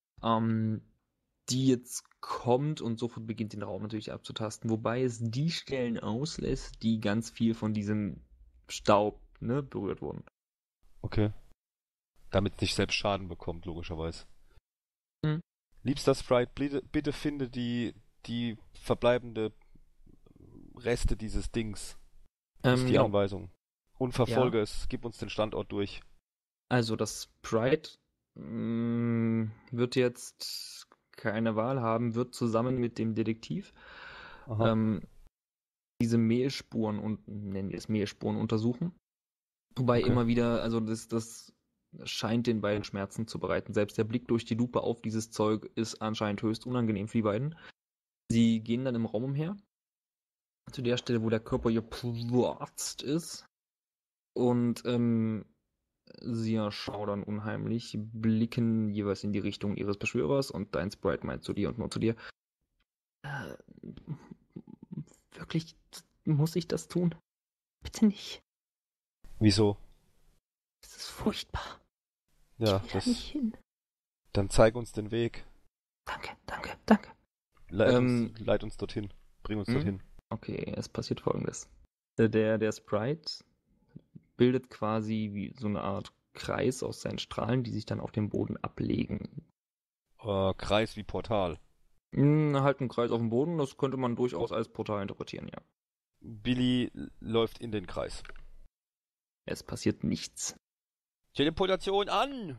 B: Die jetzt kommt und sofort beginnt den Raum natürlich abzutasten, wobei es die Stellen auslässt, die ganz viel von diesem Staub, ne, berührt wurden.
A: Okay. Damit es nicht selbst Schaden bekommt, logischerweise.
B: Mhm.
A: Liebster Sprite, bitte finde die verbleibende Reste dieses Dings. Ist die
B: Genau.
A: Anweisung. Und verfolge es. Gib uns den Standort durch.
B: Also das Sprite wird jetzt keine Wahl haben, wird zusammen mit dem Detektiv
A: Aha.
B: diese Mehlspuren und nennen wir es Mehlspuren untersuchen. Wobei
A: Okay.
B: immer wieder, also das scheint den beiden Schmerzen zu bereiten. Selbst der Blick durch die Lupe auf dieses Zeug ist anscheinend höchst unangenehm für die beiden. Sie gehen dann im Raum umher, zu der Stelle, wo der Körper geplatzt ist. Und sie erschaudern unheimlich, blicken jeweils in die Richtung ihres Beschwörers und dein Sprite meint zu dir und nur zu dir. Äh, wirklich, muss ich das tun? Bitte nicht.
A: Wieso?
B: Es ist furchtbar.
A: Ja,
B: Ich will da nicht hin.
A: dann zeig uns den Weg.
B: Danke.
A: Leit uns dorthin. Bring uns dorthin.
B: Okay, es passiert Folgendes. Der Sprite bildet quasi wie so eine Art Kreis aus seinen Strahlen, die sich dann auf dem Boden ablegen.
A: Kreis wie Portal.
B: Halt ein Kreis auf dem Boden, das könnte man durchaus als Portal interpretieren, ja.
A: Billy läuft in den Kreis.
B: Es passiert nichts.
A: Teleportation an!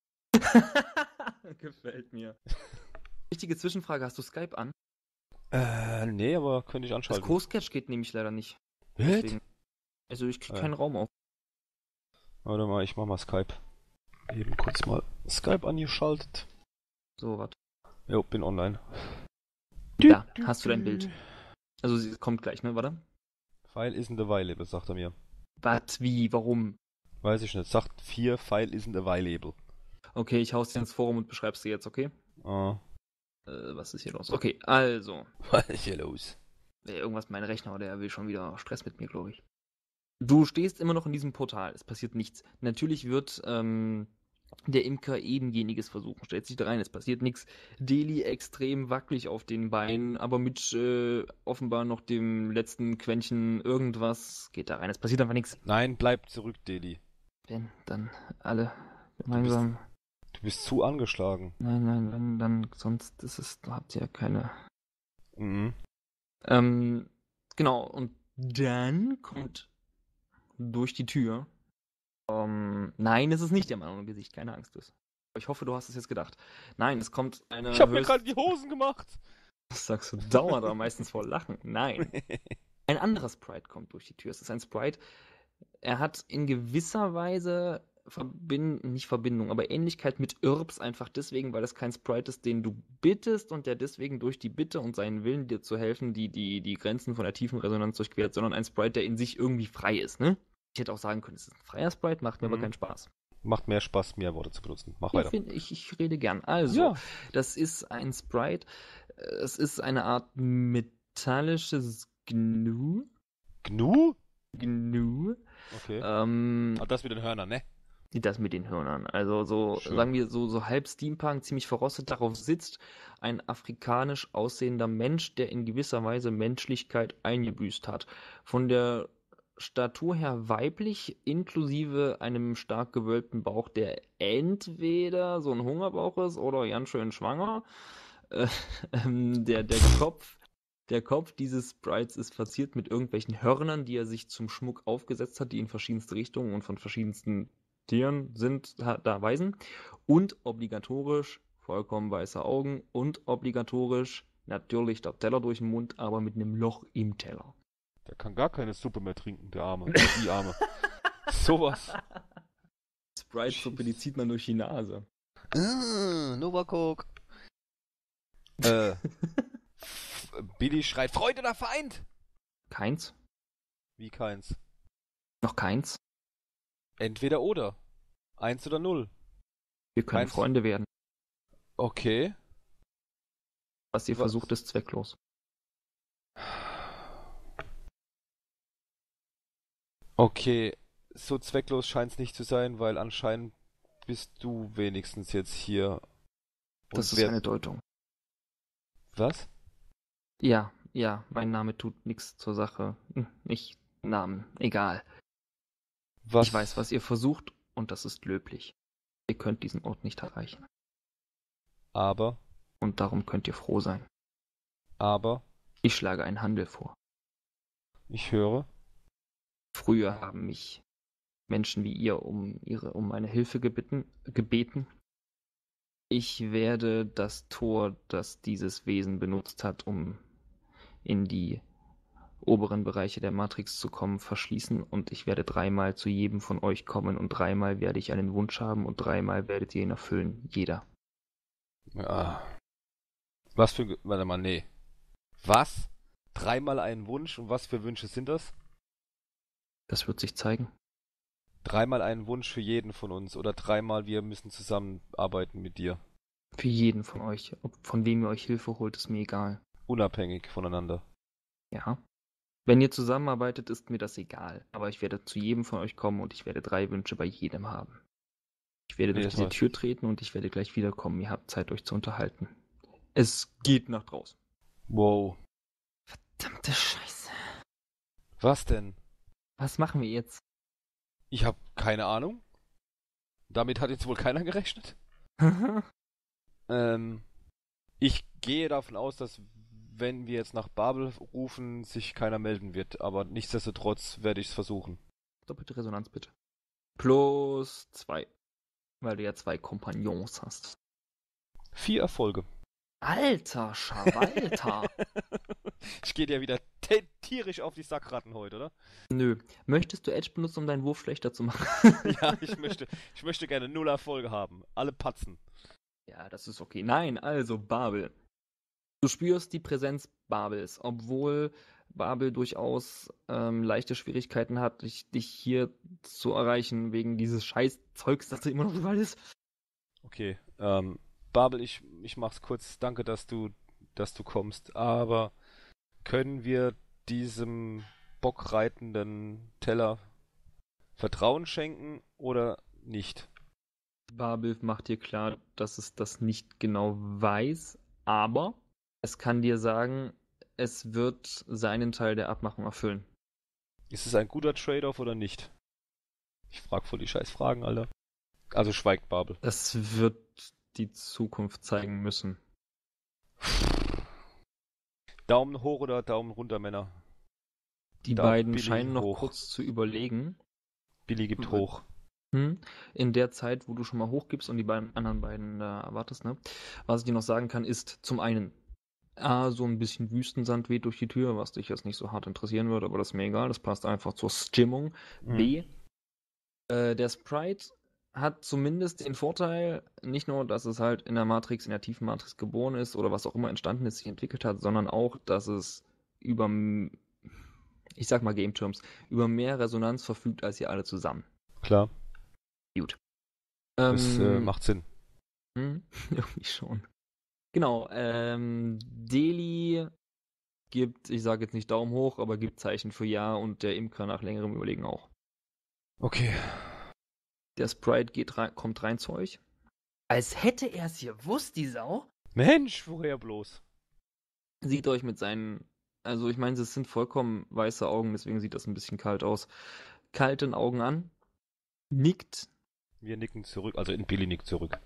B: Gefällt mir. Wichtige Zwischenfrage, hast du Skype an?
A: Nee, aber könnte ich
B: Das
A: anschalten.
B: Co-Sketch geht nämlich leider nicht.
A: Was?
B: Deswegen. Also ich krieg keinen Raum auf.
A: Warte mal, ich mach mal Skype. Eben kurz mal Skype angeschaltet.
B: So, warte.
A: Jo, bin online.
B: Da, hast du dein Bild. Also sie kommt gleich, ne? Warte.
A: File isn't available, sagt er mir.
B: Was, wie, warum?
A: Weiß ich nicht. Sagt 4, File isn't available.
B: Okay, ich hau's dir ins Forum und beschreib's dir jetzt, okay? Was ist hier los? Okay, also.
A: Was ist hier los?
B: Irgendwas mit meinem Rechner, der will schon wieder Stress mit mir, glaube ich. Du stehst immer noch in diesem Portal, es passiert nichts. Natürlich wird der Imker ebenjeniges versuchen, stellt sich da rein, es passiert nichts. Deli extrem wackelig auf den Beinen, aber mit offenbar noch dem letzten Quäntchen irgendwas geht da rein, es passiert einfach nichts.
A: Nein, bleib zurück, Deli.
B: Wenn, dann alle gemeinsam.
A: Du bist zu angeschlagen.
B: Nein, wenn, dann sonst ist es, habt ihr ja keine.
A: Mhm.
B: Genau, und dann kommt durch die Tür. Nein, es ist nicht der Mann ohne Gesicht, keine Angst. Ich hoffe, du hast es jetzt gedacht. Nein, es kommt eine.
A: Ich hab mir gerade die Hosen gemacht.
B: Das sagst du dauernd, aber meistens vor Lachen. Nein. Ein anderer Sprite kommt durch die Tür. Es ist ein Sprite. Er hat in gewisser Weise nicht Verbindung, aber Ähnlichkeit mit Irbs, einfach deswegen, weil es kein Sprite ist, den du bittest und der deswegen durch die Bitte und seinen Willen, dir zu helfen, die Grenzen von der tiefen Resonanz durchquert, sondern ein Sprite, der in sich irgendwie frei ist, ne? Ich hätte auch sagen können, es ist ein freier Sprite, macht mir aber keinen Spaß.
A: Macht mehr Spaß, mehr Worte zu benutzen. Mach weiter.
B: Ich rede gern. Also, das ist ein Sprite. Es ist eine Art metallisches Gnu.
A: Gnu?
B: Gnu.
A: Okay. Das mit den Hörnern, ne?
B: Das mit den Hörnern. Also so,
A: schön.
B: sagen wir, so halb Steampunk, ziemlich verrostet, darauf sitzt ein afrikanisch aussehender Mensch, der in gewisser Weise Menschlichkeit eingebüßt hat. Von der Statur her weiblich, inklusive einem stark gewölbten Bauch, der entweder so ein Hungerbauch ist oder ganz schön schwanger. Der Kopf dieses Sprites ist verziert mit irgendwelchen Hörnern, die er sich zum Schmuck aufgesetzt hat, die in verschiedenste Richtungen und von verschiedensten Tieren da weisen. Und obligatorisch vollkommen weiße Augen und obligatorisch natürlich der Teller durch den Mund, aber mit einem Loch im Teller.
A: Der kann gar keine Suppe mehr trinken, der Arme. Die Arme. Sowas.
B: Sprite-Suppe, die zieht man durch die Nase.
A: Novakok. Billy schreit, Freund oder Feind?
B: Keins?
A: Wie keins?
B: Noch keins?
A: Entweder oder. 1 oder 0.
B: Wir können
A: Keins.
B: Freunde werden.
A: Okay.
B: Was ihr versucht, ist zwecklos.
A: Okay, so zwecklos scheint es nicht zu sein, weil anscheinend bist du wenigstens jetzt hier.
B: Das ist eine Deutung.
A: Was?
B: Ja, mein Name tut nichts zur Sache. Nicht Namen, egal.
A: Was?
B: Ich weiß, was ihr versucht, und das ist löblich. Ihr könnt diesen Ort nicht erreichen.
A: Aber?
B: Und darum könnt ihr froh sein.
A: Aber?
B: Ich schlage einen Handel vor.
A: Ich höre.
B: Früher haben mich Menschen wie ihr um meine Hilfe gebeten. Ich werde das Tor, das dieses Wesen benutzt hat, um in die oberen Bereiche der Matrix zu kommen, verschließen, und ich werde 3-mal zu jedem von euch kommen und 3-mal werde ich einen Wunsch haben und 3-mal werdet ihr ihn erfüllen. Jeder.
A: Ja. Was für... Warte mal, nee. Was? 3-mal einen Wunsch und was für Wünsche sind das?
B: Das wird sich zeigen.
A: 3-mal einen Wunsch für jeden von uns oder 3-mal wir müssen zusammenarbeiten mit dir.
B: Für jeden von euch. Von wem ihr euch Hilfe holt, ist mir egal.
A: Unabhängig voneinander.
B: Ja. Wenn ihr zusammenarbeitet, ist mir das egal. Aber ich werde zu jedem von euch kommen und ich werde 3 Wünsche bei jedem haben. Ich werde durch diese Tür treten und ich werde gleich wiederkommen. Ihr habt Zeit, euch zu unterhalten. Es geht nach draußen.
A: Wow.
B: Verdammte Scheiße.
A: Was denn?
B: Was machen wir jetzt?
A: Ich habe keine Ahnung. Damit hat jetzt wohl keiner gerechnet. Ich gehe davon aus, dass wenn wir jetzt nach Babel rufen, sich keiner melden wird. Aber nichtsdestotrotz werde ich es versuchen.
B: Doppelte Resonanz bitte. +2. Weil du ja 2 Kompagnons hast.
A: 4 Erfolge.
B: Alter Schawalter.
A: Ich gehe dir wieder tierisch auf die Sackratten heute, oder?
B: Nö. Möchtest du Edge benutzen, um deinen Wurf schlechter zu machen?
A: Ja, ich möchte gerne 0 Erfolge haben. Alle patzen.
B: Ja, das ist okay. Nein, also Babel. Du spürst die Präsenz Babels, obwohl Babel durchaus leichte Schwierigkeiten hat, dich hier zu erreichen, wegen dieses Scheiß-Zeugs, das da immer noch überall ist.
A: Okay, Babel, ich mach's kurz. Danke, dass du kommst. Aber können wir diesem bockreitenden Teller Vertrauen schenken oder nicht?
B: Babel macht dir klar, dass es das nicht genau weiß, aber es kann dir sagen, es wird seinen Teil der Abmachung erfüllen.
A: Ist es ein guter Trade-off oder nicht? Ich frag voll die scheiß Fragen, Alter. Also schweigt Babel.
B: Das wird die Zukunft zeigen müssen.
A: Daumen hoch oder Daumen runter, Männer?
B: Die beiden scheinen noch kurz zu überlegen.
A: Billy gibt hoch.
B: In der Zeit, wo du schon mal hochgibst und die anderen beiden erwartest, ne? Was ich dir noch sagen kann, ist zum einen A, so ein bisschen Wüstensand weht durch die Tür, was dich jetzt nicht so hart interessieren wird, aber das ist mir egal, das passt einfach zur Stimmung. B, der Sprite hat zumindest den Vorteil, nicht nur, dass es halt in der Matrix, in der tiefen Matrix geboren ist oder was auch immer entstanden ist, sich entwickelt hat, sondern auch, dass es über, ich sag mal Game Terms, über mehr Resonanz verfügt als ihr alle zusammen.
A: Klar.
B: Gut.
A: Das macht Sinn.
B: Irgendwie schon. Genau, Deli gibt, ich sage jetzt nicht Daumen hoch, aber gibt Zeichen für Ja und der Imker nach längerem Überlegen auch.
A: Okay.
B: Der Sprite kommt rein zu euch. Als hätte er es gewusst, die Sau.
A: Mensch, woher bloß?
B: Sieht euch mit seinen, also ich meine, es sind vollkommen weiße Augen, deswegen sieht das ein bisschen kalt aus. Kalten Augen an, nickt.
A: Wir nicken zurück, also Billy nickt zurück.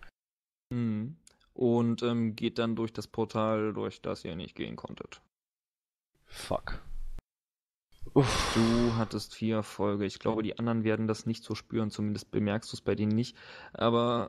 B: Und geht dann durch das Portal, durch das ihr nicht gehen konntet.
A: Fuck.
B: Uff. Du hattest 4 Erfolge. Ich glaube, die anderen werden das nicht so spüren, zumindest bemerkst du es bei denen nicht. Aber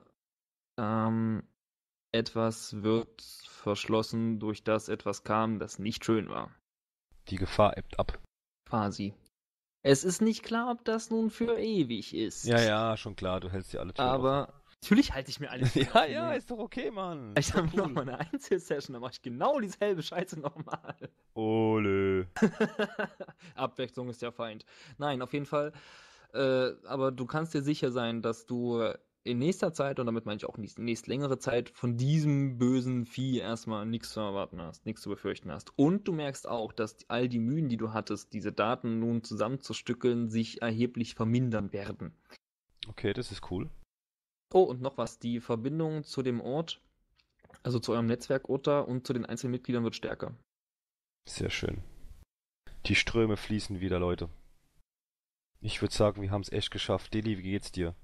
B: etwas wird verschlossen, durch das etwas kam, das nicht schön war.
A: Die Gefahr ebbt ab.
B: Quasi. Es ist nicht klar, ob das nun für ewig ist.
A: Ja, schon klar, du hältst dir alle Türen
B: Aber natürlich halte ich mir alles
A: offen. Ja, ist doch okay, Mann.
B: Ich
A: Ist doch
B: habe noch mal eine Einzelsession, dann mache ich genau dieselbe Scheiße nochmal.
A: Ole.
B: Abwechslung ist der Feind. Nein, auf jeden Fall. Aber du kannst dir sicher sein, dass du in nächster Zeit, und damit meine ich auch nächst längere Zeit, von diesem bösen Vieh erstmal nichts zu erwarten hast, nichts zu befürchten hast. Und du merkst auch, dass all die Mühen, die du hattest, diese Daten nun zusammenzustückeln, sich erheblich vermindern werden.
A: Okay, das ist cool.
B: Oh, und noch was, die Verbindung zu dem Ort, also zu eurem Netzwerkort da und zu den einzelnen Mitgliedern wird stärker.
A: Sehr schön. Die Ströme fließen wieder, Leute. Ich würde sagen, wir haben es echt geschafft. Deli, wie geht's dir?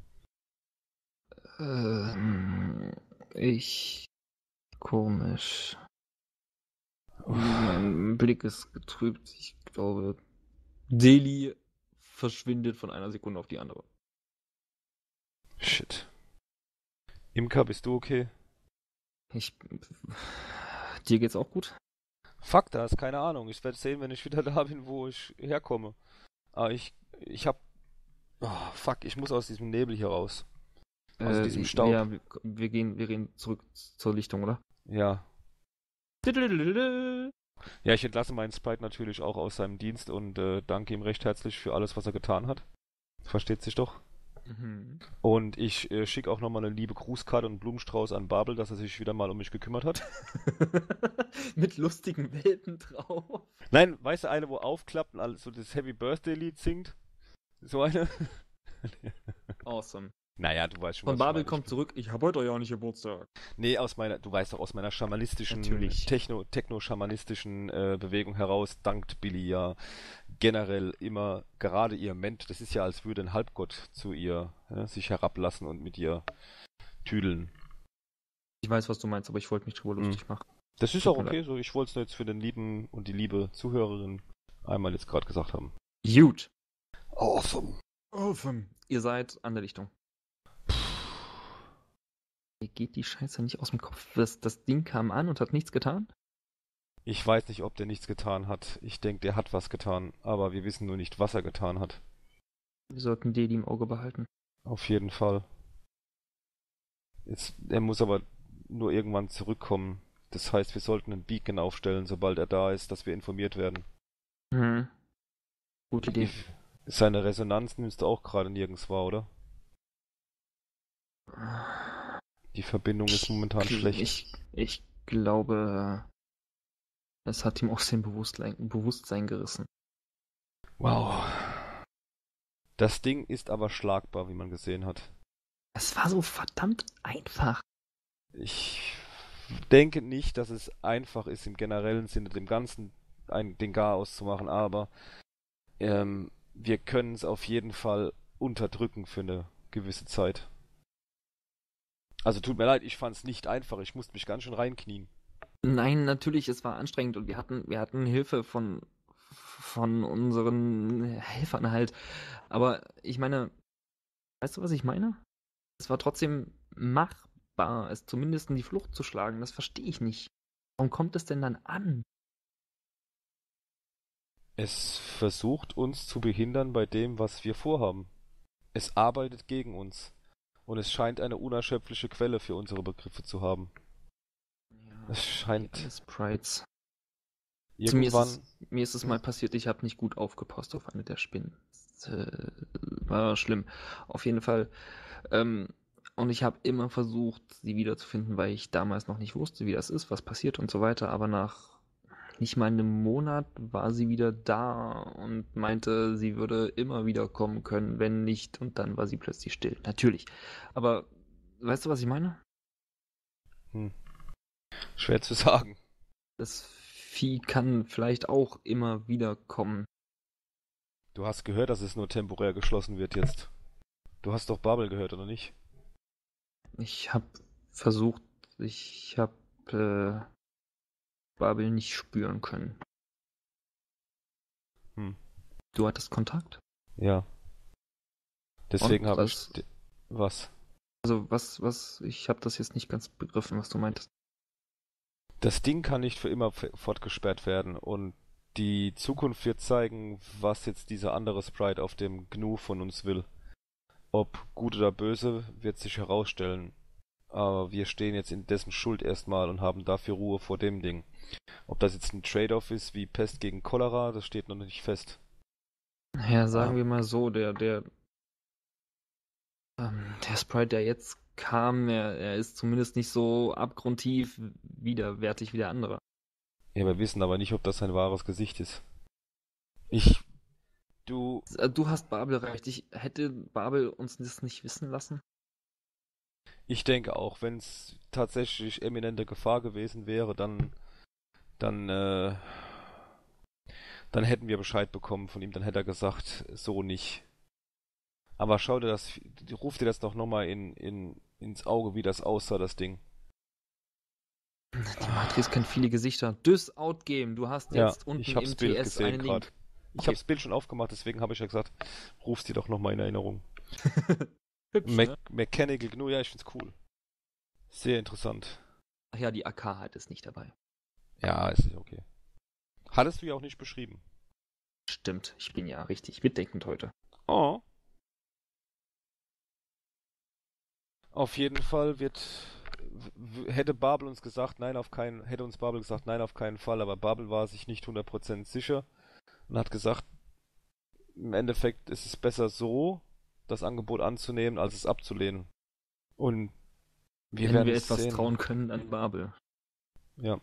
B: Komisch. Mein Blick ist getrübt. Ich glaube, Deli verschwindet von einer Sekunde auf die andere.
A: Shit. Imka, bist du okay?
B: Dir geht's auch gut?
A: Fuck das, keine Ahnung. Ich werde sehen, wenn ich wieder da bin, wo ich herkomme. Aber ich hab... Oh, fuck, ich muss aus diesem Nebel hier raus. Aus diesem Staub.
B: Ja, wir gehen zurück zur Lichtung, oder?
A: Ja. Ja, ich entlasse meinen Sprite natürlich auch aus seinem Dienst und danke ihm recht herzlich für alles, was er getan hat. Versteht sich doch.
B: Mhm.
A: Und ich schicke auch nochmal eine liebe Grußkarte und einen Blumenstrauß an Babel, dass er sich wieder mal um mich gekümmert hat.
B: Mit lustigen Welpen drauf.
A: Nein, weißt du, eine, wo aufklappt und alles so das Happy Birthday Lied singt? So eine?
B: Awesome.
A: Naja, du weißt schon,
B: Von
A: was
B: Babel
A: ich meine.
B: kommt zurück, ich habe heute ja nicht Geburtstag.
A: Nee, du weißt doch, aus meiner schamanistischen,
B: Natürlich.
A: techno-schamanistischen Bewegung heraus dankt Billy ja generell immer gerade ihr Mensch. Das ist ja, als würde ein Halbgott zu ihr sich herablassen und mit ihr tüdeln.
B: Ich weiß, was du meinst, aber ich wollte mich drüber lustig machen.
A: Das ist
B: Tut
A: auch
B: mir
A: okay, so ich wollte es nur jetzt für den lieben und die liebe Zuhörerin einmal jetzt gerade gesagt haben.
B: Gut.
A: Awesome.
B: Ihr seid an der Lichtung. Mir geht die Scheiße nicht aus dem Kopf. Das Ding kam an und hat nichts getan?
A: Ich weiß nicht, ob der nichts getan hat. Ich denke, der hat was getan, aber wir wissen nur nicht, was er getan hat.
B: Wir sollten die im Auge behalten.
A: Auf jeden Fall. Er muss aber nur irgendwann zurückkommen. Das heißt, wir sollten einen Beacon aufstellen, sobald er da ist, dass wir informiert werden.
B: Mhm. Gute Idee.
A: Seine Resonanz nimmst du auch gerade nirgends wahr, oder? Die Verbindung ist momentan schlecht.
B: Ich glaube, es hat ihm aus dem Bewusstsein gerissen.
A: Wow. Das Ding ist aber schlagbar, wie man gesehen hat.
B: Es war so verdammt einfach.
A: Ich denke nicht, dass es einfach ist, im generellen Sinne dem Ganzen den Chaos zu machen, aber wir können es auf jeden Fall unterdrücken für eine gewisse Zeit. Also tut mir leid, ich fand es nicht einfach. Ich musste mich ganz schön reinknien.
B: Nein, natürlich, es war anstrengend und wir hatten Hilfe von unseren Helfern halt. Aber ich meine, weißt du, was ich meine? Es war trotzdem machbar, es zumindest in die Flucht zu schlagen. Das verstehe ich nicht. Warum kommt es denn dann an?
A: Es versucht uns zu behindern bei dem, was wir vorhaben. Es arbeitet gegen uns. Und es scheint eine unerschöpfliche Quelle für unsere Begriffe zu haben.
B: Ja,
A: Es scheint
B: Sprites.
A: irgendwann...
B: Mir ist es mal passiert, ich habe nicht gut aufgepasst auf eine der Spinnen. Das, war schlimm. Auf jeden Fall. Und ich habe immer versucht, sie wiederzufinden, weil ich damals noch nicht wusste, wie das ist, was passiert und so weiter. Aber nach nicht mal einem Monat war sie wieder da und meinte, sie würde immer wieder kommen können, wenn nicht. Und dann war sie plötzlich still. Natürlich. Aber weißt du, was ich meine?
A: Schwer zu sagen.
B: Das Vieh kann vielleicht auch immer wieder kommen.
A: Du hast gehört, dass es nur temporär geschlossen wird jetzt. Du hast doch Babel gehört, oder nicht?
B: Ich habe versucht, ich habe Babel nicht spüren können. Du hattest Kontakt?
A: Ja. Deswegen
B: Und
A: habe ich... Was?
B: Also ich habe das jetzt nicht ganz begriffen, was du meintest.
A: Das Ding kann nicht für immer fortgesperrt werden und die Zukunft wird zeigen, was jetzt dieser andere Sprite auf dem Gnu von uns will. Ob gut oder böse, wird sich herausstellen. Aber wir stehen jetzt in dessen Schuld erstmal und haben dafür Ruhe vor dem Ding. Ob das jetzt ein Trade-off ist wie Pest gegen Cholera, das steht noch nicht fest.
B: Ja, sagen wir mal so, der Sprite, der jetzt kam, er ist zumindest nicht so abgrundtief widerwärtig wie der andere.
A: Ja, wir wissen aber nicht, ob das sein wahres Gesicht ist. Du
B: Du hast Babel recht. Hätte Babel uns das nicht wissen lassen?
A: Ich denke auch, wenn es tatsächlich eminente Gefahr gewesen wäre, dann hätten wir Bescheid bekommen von ihm, dann hätte er gesagt, so nicht. Aber ruf dir das doch nochmal ins Auge, wie das aussah, das Ding.
B: Die Matrix kennt viele Gesichter. Das Outgame, du hast jetzt unten
A: ich hab's
B: im
A: Bild
B: TS
A: gesehen
B: einen
A: gerade.
B: Link.
A: Ich hab's Bild schon aufgemacht, deswegen habe ich ja gesagt, ruf's dir doch nochmal in Erinnerung.
B: Hübsch, ne?
A: Mechanical GNU, ja, ich find's cool. Sehr interessant.
B: Ach ja, die AK halt ist nicht dabei.
A: Ja, ist nicht okay. Hattest du ja auch nicht beschrieben.
B: Stimmt, ich bin ja richtig mitdenkend heute.
A: Oh. Auf jeden Fall hätte Babel uns gesagt, hätte uns Babel gesagt, nein, auf keinen Fall, aber Babel war sich nicht 100% sicher und hat gesagt, im Endeffekt ist es besser so, das Angebot anzunehmen, als es abzulehnen. Und
B: Wenn
A: werden
B: wir
A: es
B: etwas
A: sehen.
B: trauen können an Babel.
A: Ja.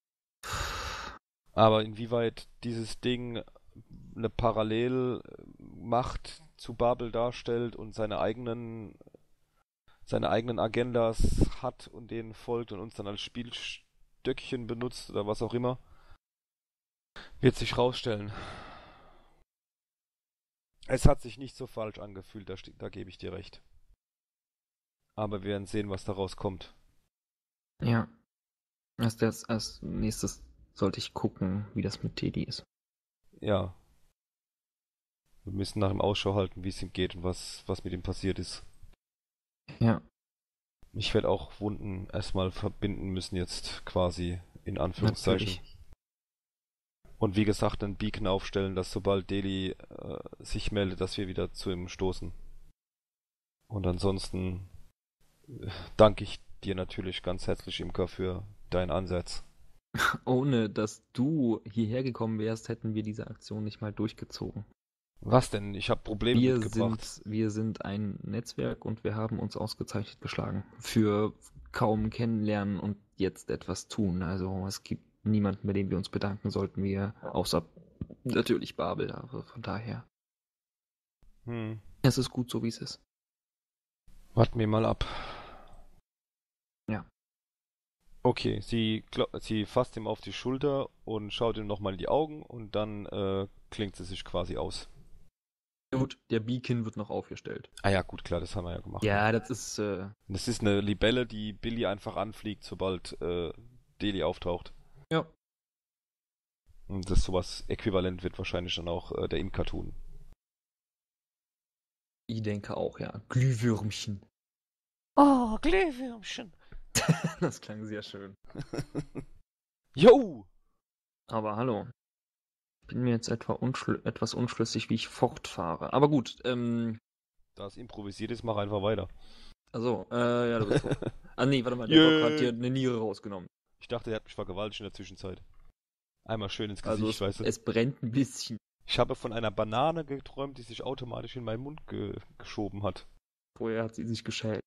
A: Aber inwieweit dieses Ding eine Parallelmacht zu Babel darstellt und seine eigenen Agendas hat und denen folgt und uns dann als Spielstöckchen benutzt oder was auch immer, wird sich rausstellen. Es hat sich nicht so falsch angefühlt, da gebe ich dir recht. Aber wir werden sehen, was daraus kommt.
B: Ja. Als nächstes sollte ich gucken, wie das mit Teddy ist.
A: Ja. Wir müssen nach ihm Ausschau halten, wie es ihm geht und was mit ihm passiert ist.
B: Ja.
A: Ich werde auch Wunden erstmal verbinden müssen jetzt quasi, in Anführungszeichen.
B: Natürlich.
A: Und wie gesagt, einen Beacon aufstellen, dass sobald Deli sich meldet, dass wir wieder zu ihm stoßen. Und ansonsten danke ich dir natürlich ganz herzlich, Imker, für deinen Ansatz.
B: Ohne dass du hierher gekommen wärst, hätten wir diese Aktion nicht mal durchgezogen.
A: Was denn? Ich habe Probleme mitgebracht.
B: Wir sind ein Netzwerk und wir haben uns ausgezeichnet geschlagen. Für kaum kennenlernen und jetzt etwas tun. Also es gibt niemanden, bei dem wir uns bedanken sollten, außer natürlich Babel, aber von daher. Es ist gut so, wie es ist.
A: Warten wir mal ab.
B: Ja.
A: Okay, sie fasst ihm auf die Schulter und schaut ihm nochmal in die Augen und dann klingt sie sich quasi aus.
B: Gut, der Beacon wird noch aufgestellt.
A: Ah ja, gut, klar, das haben wir ja gemacht.
B: Ja, das ist...
A: Das ist eine Libelle, die Billy einfach anfliegt, sobald Deli auftaucht.
B: Ja.
A: Und das sowas äquivalent wird wahrscheinlich dann auch der Imker tun.
B: Ich denke auch, ja. Glühwürmchen.
A: Oh, Glühwürmchen.
B: Das klang sehr schön.
A: Yo!
B: Aber hallo. Ich bin mir jetzt etwas unschlüssig, wie ich fortfahre. Aber gut,
A: Da es improvisiert ist, mach einfach weiter.
B: Also, ja, du bist tot. Ah, nee, warte mal, der Doc hat dir eine Niere rausgenommen.
A: Ich dachte, er hat mich vergewaltigt in der Zwischenzeit. Einmal schön ins
B: Also
A: Gesicht, weißt du.
B: es brennt ein bisschen.
A: Ich habe von einer Banane geträumt, die sich automatisch in meinen Mund geschoben hat.
B: Vorher hat sie sich geschält.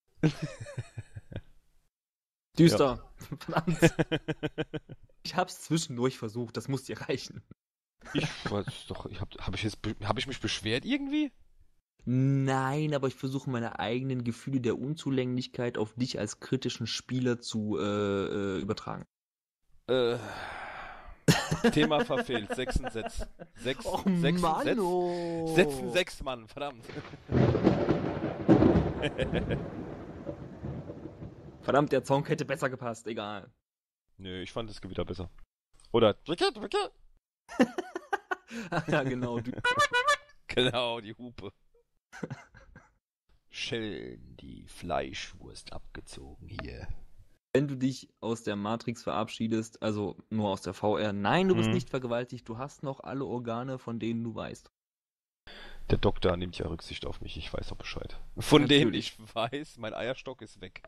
B: Düster. Verdammt. Ich hab's zwischendurch versucht, das muss dir reichen.
A: Ich weiß doch, hab ich mich beschwert irgendwie?
B: Nein, aber ich versuche meine eigenen Gefühle der Unzulänglichkeit auf dich als kritischen Spieler zu übertragen.
A: Thema verfehlt. 6 Sätze. 6
B: Och,
A: Sätze.
B: Mann, oh.
A: Sätzen 6, Mann, verdammt.
B: Verdammt, der Song hätte besser gepasst, egal.
A: Nö, ich fand das Gewitter besser. Oder drücke.
B: Ja, genau.
A: Genau, die Hupe. Schön die Fleischwurst abgezogen hier.
B: wenn du dich aus der Matrix verabschiedest, also nur aus der VR, nein, du bist
A: Mhm.
B: nicht vergewaltigt, du hast noch alle Organe, von denen du weißt.
A: Der Doktor nimmt ja Rücksicht auf mich, ich weiß auch Bescheid. Von dem
B: Natürlich.
A: ich weiß, mein Eierstock ist weg.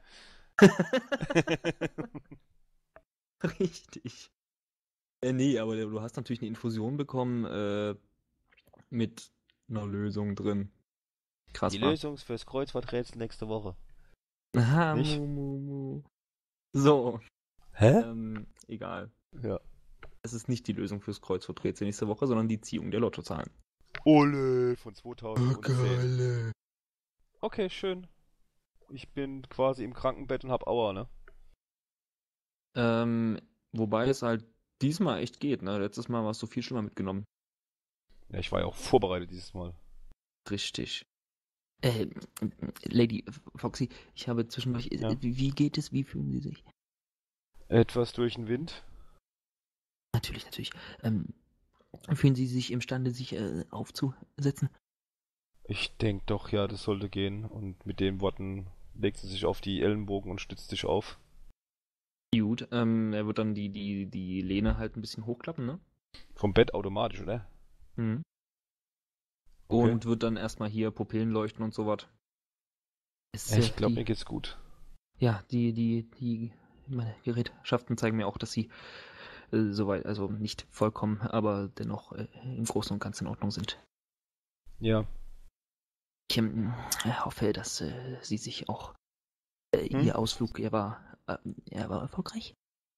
B: Richtig. Nee, aber du hast natürlich eine Infusion bekommen mit einer Lösung drin. Krass,
A: Die
B: wa?
A: Lösung fürs Kreuzworträtsel nächste Woche.
B: Aha,
A: Nicht?
B: mu. So,
A: Hä?
B: egal.
A: Ja.
B: Es ist nicht die Lösung fürs Kreuzworträtsel nächste Woche, sondern die Ziehung der Lottozahlen.
A: Ole von 2010.
B: geil.
A: Okay, schön. Ich bin quasi im Krankenbett und hab Aua, ne?
B: Wobei es halt diesmal echt geht, ne? Letztes Mal warst du viel schlimmer mitgenommen.
A: Ja, ich war ja auch vorbereitet dieses Mal.
B: Richtig. Lady Foxy, ich habe zwischendurch.
A: Ja.
B: Wie geht es? Wie fühlen Sie sich?
A: Etwas durch den Wind.
B: Natürlich. Fühlen Sie sich imstande, sich aufzusetzen?
A: Ich denk doch, ja, das sollte gehen. Und mit den Worten legt sie sich auf die Ellenbogen und stützt sich auf.
B: Gut, er wird dann die Lehne halt ein bisschen hochklappen, ne?
A: Vom Bett automatisch, oder?
B: Mhm.
A: Okay.
B: Und wird dann erstmal hier Pupillen leuchten und sowas.
A: Ich glaube, mir geht's gut.
B: Ja, meine Gerätschaften zeigen mir auch, dass sie soweit, also nicht vollkommen, aber dennoch im Großen und Ganzen in Ordnung sind.
A: Ja.
B: Ich hoffe, dass sie sich auch ihr Ausflug, er war erfolgreich.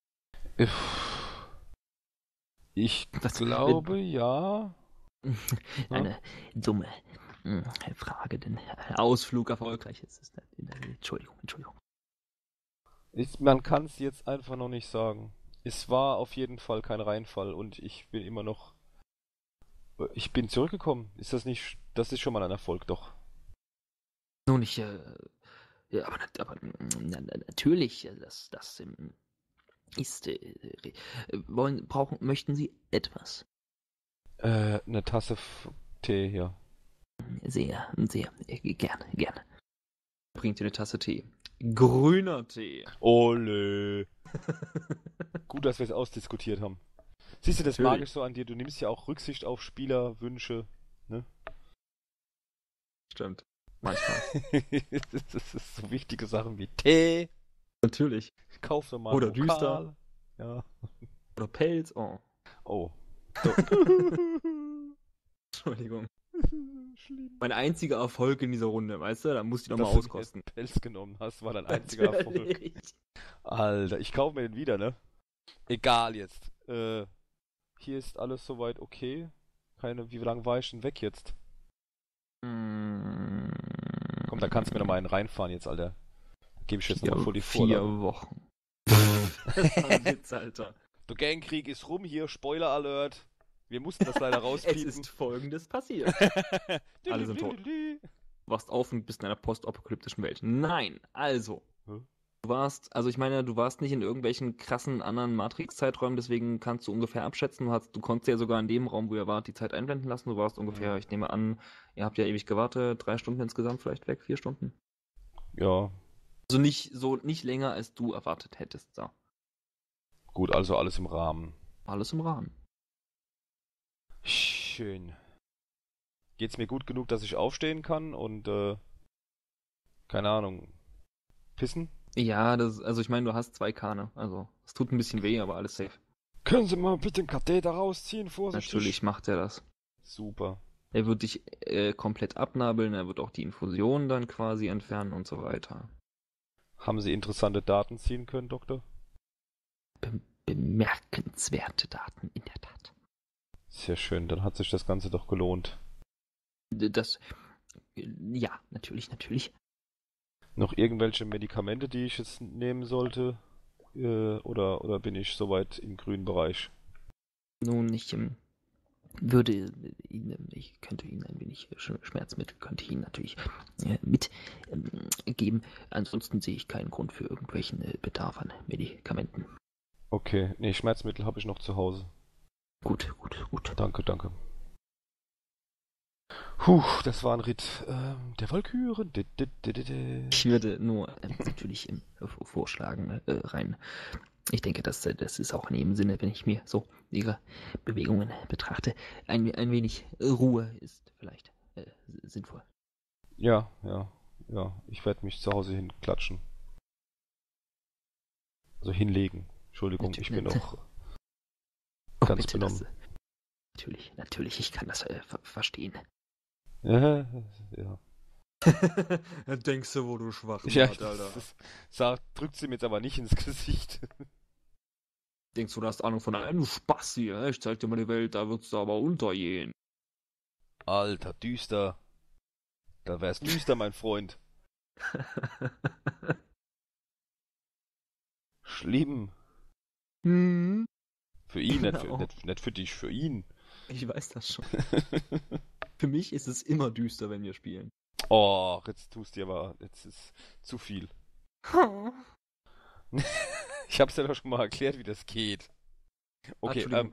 A: Ich
B: Was-
A: glaube, ja.
B: Eine dumme Frage, denn Ausflug erfolgreich ist. Entschuldigung.
A: Man kann es jetzt einfach noch nicht sagen. Es war auf jeden Fall kein Reinfall und ich bin immer noch. Ich bin zurückgekommen. Ist das nicht. Das ist schon mal ein Erfolg, doch.
B: Nun, ja, aber natürlich, das ist. Möchten Sie etwas?
A: Eine Tasse Tee hier.
B: Sehr gerne. Bringt dir eine Tasse Tee. Grüner Tee.
A: Ole. Gut, dass wir es ausdiskutiert haben. Siehst du, das mag
B: Natürlich.
A: ich so an dir. Du nimmst ja auch Rücksicht auf Spielerwünsche. Ne?
B: Stimmt. Manchmal.
A: Das ist so wichtige Sachen wie Tee.
B: Natürlich.
A: Kauf doch mal
B: Oder
A: ein
B: düster.
A: Vokal. Ja.
B: Oder Pelz. Oh.
A: Oh.
B: Entschuldigung.
A: Schlimm.
B: Mein einziger Erfolg in dieser Runde, weißt du? Da musst du die doch
A: Dass
B: mal
A: du
B: auskosten.
A: dir Pelz genommen hast, war dein einziger Erfolg.
B: Natürlich.
A: Alter, ich kaufe mir den wieder, ne? Egal jetzt. Hier ist alles soweit okay. Wie lange war ich denn weg jetzt? Komm, da kannst du mir noch mal einen reinfahren jetzt, Alter. Gebe ich jetzt nochmal vor die
B: 4
A: Vorlage.
B: Wochen. Das war ein Witz, Alter.
A: Der Gangkrieg ist rum hier, Spoiler Alert. Wir mussten das leider
B: Es
A: rauspiepen.
B: ist Folgendes passiert. Alle sind tot. Du wachst auf und bist in einer postapokalyptischen Welt. Nein, also.
A: Hä?
B: Du warst nicht in irgendwelchen krassen anderen Matrix-Zeiträumen, deswegen kannst du ungefähr abschätzen. Du konntest ja sogar in dem Raum, wo ihr wart, die Zeit einblenden lassen. Du warst ungefähr, ich nehme an, ihr habt ja ewig gewartet, 3 Stunden insgesamt vielleicht weg, 4 Stunden.
A: Ja,
B: Also nicht länger, als du erwartet hättest. So.
A: gut, also alles im Rahmen.
B: Alles im Rahmen.
A: Schön. Geht's mir gut genug, dass ich aufstehen kann und, keine Ahnung, pissen?
B: Ja, also ich meine, du hast 2 Kane. Also, es tut ein bisschen weh, aber alles safe.
A: Können Sie mal bitte den Katheter rausziehen, vorsichtig?
B: Natürlich macht er das.
A: Super.
B: Er wird dich komplett abnabeln, er wird auch die Infusion dann quasi entfernen und so weiter.
A: Haben Sie interessante Daten ziehen können, Doktor?
B: Bemerkenswerte Daten, in der Tat.
A: Sehr schön, dann hat sich das Ganze doch gelohnt.
B: Ja, natürlich.
A: Noch irgendwelche Medikamente, die ich jetzt nehmen sollte? Oder bin ich soweit im grünen Bereich?
B: Nun, ich könnte Ihnen ein wenig Schmerzmittel, könnte ich Ihnen natürlich mitgeben. Ansonsten sehe ich keinen Grund für irgendwelchen Bedarf an Medikamenten.
A: Okay, nee, Schmerzmittel habe ich noch zu Hause.
B: Gut.
A: Danke. Puh, das war ein Ritt. Der Walküren.
B: Ich würde nur natürlich vorschlagen, rein. Ich denke, das ist auch in ihrem Sinne, wenn ich mir so ihre Bewegungen betrachte. Ein wenig Ruhe ist vielleicht sinnvoll.
A: Ja. Ich werde mich zu Hause hinklatschen. Also hinlegen. Entschuldigung, ich bin noch ganz
B: bitte,
A: benommen.
B: Natürlich, ich kann das verstehen.
A: Ja.
B: Denkst du, wo du schwach
A: Ja,
B: bist, Alter?
A: drückt sie mir jetzt aber nicht ins Gesicht.
B: Denkst du, du hast Ahnung von einem Spaß hier? Ich zeig dir mal die Welt, da wird's da aber untergehen.
A: Alter, düster. Da wär's düster, mein Freund. Schlimm.
B: Hm.
A: Für ihn,
B: Genau.
A: nicht für dich, für ihn.
B: Ich weiß das schon. Für mich ist es immer düster, wenn wir spielen.
A: Oh, jetzt tust du aber, jetzt ist zu viel. Ich hab's ja doch schon mal erklärt, wie das geht. Okay,
B: Entschuldigung.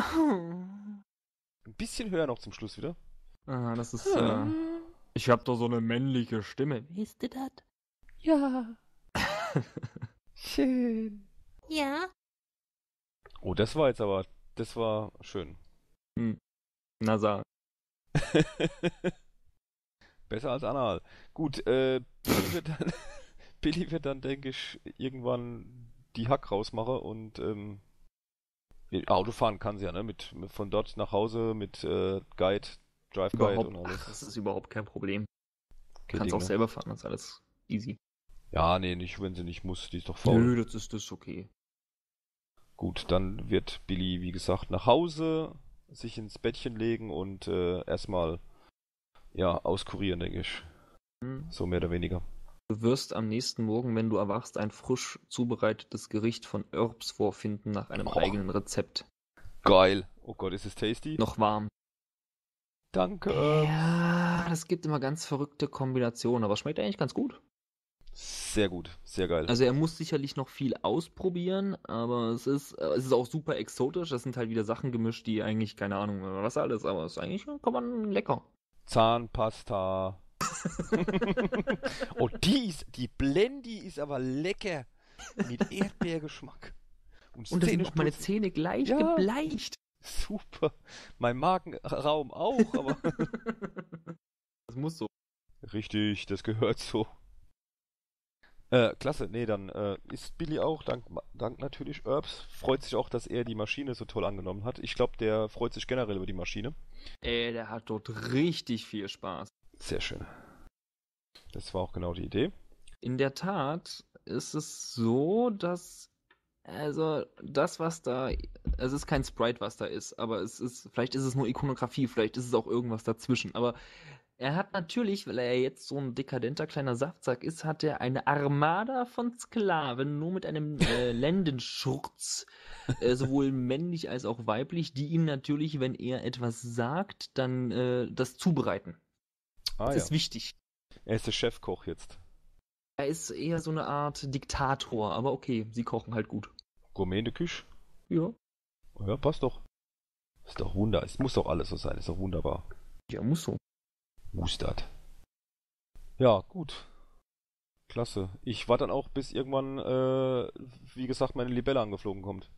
A: ein bisschen höher noch zum Schluss wieder.
B: Das ist, ich hab doch so eine männliche Stimme. Wisst ihr das?
A: Ja. Schön.
E: Ja.
A: Oh, das war schön.
B: Na sag.
A: Besser als anal. Gut, Billy wird dann, denke ich, irgendwann die Hack rausmachen und Auto fahren kann sie ja, ne? Von dort nach Hause mit Guide, Drive Guide und alles.
B: Das ist überhaupt kein Problem.
A: Okay,
B: Kannst auch
A: Ding, ne?
B: selber fahren, das ist alles easy.
A: Ja, nee, nicht, wenn sie nicht muss, die ist doch faul.
B: Nö, das ist okay.
A: Gut, dann wird Billy, wie gesagt, nach Hause sich ins Bettchen legen und erstmal auskurieren, denke ich. So mehr oder weniger.
B: Du wirst am nächsten Morgen, wenn du erwachst, ein frisch zubereitetes Gericht von Herbs vorfinden nach einem eigenen Rezept.
A: Geil. Oh Gott, ist es tasty?
B: Noch warm.
A: Danke.
B: Ja, das gibt immer ganz verrückte Kombinationen, aber schmeckt eigentlich ganz gut.
A: Sehr gut, sehr geil.
B: Also er muss sicherlich noch viel ausprobieren, aber es ist auch super exotisch. Das sind halt wieder Sachen gemischt, die eigentlich, keine Ahnung, was alles, aber es ist eigentlich, kann man lecker.
A: Zahnpasta. Oh, die Blendi ist aber lecker. Mit Erdbeergeschmack.
B: Und da sind auch meine Zähne gleich gebleicht.
A: Super. Mein Magenraum auch, aber.
B: Das muss so.
A: Richtig, das gehört so. Klasse, nee, dann ist Billy auch, dank natürlich Herbs, freut sich auch, dass er die Maschine so toll angenommen hat. Ich glaube, der freut sich generell über die Maschine.
B: Der hat dort richtig viel Spaß.
A: Sehr schön. Das war auch genau die Idee.
B: In der Tat ist es so, dass, also das, was da, es ist kein Sprite, was da ist, aber vielleicht ist es nur Ikonografie, vielleicht ist es auch irgendwas dazwischen, aber er hat natürlich, weil er jetzt so ein dekadenter kleiner Saftsack ist, hat er eine Armada von Sklaven, nur mit einem Lendenschurz, sowohl männlich als auch weiblich, die ihm natürlich, wenn er etwas sagt, dann das zubereiten. Das ist wichtig.
A: Er ist der Chefkoch jetzt.
B: Er ist eher so eine Art Diktator, aber okay, sie kochen halt gut.
A: Gourmet in der Küche?
B: Ja.
A: Ja, passt doch. Ist doch wunderbar. Es muss doch alles so sein. Ist doch wunderbar.
B: Ja, muss so.
A: Mustard. Ja, gut. Klasse. Ich warte dann auch, bis irgendwann, wie gesagt, meine Libelle angeflogen kommt.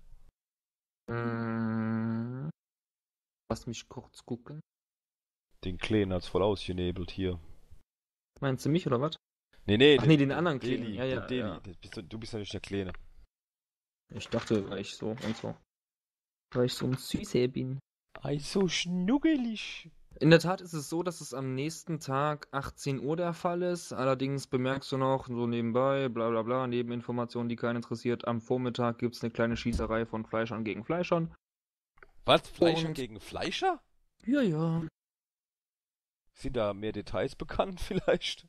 B: Lass mich kurz gucken.
A: Den Kleinen hat's voll ausgenebelt hier.
B: Meinst du mich oder was?
A: Nee.
B: Ach nee, den anderen
A: Deli,
B: Kleinen. Ja.
A: Deli. Du bist ja nicht der Kleine.
B: Ich dachte, weil ich so und so. Weil ich so ein Süße bin.
A: Ei, so schnuggelig.
B: In der Tat ist es so, dass es am nächsten Tag 18 Uhr der Fall ist. Allerdings bemerkst du noch, so nebenbei, bla bla bla, Nebeninformationen, die keinen interessiert, am Vormittag gibt es eine kleine Schießerei von Fleischern gegen Fleischern.
A: Was? Fleischer gegen Fleischer?
B: Ja.
A: Sind da mehr Details bekannt vielleicht?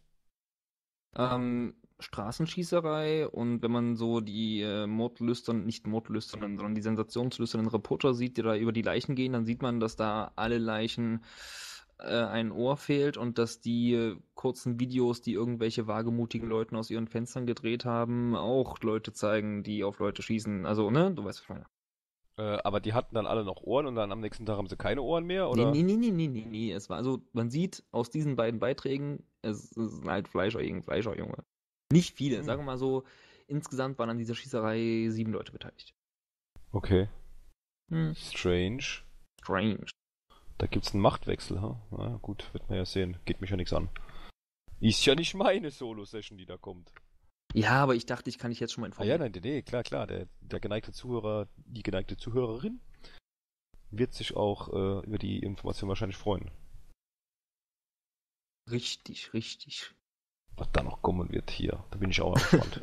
B: Straßenschießerei, und wenn man so die nicht Mordlüsternen, sondern die sensationslüsternen Reporter sieht, die da über die Leichen gehen, dann sieht man, dass da alle Leichen ein Ohr fehlt und dass die kurzen Videos, die irgendwelche wagemutigen Leuten aus ihren Fenstern gedreht haben, auch Leute zeigen, die auf Leute schießen. Also, ne, du weißt, was ich meine.
A: Aber die hatten dann alle noch Ohren und dann am nächsten Tag haben sie keine Ohren mehr, oder?
B: Nee. Es war also, man sieht aus diesen beiden Beiträgen, es ist halt Fleischerjunge. Nicht viele, sagen wir mal so, insgesamt waren an dieser Schießerei 7 Leute beteiligt.
A: Okay. Strange. Da gibt's einen Machtwechsel, ha? Na gut, wird man ja sehen. Geht mich ja nichts an. Ist ja nicht meine Solo-Session, die da kommt.
B: Ja, aber ich dachte, ich kann dich jetzt schon mal
A: Ah ja,
B: informieren.
A: nee, klar. Der geneigte Zuhörer, die geneigte Zuhörerin wird sich auch über die Information wahrscheinlich freuen.
B: Richtig.
A: Was da noch kommen wird hier. Da bin ich auch gespannt.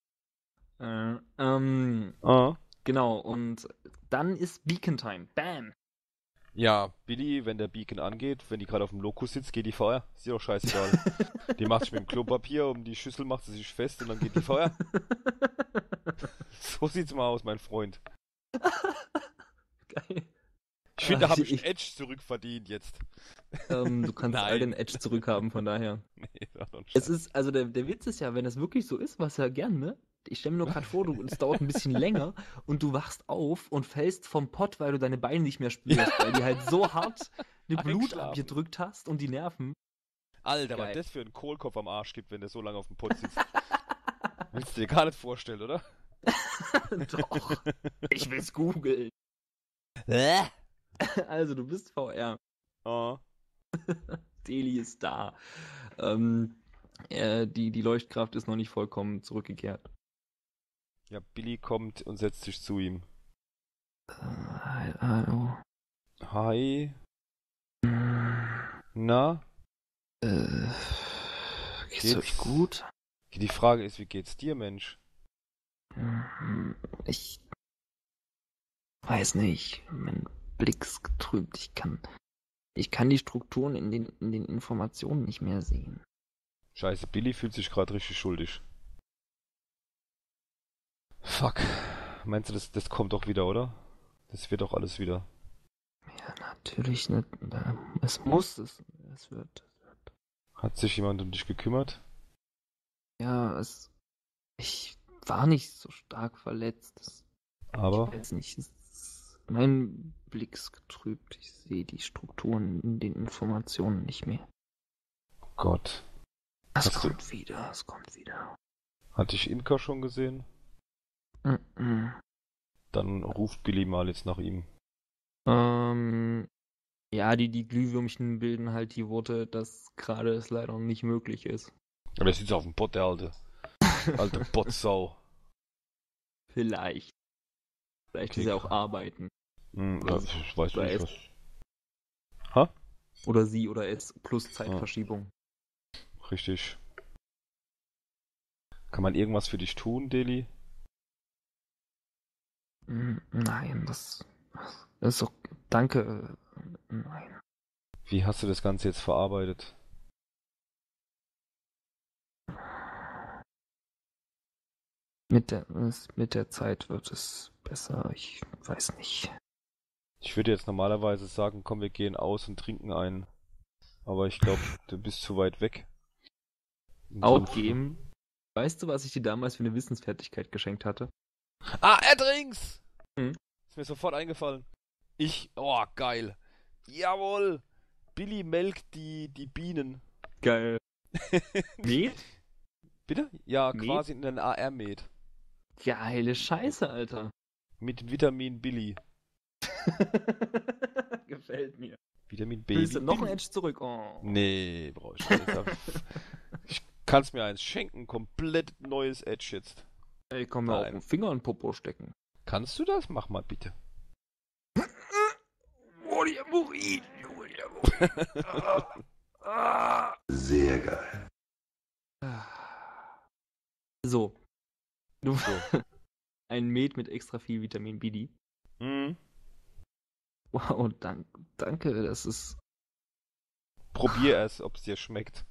B: Genau, und dann ist Beacon Time. Bam!
A: Ja, Billy, wenn der Beacon angeht, wenn die gerade auf dem Lokus sitzt, geht die Feuer. Ist dir doch scheißegal. Die macht sich mit dem Klopapier um die Schüssel, macht sie sich fest und dann geht die Feuer. So sieht's mal aus, mein Freund.
B: Geil.
A: Ich finde, da habe ich einen Edge zurückverdient jetzt.
B: Du kannst all den Edge zurückhaben, von daher.
A: Nee, sag doch einen
B: Es
A: Scheiß.
B: ist, also der Witz ist ja, wenn das wirklich so ist, was ja gern, ne? Ich stelle mir nur gerade vor, es dauert ein bisschen länger und du wachst auf und fällst vom Pott, weil du deine Beine nicht mehr spürst, weil die halt so hart eine Blut
A: Eingeschlafen.
B: abgedrückt hast und die Nerven.
A: Alter,
B: Geil.
A: was das für einen Kohlkopf am Arsch gibt, wenn der so lange auf dem Pott sitzt. Willst du dir gar nicht vorstellen, oder?
B: Doch, ich will's googeln. Also, du bist VR.
A: Oh.
B: Deli ist da. Die Leuchtkraft ist noch nicht vollkommen zurückgekehrt.
A: Ja, Billy kommt und setzt sich zu ihm.
B: Hallo.
A: Hi. Na?
B: Geht's euch gut?
A: Die Frage ist, wie geht's dir, Mensch?
B: Ich weiß nicht. Mein Blick ist getrübt. Ich kann die Strukturen in den Informationen nicht mehr sehen.
A: Scheiße, Billy fühlt sich gerade richtig schuldig. Fuck. Meinst du, das kommt doch wieder, oder? Das wird doch alles wieder.
B: Ja, natürlich nicht. Es muss. Es wird.
A: Hat sich jemand um dich gekümmert?
B: Ja, ich war nicht so stark verletzt.
A: Aber?
B: Ich weiß nicht. Mein Blick ist getrübt. Ich sehe die Strukturen in den Informationen nicht mehr.
A: Gott.
B: Es kommt wieder.
A: Hat dich Inka schon gesehen? Dann ruft Billy mal jetzt nach ihm.
B: Ja, die Glühwürmchen bilden halt die Worte, dass gerade es leider nicht möglich ist.
A: Aber der sitzt auf dem Pott, der alte. Alte Pottsau.
B: Vielleicht
A: Okay,
B: ist er auch arbeiten.
A: Ich weiß
B: oder
A: nicht,
B: es.
A: was. Ha?
B: Oder sie oder es plus Zeitverschiebung.
A: Richtig. Kann man irgendwas für dich tun, Deli?
B: Nein, das ist doch. Danke. Nein.
A: Wie hast du das Ganze jetzt verarbeitet?
B: Mit der Zeit wird es besser. Ich weiß nicht.
A: Ich würde jetzt normalerweise sagen, komm, wir gehen aus und trinken einen. Aber ich glaube, du bist zu weit weg.
B: Aufgeben. Weißt du, was ich dir damals für eine Wissensfertigkeit geschenkt hatte?
A: Ah, Erdrings!
B: Hm?
A: Ist mir sofort eingefallen. Oh, geil. Jawohl! Billy melkt die Bienen.
B: Geil. Met?
A: Bitte? Ja,
B: Met?
A: quasi in den AR-Met.
B: Geile Scheiße, Alter.
A: Mit Vitamin Billy.
B: Gefällt mir.
A: Vitamin Baby.
B: Willst du noch ein Edge zurück? Oh.
A: Nee, brauch ich nicht. Ich kann's mir eins schenken. Komplett neues Edge jetzt.
B: Ey, komm mal auf den Finger in den Popo stecken.
A: Kannst du das? Mach mal bitte.
C: Sehr geil.
B: So. Ein Met mit extra viel Vitamin BD.
A: Mhm.
B: Wow, danke, das ist...
A: Probier es, ob es dir schmeckt.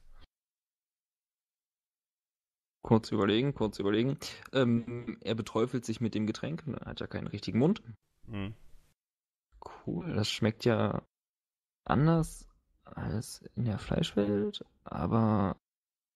B: Kurz überlegen. Er beträufelt sich mit dem Getränk, er hat ja keinen richtigen Mund.
A: Mhm.
B: Cool, das schmeckt ja anders als in der Fleischwelt, aber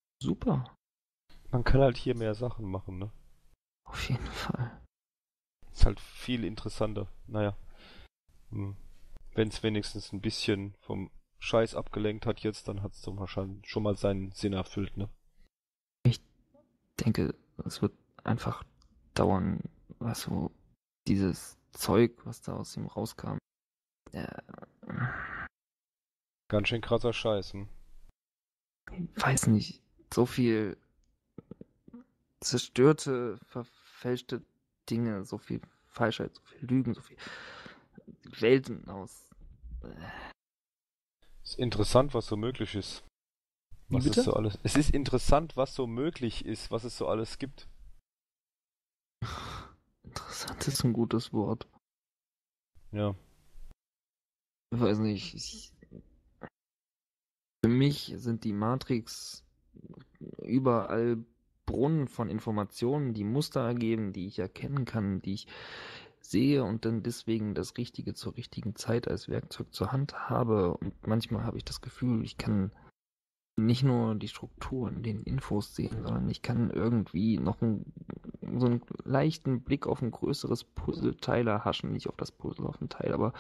B: super.
A: Man kann halt hier mehr Sachen machen, ne?
B: Auf jeden Fall.
A: Ist halt viel interessanter. Naja. Wenn es wenigstens ein bisschen vom Scheiß abgelenkt hat jetzt, dann hat es doch wahrscheinlich schon mal seinen Sinn erfüllt, ne?
B: Ich denke, es wird einfach dauern, was so dieses Zeug, was da aus ihm rauskam.
A: Ganz schön krasser Scheiß, hm?
B: Ich weiß nicht, so viel zerstörte, verfälschte Dinge, so viel Falschheit, so viel Lügen, so viel Welten aus.
A: Ist interessant, was so möglich ist.
B: Wie
A: Was
B: bitte?
A: es so alles. Es ist interessant, was so möglich ist, was es so alles gibt.
B: Interessant ist ein gutes Wort.
A: Ja.
B: Ich weiß nicht. Für mich sind die Matrix überall Brunnen von Informationen, die Muster ergeben, die ich erkennen kann, die ich sehe und dann deswegen das Richtige zur richtigen Zeit als Werkzeug zur Hand habe. Und manchmal habe ich das Gefühl, ich kann nicht nur die Strukturen, den Infos sehen, sondern ich kann irgendwie noch so einen leichten Blick auf ein größeres Puzzleteil erhaschen. Nicht auf das Puzzle, auf ein Teil, aber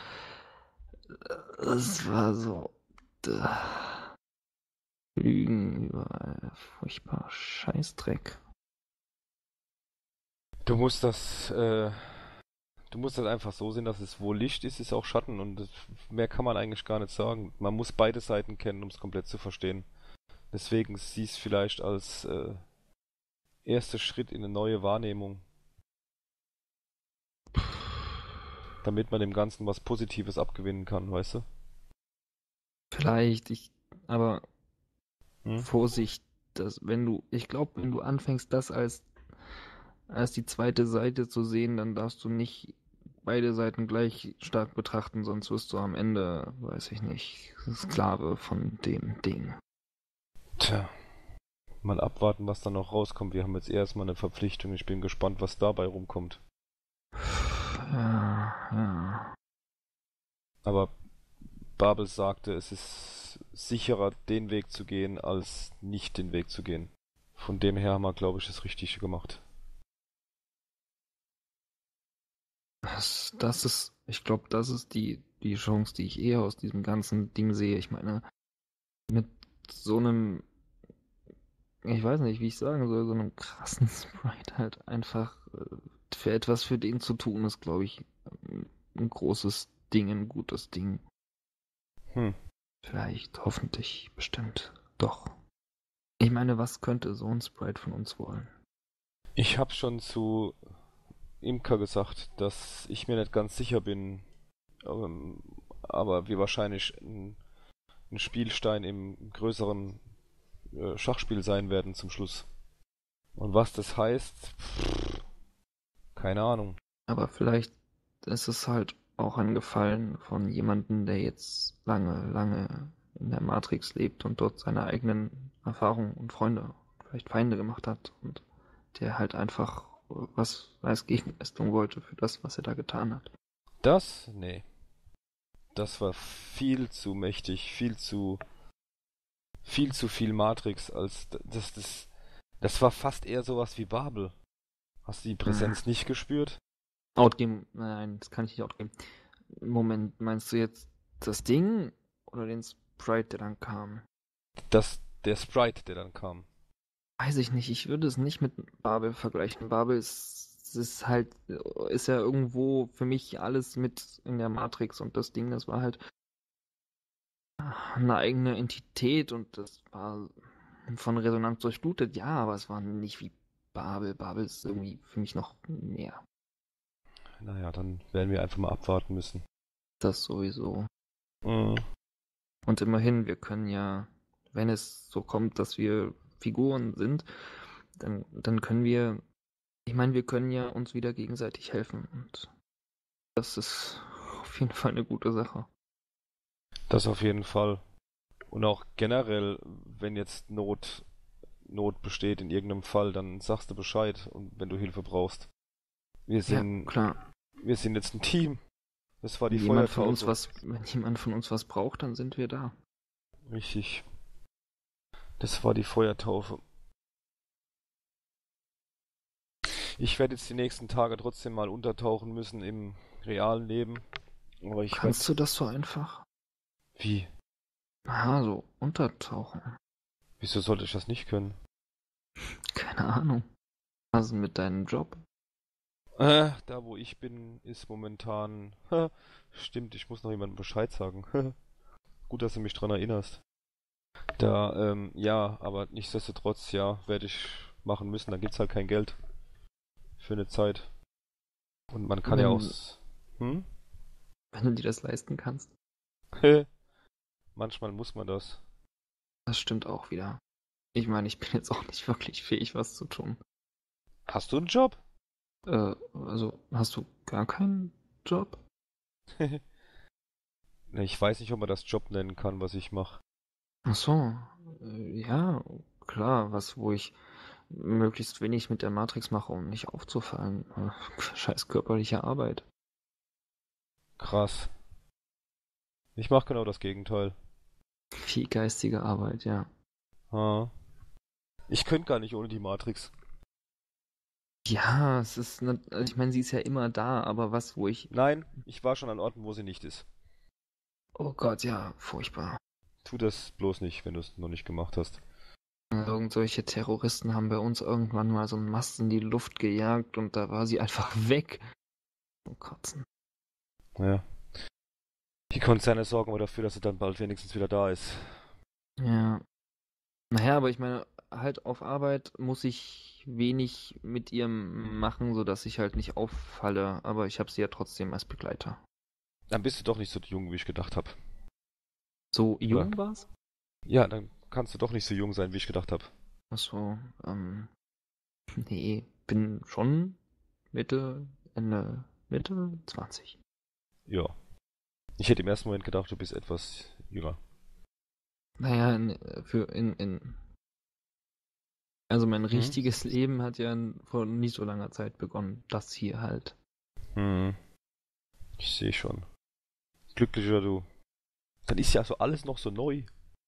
B: es war so. Lügen überall. Furchtbar. Scheißdreck.
A: Du musst das einfach so sehen, dass es wo Licht ist, ist auch Schatten und mehr kann man eigentlich gar nicht sagen. Man muss beide Seiten kennen, um es komplett zu verstehen. Deswegen sieh es vielleicht als erster Schritt in eine neue Wahrnehmung. Damit man dem Ganzen was Positives abgewinnen kann, weißt du?
B: Vielleicht, aber
A: Hm?
B: Vorsicht, ich glaube, wenn du anfängst, das als die zweite Seite zu sehen, dann darfst du nicht beide Seiten gleich stark betrachten, sonst wirst du am Ende, weiß ich nicht, Sklave von dem Ding.
A: Tja. Mal abwarten, was da noch rauskommt. Wir haben jetzt erstmal eine Verpflichtung. Ich bin gespannt, was dabei rumkommt.
B: Ja.
A: Aber Babel sagte, es ist sicherer, den Weg zu gehen, als nicht den Weg zu gehen. Von dem her haben wir, glaube ich, das Richtige gemacht.
B: Ich glaube, das ist die Chance, die ich eher aus diesem ganzen Ding sehe. Ich meine, mit so einem, ich weiß nicht, wie ich sagen soll, so einem krassen Sprite halt einfach für etwas für den zu tun, ist, glaube ich, ein großes Ding, ein gutes Ding. Vielleicht, hoffentlich, bestimmt, doch. Ich meine, was könnte so ein Sprite von uns wollen?
A: Ich habe schon zu Imka gesagt, dass ich mir nicht ganz sicher bin, aber wir wahrscheinlich ein Spielstein im größeren Schachspiel sein werden zum Schluss. Und was das heißt, keine Ahnung.
B: Aber vielleicht ist es halt auch ein Gefallen von jemandem, der jetzt lange, lange in der Matrix lebt und dort seine eigenen Erfahrungen und Freunde, vielleicht Feinde gemacht hat und der halt einfach was als Gegenleistung wollte für das, was er da getan hat.
A: Nee. Das war viel zu mächtig, viel zu viel Matrix, als das war fast eher sowas wie Babel. Hast du die Präsenz nicht gespürt?
B: Outgame, nein, das kann ich nicht outgame. Moment, meinst du jetzt das Ding oder den Sprite, der dann kam?
A: Der Sprite, der dann kam.
B: Weiß ich nicht, ich würde es nicht mit Babel vergleichen. Babel ist ja irgendwo für mich alles mit in der Matrix und das Ding, das war halt eine eigene Entität und das war von Resonanz durchflutet, ja, aber es war nicht wie Babel. Babel ist irgendwie für mich noch mehr.
A: Naja, dann werden wir einfach mal abwarten müssen.
B: Das sowieso.
A: Mhm.
B: Und immerhin, wir können ja, wenn es so kommt, dass wir Figuren sind, dann können wir, ich meine, wir können ja uns wieder gegenseitig helfen und das ist auf jeden Fall eine gute Sache.
A: Das auf jeden Fall. Und auch generell, wenn jetzt Not besteht in irgendeinem Fall, dann sagst du Bescheid und wenn du Hilfe brauchst. Wir sind jetzt ein Team. Das war die Feuertaufe.
B: Wenn jemand von uns was braucht, dann sind wir da.
A: Richtig. Das war die Feuertaufe. Ich werde jetzt die nächsten Tage trotzdem mal untertauchen müssen im realen Leben. Aber ich
B: Kannst du das so einfach?
A: Wie?
B: Aha, so untertauchen.
A: Wieso sollte ich das nicht können?
B: Keine Ahnung. Was ist mit deinem Job?
A: Da wo ich bin, ist momentan... Stimmt, ich muss noch jemandem Bescheid sagen. Gut, dass du mich dran erinnerst. Da, ja, aber nichtsdestotrotz, ja, werde ich machen müssen. Da gibt's halt kein Geld. Für eine Zeit. Und man kann ja auch... Hm?
B: Wenn du dir das leisten kannst.
A: Manchmal muss man das.
B: Das stimmt auch wieder. Ich meine, ich bin jetzt auch nicht wirklich fähig, was zu tun.
A: Hast du einen Job?
B: Also, hast du gar keinen Job?
A: Ne, ich weiß nicht, ob man das Job nennen kann, was ich mache.
B: Ach so, ja, klar, wo ich möglichst wenig mit der Matrix mache, um nicht aufzufallen. Scheiß körperliche Arbeit.
A: Krass. Ich mache genau das Gegenteil.
B: Viel geistige Arbeit, ja.
A: Ich könnte gar nicht ohne die Matrix.
B: Ja, es ist, also ich meine, sie ist ja immer da, aber wo ich...
A: Nein, ich war schon an Orten, wo sie nicht ist.
B: Oh Gott, ja, furchtbar.
A: Tu das bloß nicht, wenn du es noch nicht gemacht hast.
B: Irgendwelche Terroristen haben bei uns irgendwann mal so einen Mast in die Luft gejagt und da war sie einfach weg. Oh Kotzen.
A: Ja. Die Konzerne sorgen aber dafür, dass sie dann bald wenigstens wieder da ist.
B: Ja. Naja, aber ich meine, halt auf Arbeit muss ich wenig mit ihr machen, sodass ich halt nicht auffalle, aber ich habe sie ja trotzdem als Begleiter.
A: Dann bist du doch nicht so jung, wie ich gedacht habe.
B: So jung war's?
A: Ja, dann kannst du doch nicht so jung sein, wie ich gedacht habe.
B: Achso, nee, bin schon Mitte 20.
A: Ja. Ich hätte im ersten Moment gedacht, du bist etwas jünger.
B: Naja, also mein richtiges Leben hat ja vor nicht so langer Zeit begonnen. Das hier halt.
A: Ich sehe schon. Glücklicher du. Dann ist ja so alles noch so neu.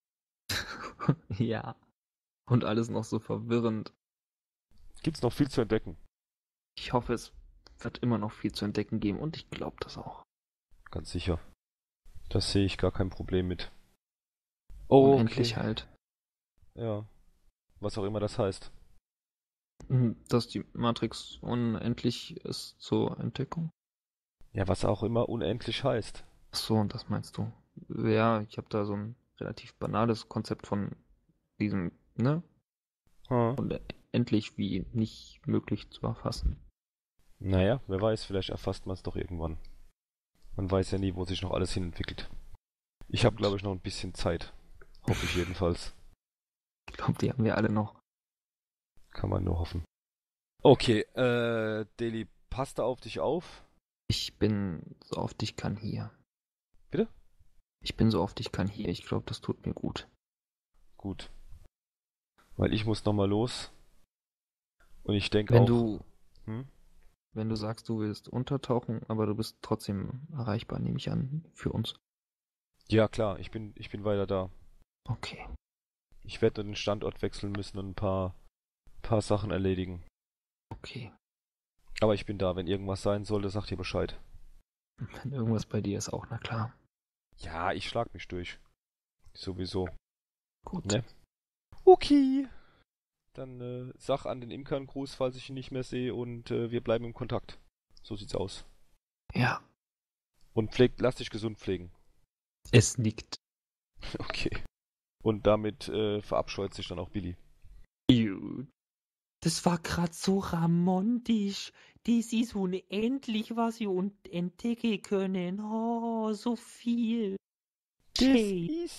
B: Ja. Und alles noch so verwirrend.
A: Gibt's noch viel zu entdecken.
B: Ich hoffe, es wird immer noch viel zu entdecken geben und ich glaube das auch.
A: Ganz sicher. Das sehe ich gar kein Problem mit. Oh,
B: unendlich halt.
A: Ja. Was auch immer das heißt.
B: Dass die Matrix unendlich ist zur Entdeckung?
A: Ja, was auch immer unendlich heißt.
B: Ach so, und das meinst du. Ja, ich habe da so ein relativ banales Konzept von diesem, ne? Und endlich wie nicht möglich zu erfassen.
A: Naja, wer weiß, vielleicht erfasst man es doch irgendwann. Man weiß ja nie, wo sich noch alles hin entwickelt. Ich habe, glaube ich, noch ein bisschen Zeit. Hoffe ich jedenfalls.
B: Ich glaube, die haben wir alle noch.
A: Kann man nur hoffen. Okay, Deli, passt da auf dich auf?
B: Ich bin so oft ich kann hier.
A: Bitte?
B: Ich bin so oft ich kann hier. Ich glaube, das tut mir gut.
A: Gut. Weil ich muss nochmal los. Und ich denke
B: Wenn
A: auch...
B: Wenn du sagst, du willst untertauchen, aber du bist trotzdem erreichbar, nehme ich an, für uns.
A: Ja, klar, ich bin weiter da.
B: Okay.
A: Ich werde den Standort wechseln müssen und ein paar Sachen erledigen.
B: Okay.
A: Aber ich bin da. Wenn irgendwas sein sollte, sagt ihr Bescheid.
B: Wenn irgendwas bei dir ist, auch, na klar.
A: Ja, ich schlag mich durch. Sowieso.
B: Gut.
A: Ne? Okay. Dann sag an den Imker einen Gruß, falls ich ihn nicht mehr sehe, und wir bleiben im Kontakt. So sieht's aus.
B: Ja.
A: Und lass dich gesund pflegen.
B: Es nickt.
A: Okay. Und damit verabscheut sich dann auch Billy.
B: Gut. Das war grad so romantisch. Das ist unendlich, was wir entdecken können. Oh, so viel.
A: Das ist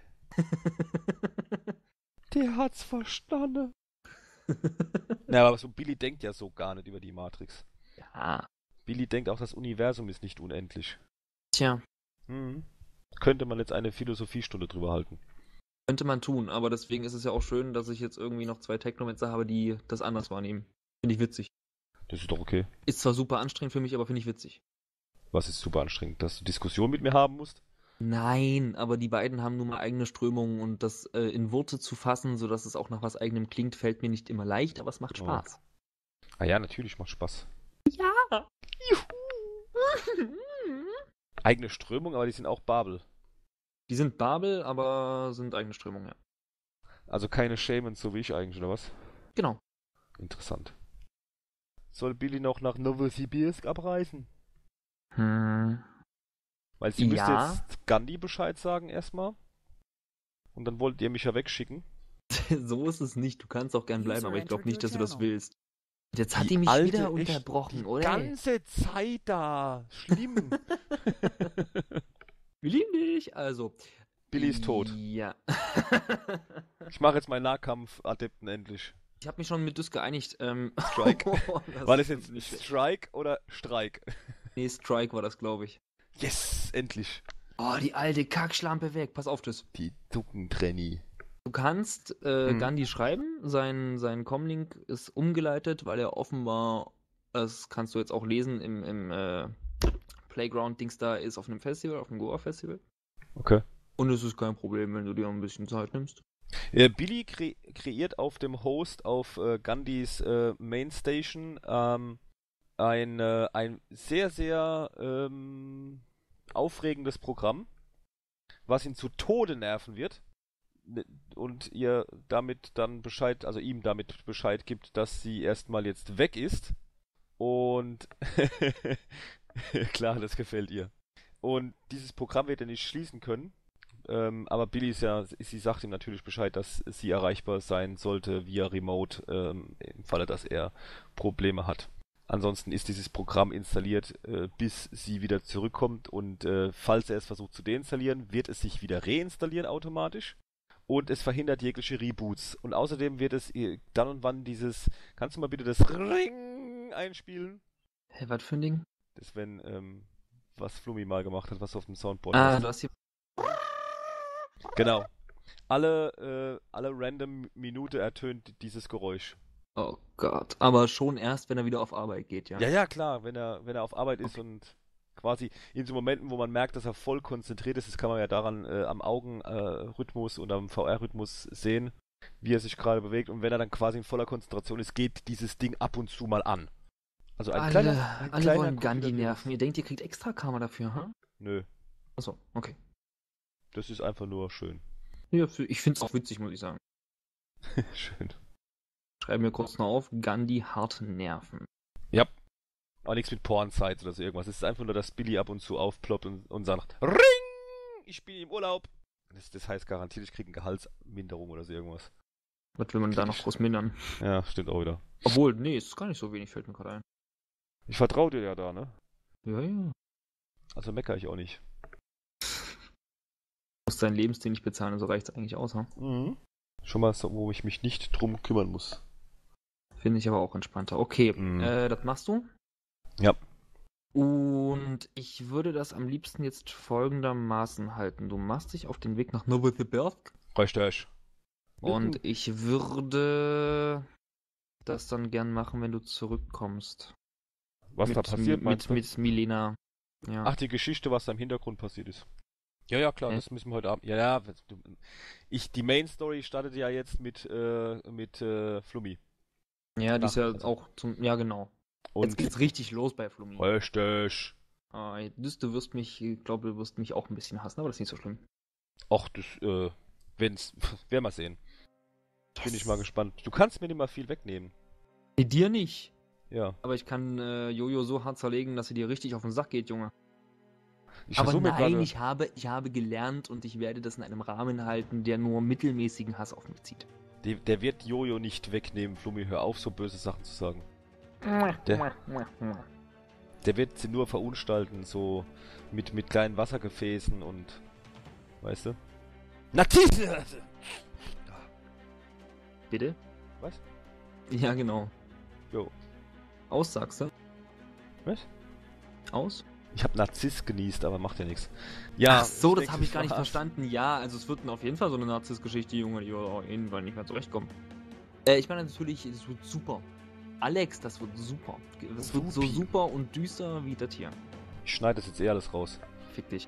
A: Der hat's verstanden. Ja, aber so Billy denkt ja so gar nicht über die Matrix.
B: Ja.
A: Billy denkt auch, das Universum ist nicht unendlich.
B: Tja.
A: Könnte man jetzt eine Philosophiestunde drüber halten.
B: Könnte man tun, aber deswegen ist es ja auch schön, dass ich jetzt irgendwie noch 2 Technomancer habe, die das anders wahrnehmen. Finde ich witzig.
A: Das ist doch okay.
B: Ist zwar super anstrengend für mich, aber finde ich witzig.
A: Was ist super anstrengend? Dass du Diskussion mit mir haben musst?
B: Nein, aber die beiden haben nun mal eigene Strömungen und das in Worte zu fassen, sodass es auch nach was eigenem klingt, fällt mir nicht immer leicht, aber es macht Spaß.
A: Ah ja, natürlich, macht Spaß.
B: Ja.
A: Eigene Strömung, aber die sind auch Babel.
B: Die sind Babel, aber sind eigene Strömung, ja.
A: Also keine Shamans, so wie ich eigentlich, oder was?
B: Genau.
A: Interessant. Soll Billy noch nach Novosibirsk abreisen? Weil sie müsste
B: Ja.
A: jetzt Gandhi Bescheid sagen erstmal. Und dann wollt ihr mich ja wegschicken.
B: So ist es nicht. Du kannst auch gern bleiben, aber ich glaube nicht, dass du das willst. Und jetzt hat
A: Die
B: die mich
A: Alte,
B: wieder
A: echt,
B: unterbrochen,
A: die
B: oder?
A: ganze Zeit da. Schlimm.
B: Wir lieben dich. Also.
A: Billy ist tot.
B: Ja.
A: Ich mache jetzt meinen Nahkampf-Adepten endlich.
B: Ich habe mich schon mit Düs geeinigt.
A: Strike. War das
B: ist
A: jetzt
B: nicht
A: Strike oder Streik?
B: Nee, Strike war das, glaube ich.
A: Yes, endlich.
B: Oh, die alte Kackschlampe weg. Pass auf, Düs.
A: Die Duckentrenny.
B: Du kannst Gandhi schreiben. Sein Comlink ist umgeleitet, weil er offenbar, das kannst du jetzt auch lesen, im Playground-Dings da ist auf einem Festival, auf dem Goa-Festival.
A: Okay.
B: Und es ist kein Problem, wenn du dir ein bisschen Zeit nimmst.
A: Billy kreiert auf dem Host auf Gandhis Mainstation ein sehr, sehr aufregendes Programm, was ihn zu Tode nerven wird und ihr damit dann Bescheid, also ihm damit Bescheid gibt, dass sie erstmal jetzt weg ist und klar, das gefällt ihr. Und dieses Programm wird er nicht schließen können. Aber Billy sie sagt ihm natürlich Bescheid, dass sie erreichbar sein sollte via Remote, im Falle, dass er Probleme hat. Ansonsten ist dieses Programm installiert, bis sie wieder zurückkommt und falls er es versucht zu deinstallieren, wird es sich wieder reinstallieren automatisch und es verhindert jegliche Reboots. Und außerdem wird es dann und wann kannst du mal bitte das Ring einspielen?
B: Hä, was für ein Ding?
A: Das wenn, was Flummi mal gemacht hat, was auf dem Soundboard
B: Du hast hier...
A: Genau. Alle random Minute ertönt dieses Geräusch.
B: Oh Gott. Aber schon erst, wenn er wieder auf Arbeit geht, ja?
A: Ja, klar, wenn er auf Arbeit ist und quasi in so Momenten, wo man merkt, dass er voll konzentriert ist, das kann man ja daran am Augenrhythmus und am VR-Rhythmus sehen, wie er sich gerade bewegt. Und wenn er dann quasi in voller Konzentration ist, geht dieses Ding ab und zu mal an. Also ein kleiner
B: alle wollen Gandhi
A: Computervirus.
B: nerven. Ihr denkt, ihr kriegt extra Karma dafür, ha?
A: Nö,
B: Achso, okay.
A: das ist einfach nur schön.
B: Ja, ich find's auch witzig, muss ich sagen.
A: Schön.
B: Schreiben wir kurz noch auf, Gandhi hart nerven.
A: Ja. Aber nichts mit Porn-Sites oder so irgendwas. Es ist einfach nur, dass Billy ab und zu aufploppt und sagt, Ring! Ich bin im Urlaub. Das heißt garantiert, ich kriege eine Gehaltsminderung oder so irgendwas.
B: Was will man da noch groß mindern?
A: Ja, stimmt auch wieder.
B: Obwohl, nee, es ist gar nicht so wenig, fällt mir gerade ein.
A: Ich vertraue dir ja da, ne?
B: Ja, ja.
A: Also meckere ich auch nicht.
B: Du musst deinen Lebensstil nicht bezahlen, so reicht's eigentlich aus, ha?
A: Mhm. Schon mal so, wo ich mich nicht drum kümmern muss.
B: Finde ich aber auch entspannter. Okay, das machst du?
A: Ja.
B: Und ich würde das am liebsten jetzt folgendermaßen halten. Du machst dich auf den Weg nach Novosibirsk.
A: Richtig.
B: Und ich würde das dann gern machen, wenn du zurückkommst.
A: Was da passiert, meinst du?
B: Mit Milena. Ja.
A: Ach, die Geschichte, was da im Hintergrund passiert ist. Ja, klar, das müssen wir heute Abend. Ja, die Main Story startet ja jetzt mit Flummi.
B: Ja, die ist ja auch zum. Ja, genau.
A: Und
B: jetzt geht's richtig los bei Flummi.
A: Richtig.
B: Du wirst mich, ich glaube, du wirst mich auch ein bisschen hassen, aber das ist nicht so schlimm.
A: Ach, das, werden wir mal sehen. Yes. Bin ich mal gespannt. Du kannst mir nicht mal viel wegnehmen.
B: Nee, dir nicht.
A: Ja.
B: Aber ich kann Jojo so hart zerlegen, dass sie dir richtig auf den Sack geht, Junge.
A: Aber nein,
B: ich habe gelernt und ich werde das in einem Rahmen halten, der nur mittelmäßigen Hass auf mich zieht.
A: Der wird Jojo nicht wegnehmen, Flummi, hör auf, so böse Sachen zu sagen. Der wird sie nur verunstalten, so mit kleinen Wassergefäßen und, weißt du? Narzisse!
B: Bitte?
A: Was?
B: Ja, genau.
A: Jo.
B: Aus, sagst du?
A: Was?
B: Aus?
A: Ich habe Narziss genießt, aber macht ja nichts. Ja,
B: ach so, das habe ich gar nicht verstanden. Ja, also es wird auf jeden Fall so eine Narziss-Geschichte, Junge, die auf jeden Fall nicht mehr zurechtkommen. Ich meine natürlich, es wird super. Alex, das wird super. Das wird so super und düster wie das hier.
A: Ich schneide das jetzt alles raus.
B: Fick dich.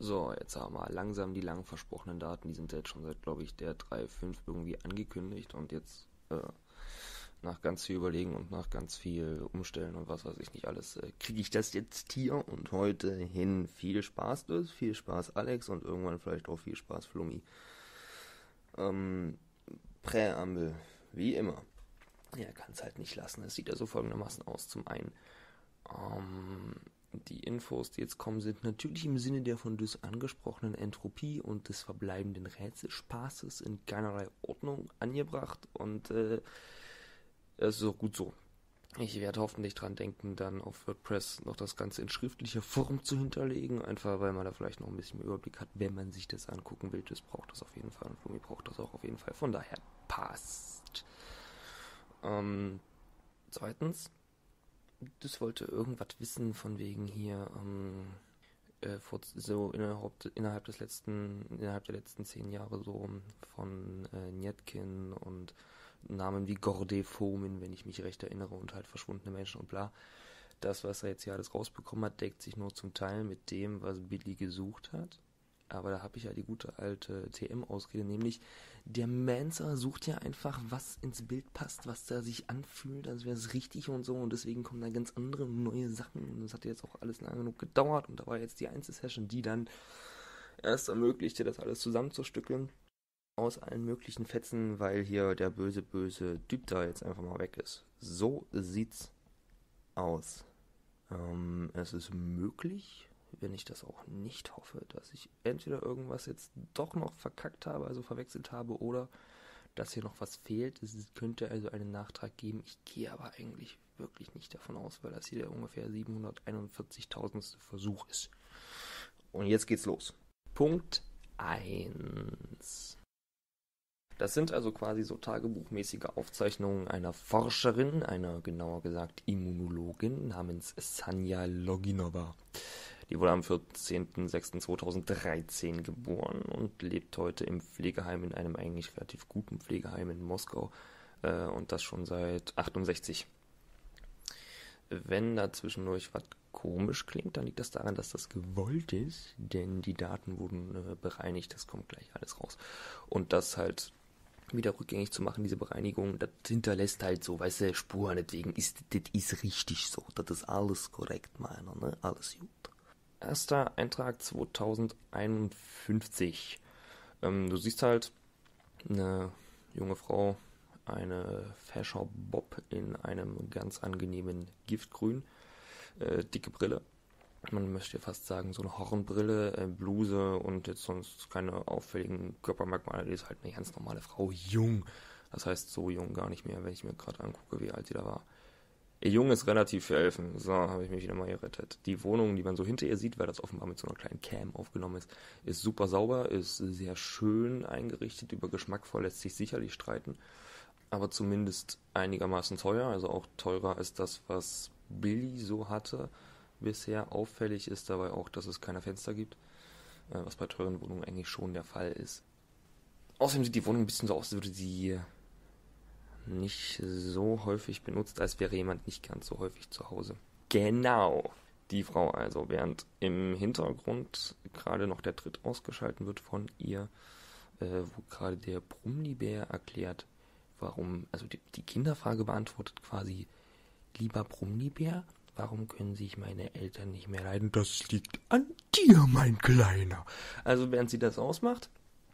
B: So, jetzt haben wir langsam die lang versprochenen Daten, die sind jetzt schon seit, glaube ich, der 3.5 irgendwie angekündigt und jetzt nach ganz viel Überlegen und nach ganz viel Umstellen und was weiß ich nicht alles, kriege ich das jetzt hier und heute hin. Viel Spaß, Liz, viel Spaß, Alex, und irgendwann vielleicht auch viel Spaß, Flummi. Präambel, wie immer. Ja, kann es halt nicht lassen. Es sieht ja so folgendermaßen aus. Zum einen, die Infos, die jetzt kommen, sind natürlich im Sinne der von Düss angesprochenen Entropie und des verbleibenden Rätselspaßes in keinerlei Ordnung angebracht und das ist auch gut so. Ich werde hoffentlich dran denken, dann auf WordPress noch das Ganze in schriftlicher Form zu hinterlegen, einfach weil man da vielleicht noch ein bisschen mehr Überblick hat, wenn man sich das angucken will. Das braucht das auf jeden Fall und Flumi braucht das auch auf jeden Fall. Von daher passt. Zweitens, das wollte irgendwas wissen von wegen hier, so innerhalb der letzten 10 Jahre so von Njetkin und Namen wie Gorde Fomin, wenn ich mich recht erinnere, und halt verschwundene Menschen und bla. Das, was er jetzt hier alles rausbekommen hat, deckt sich nur zum Teil mit dem, was Billy gesucht hat. Aber da habe ich ja die gute alte TM-Ausrede, nämlich der Mancer sucht ja einfach, was ins Bild passt, was da sich anfühlt, als wäre es richtig und so, und deswegen kommen da ganz andere neue Sachen und das hat jetzt auch alles lange genug gedauert und da war jetzt die Einzelsession, die dann erst ermöglichte, das alles zusammenzustückeln aus allen möglichen Fetzen, weil hier der böse Typ da jetzt einfach mal weg ist. So sieht's aus. Es ist möglich, wenn ich das auch nicht hoffe, dass ich entweder irgendwas jetzt doch noch verkackt habe, also verwechselt habe, oder dass hier noch was fehlt. Es könnte also einen Nachtrag geben. Ich gehe aber eigentlich wirklich nicht davon aus, weil das hier der ungefähr 741.000. Versuch ist. Und jetzt geht's los. Punkt 1. Das sind also quasi so tagebuchmäßige Aufzeichnungen einer Forscherin, einer genauer gesagt Immunologin namens Sanja Loginova. Die wurde am 14.06.2013 geboren und lebt heute im Pflegeheim, in einem eigentlich relativ guten Pflegeheim in Moskau, und das schon seit 68. Wenn da zwischendurch was komisch klingt, dann liegt das daran, dass das gewollt ist, denn die Daten wurden bereinigt, das kommt gleich alles raus. Und das halt wieder rückgängig zu machen, diese Bereinigung, das hinterlässt halt so, weißt du, Spuren, deswegen ist das richtig so, das ist alles korrekt, meiner, ne, alles gut. Erster Eintrag 2051. Du siehst halt eine junge Frau, eine Fashion Bob in einem ganz angenehmen Giftgrün, dicke Brille. Man möchte fast sagen, so eine Hornbrille, Bluse und jetzt sonst keine auffälligen Körpermerkmale. Die ist halt eine ganz normale Frau. Jung. Das heißt, so jung gar nicht mehr, wenn ich mir gerade angucke, wie alt sie da war. Jung ist relativ für Elfen. So, habe ich mich wieder mal gerettet. Die Wohnung, die man so hinter ihr sieht, weil das offenbar mit so einer kleinen Cam aufgenommen ist super sauber, ist sehr schön eingerichtet. Über geschmackvoll lässt sich sicherlich streiten. Aber zumindest einigermaßen teuer. Also auch teurer als das, was Billy so hatte. Bisher auffällig ist dabei auch, dass es keine Fenster gibt, was bei teuren Wohnungen eigentlich schon der Fall ist. Außerdem sieht die Wohnung ein bisschen so aus, als würde sie nicht so häufig benutzt, als wäre jemand nicht ganz so häufig zu Hause. Genau, die Frau also, während im Hintergrund gerade noch der Tritt ausgeschalten wird von ihr, wo gerade der Brumlibär erklärt, warum, also die Kinderfrage beantwortet quasi, lieber Brumlibär, warum können sich meine Eltern nicht mehr leiden? Das liegt an dir, mein Kleiner. Also während sie das ausmacht,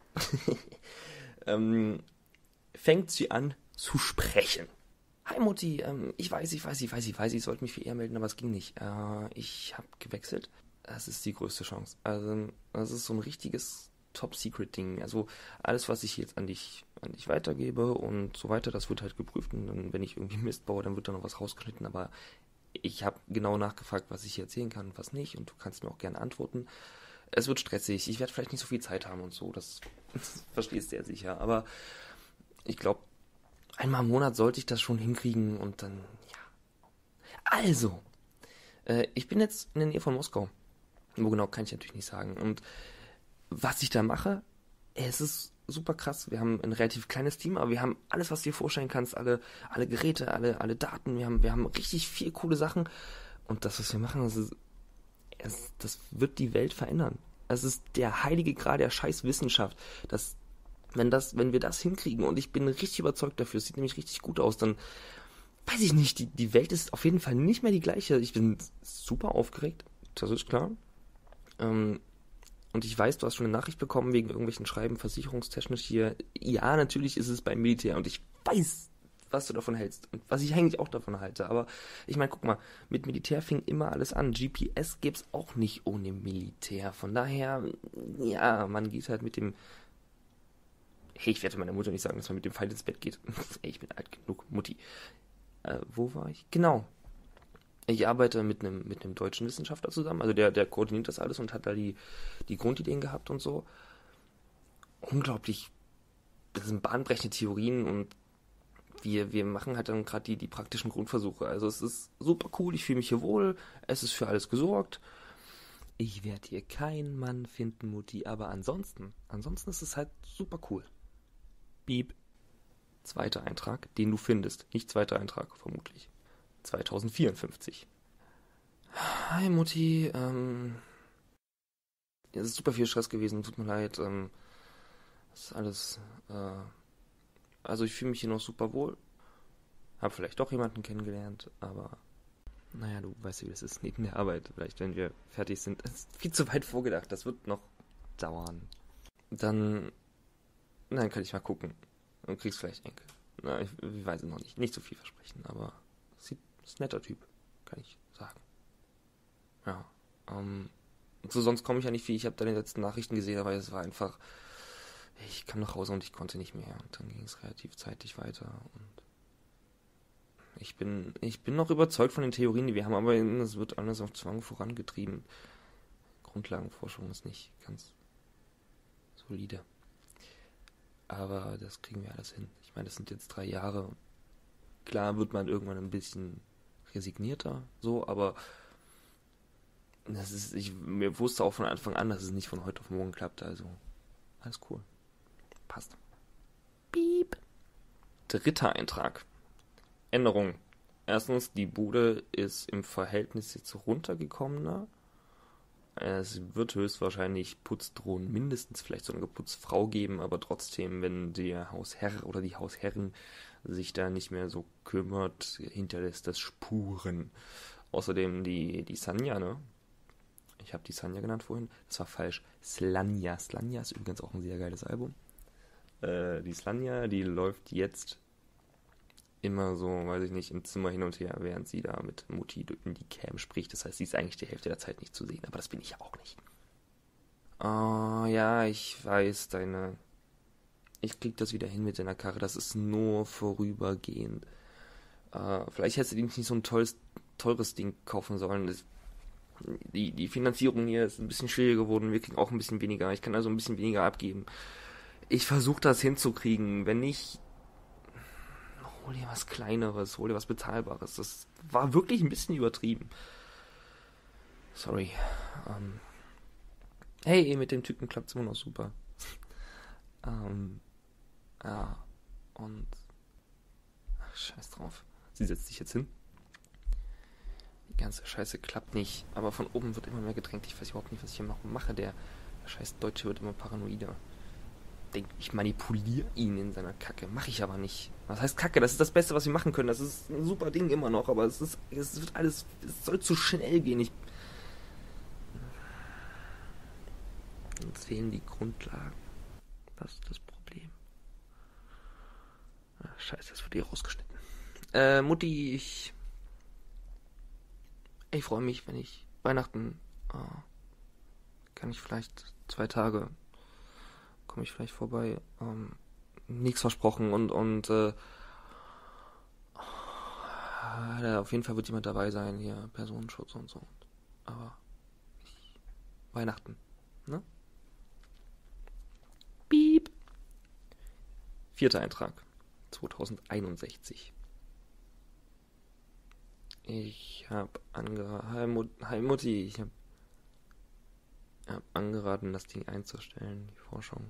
B: fängt sie an zu sprechen. Hi Mutti, ich weiß, ich sollte mich für ihr melden, aber es ging nicht. Ich habe gewechselt. Das ist die größte Chance. Also das ist so ein richtiges Top-Secret-Ding. Also alles, was ich jetzt an dich weitergebe und so weiter, das wird halt geprüft. Und dann, wenn ich irgendwie Mist baue, dann wird da noch was rausgeschnitten, aber ich habe genau nachgefragt, was ich hier erzählen kann und was nicht, und du kannst mir auch gerne antworten. Es wird stressig, ich werde vielleicht nicht so viel Zeit haben und so, das verstehst du ja sicher, aber ich glaube, einmal im Monat sollte ich das schon hinkriegen und dann, ja. Also, ich bin jetzt in der Nähe von Moskau. Wo genau, kann ich natürlich nicht sagen. Und was ich da mache, es ist super krass. Wir haben ein relativ kleines Team, aber wir haben alles, was du dir vorstellen kannst, alle Geräte, alle Daten, wir haben richtig viel coole Sachen, und das, was wir machen, das wird die Welt verändern. Es ist der heilige Gral der Scheißwissenschaft. Wenn wir das hinkriegen, und ich bin richtig überzeugt dafür, es sieht nämlich richtig gut aus, dann weiß ich nicht, die Welt ist auf jeden Fall nicht mehr die gleiche. Ich bin super aufgeregt, das ist klar. Und ich weiß, du hast schon eine Nachricht bekommen wegen irgendwelchen Schreiben versicherungstechnisch hier. Ja, natürlich ist es beim Militär und ich weiß, was du davon hältst und was ich eigentlich auch davon halte. Aber ich meine, guck mal, mit Militär fing immer alles an. GPS gibt's auch nicht ohne Militär. Von daher, ja, man geht halt mit dem... Hey, ich werde meiner Mutter nicht sagen, dass man mit dem Feind ins Bett geht. Ey, ich bin alt genug, Mutti. Wo war ich? Genau. Ich arbeite mit einem deutschen Wissenschaftler zusammen. Also der koordiniert das alles und hat da die Grundideen gehabt und so. Unglaublich. Das sind bahnbrechende Theorien und wir machen halt dann gerade die praktischen Grundversuche. Also es ist super cool, ich fühle mich hier wohl, es ist für alles gesorgt. Ich werde hier keinen Mann finden, Mutti, aber ansonsten ist es halt super cool. Piep. Zweiter Eintrag, den du findest. Nicht zweiter Eintrag, vermutlich. 2054. Hi Mutti, es ist super viel Stress gewesen, tut mir leid, das ist alles, also ich fühle mich hier noch super wohl, hab vielleicht doch jemanden kennengelernt, aber naja, du weißt ja, wie das ist, neben der Arbeit, vielleicht wenn wir fertig sind, das ist viel zu weit vorgedacht, das wird noch dauern. Dann kann ich mal gucken, du kriegst vielleicht Enkel. Na, ich weiß es noch nicht so viel versprechen, aber ist ein netter Typ, kann ich sagen. Ja, so sonst komme ich ja nicht viel. Ich habe da die letzten Nachrichten gesehen, aber es war einfach, ich kam nach Hause und ich konnte nicht mehr. Und dann ging es relativ zeitig weiter. Und ich bin noch überzeugt von den Theorien, die wir haben, aber es wird alles auf Zwang vorangetrieben. Grundlagenforschung ist nicht ganz solide. Aber das kriegen wir alles hin. Ich meine, das sind jetzt 3 Jahre. Klar wird man irgendwann ein bisschen resignierter, so, aber mir wusste auch von Anfang an, dass es nicht von heute auf morgen klappt, also alles cool. Passt. Piep. Dritter Eintrag. Änderung. Erstens, die Bude ist im Verhältnis jetzt runtergekommener. Es wird höchstwahrscheinlich Putzdrohnen mindestens, vielleicht sogar eine Putzfrau geben, aber trotzdem, wenn der Hausherr oder die Hausherrin sich da nicht mehr so kümmert, hinterlässt das Spuren. Außerdem die Sanja, ne? Ich habe die Sanja genannt vorhin. Das war falsch. Slanja. Slanja ist übrigens auch ein sehr geiles Album. Die Slanja, die läuft jetzt immer so, weiß ich nicht, im Zimmer hin und her, während sie da mit Mutti in die Cam spricht. Das heißt, sie ist eigentlich die Hälfte der Zeit nicht zu sehen, aber das bin ich ja auch nicht. Oh, ja, ich weiß, ich krieg das wieder hin mit deiner Karre, das ist nur vorübergehend. Vielleicht hättest du dir nicht so ein teures Ding kaufen sollen. Die Finanzierung hier ist ein bisschen schwieriger geworden, wir kriegen auch ein bisschen weniger. Ich kann also ein bisschen weniger abgeben. Ich versuche das hinzukriegen. Wenn nicht, hol dir was Kleineres, hol dir was Bezahlbares. Das war wirklich ein bisschen übertrieben. Sorry. Hey, mit dem Typen klappt's immer noch super. Ja, und scheiß drauf. Sie setzt sich jetzt hin. Die ganze Scheiße klappt nicht, aber von oben wird immer mehr gedrängt. Ich weiß überhaupt nicht, was ich hier noch mache. Der scheiß Deutsche wird immer paranoider. Denkt, ich manipuliere ihn in seiner Kacke. Mache ich aber nicht. Was heißt Kacke? Das ist das Beste, was wir machen können. Das ist ein super Ding immer noch, aber es wird alles, es soll zu schnell gehen. Uns fehlen die Grundlagen. Das ist das Problem. Ach, scheiße, das wird hier rausgeschnitten. Mutti, ich freue mich, wenn ich Weihnachten kann ich vielleicht 2 Tage komme ich vielleicht vorbei. Nichts versprochen und auf jeden Fall wird jemand dabei sein hier, Personenschutz und so. Aber Weihnachten, ne? Piep. 4. Eintrag. 2061. Ich habe Hi Mutti, ich habe angeraten, das Ding einzustellen, die Forschung.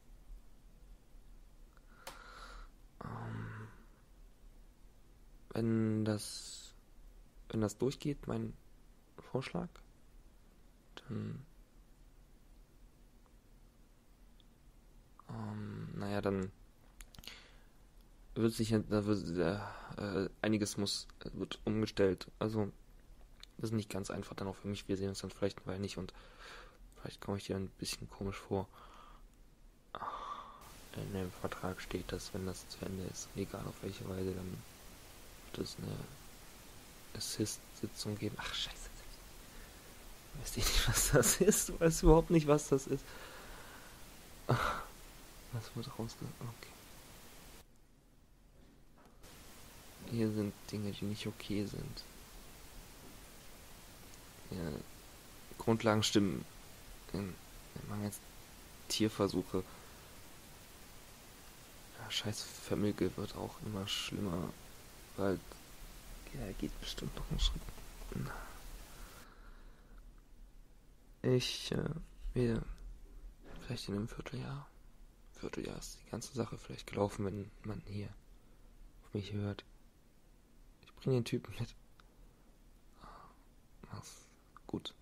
B: Wenn das durchgeht, mein Vorschlag, dann naja, dann wird sich einiges wird umgestellt. Also, das ist nicht ganz einfach dann auch für mich. Wir sehen uns dann vielleicht eine Weile nicht und vielleicht komme ich dir ein bisschen komisch vor. In dem Vertrag steht, dass wenn das zu Ende ist, egal auf welche Weise, dann wird es eine Assist-Sitzung geben. Ach, scheiße. Ich weiß nicht, was das ist. Du weißt überhaupt nicht, was das ist. Was wird rausgekommen? Okay. Hier sind Dinge, die nicht okay sind. Ja, Grundlagen stimmen. Wir machen jetzt Tierversuche. Ja, scheiß Vermöge wird auch immer schlimmer. Weil er geht bestimmt noch einen Schritt. Vielleicht in einem Vierteljahr. Vierteljahr ist die ganze Sache vielleicht gelaufen, wenn man hier auf mich hört. Ich bringe den Typen mit. Mach's gut.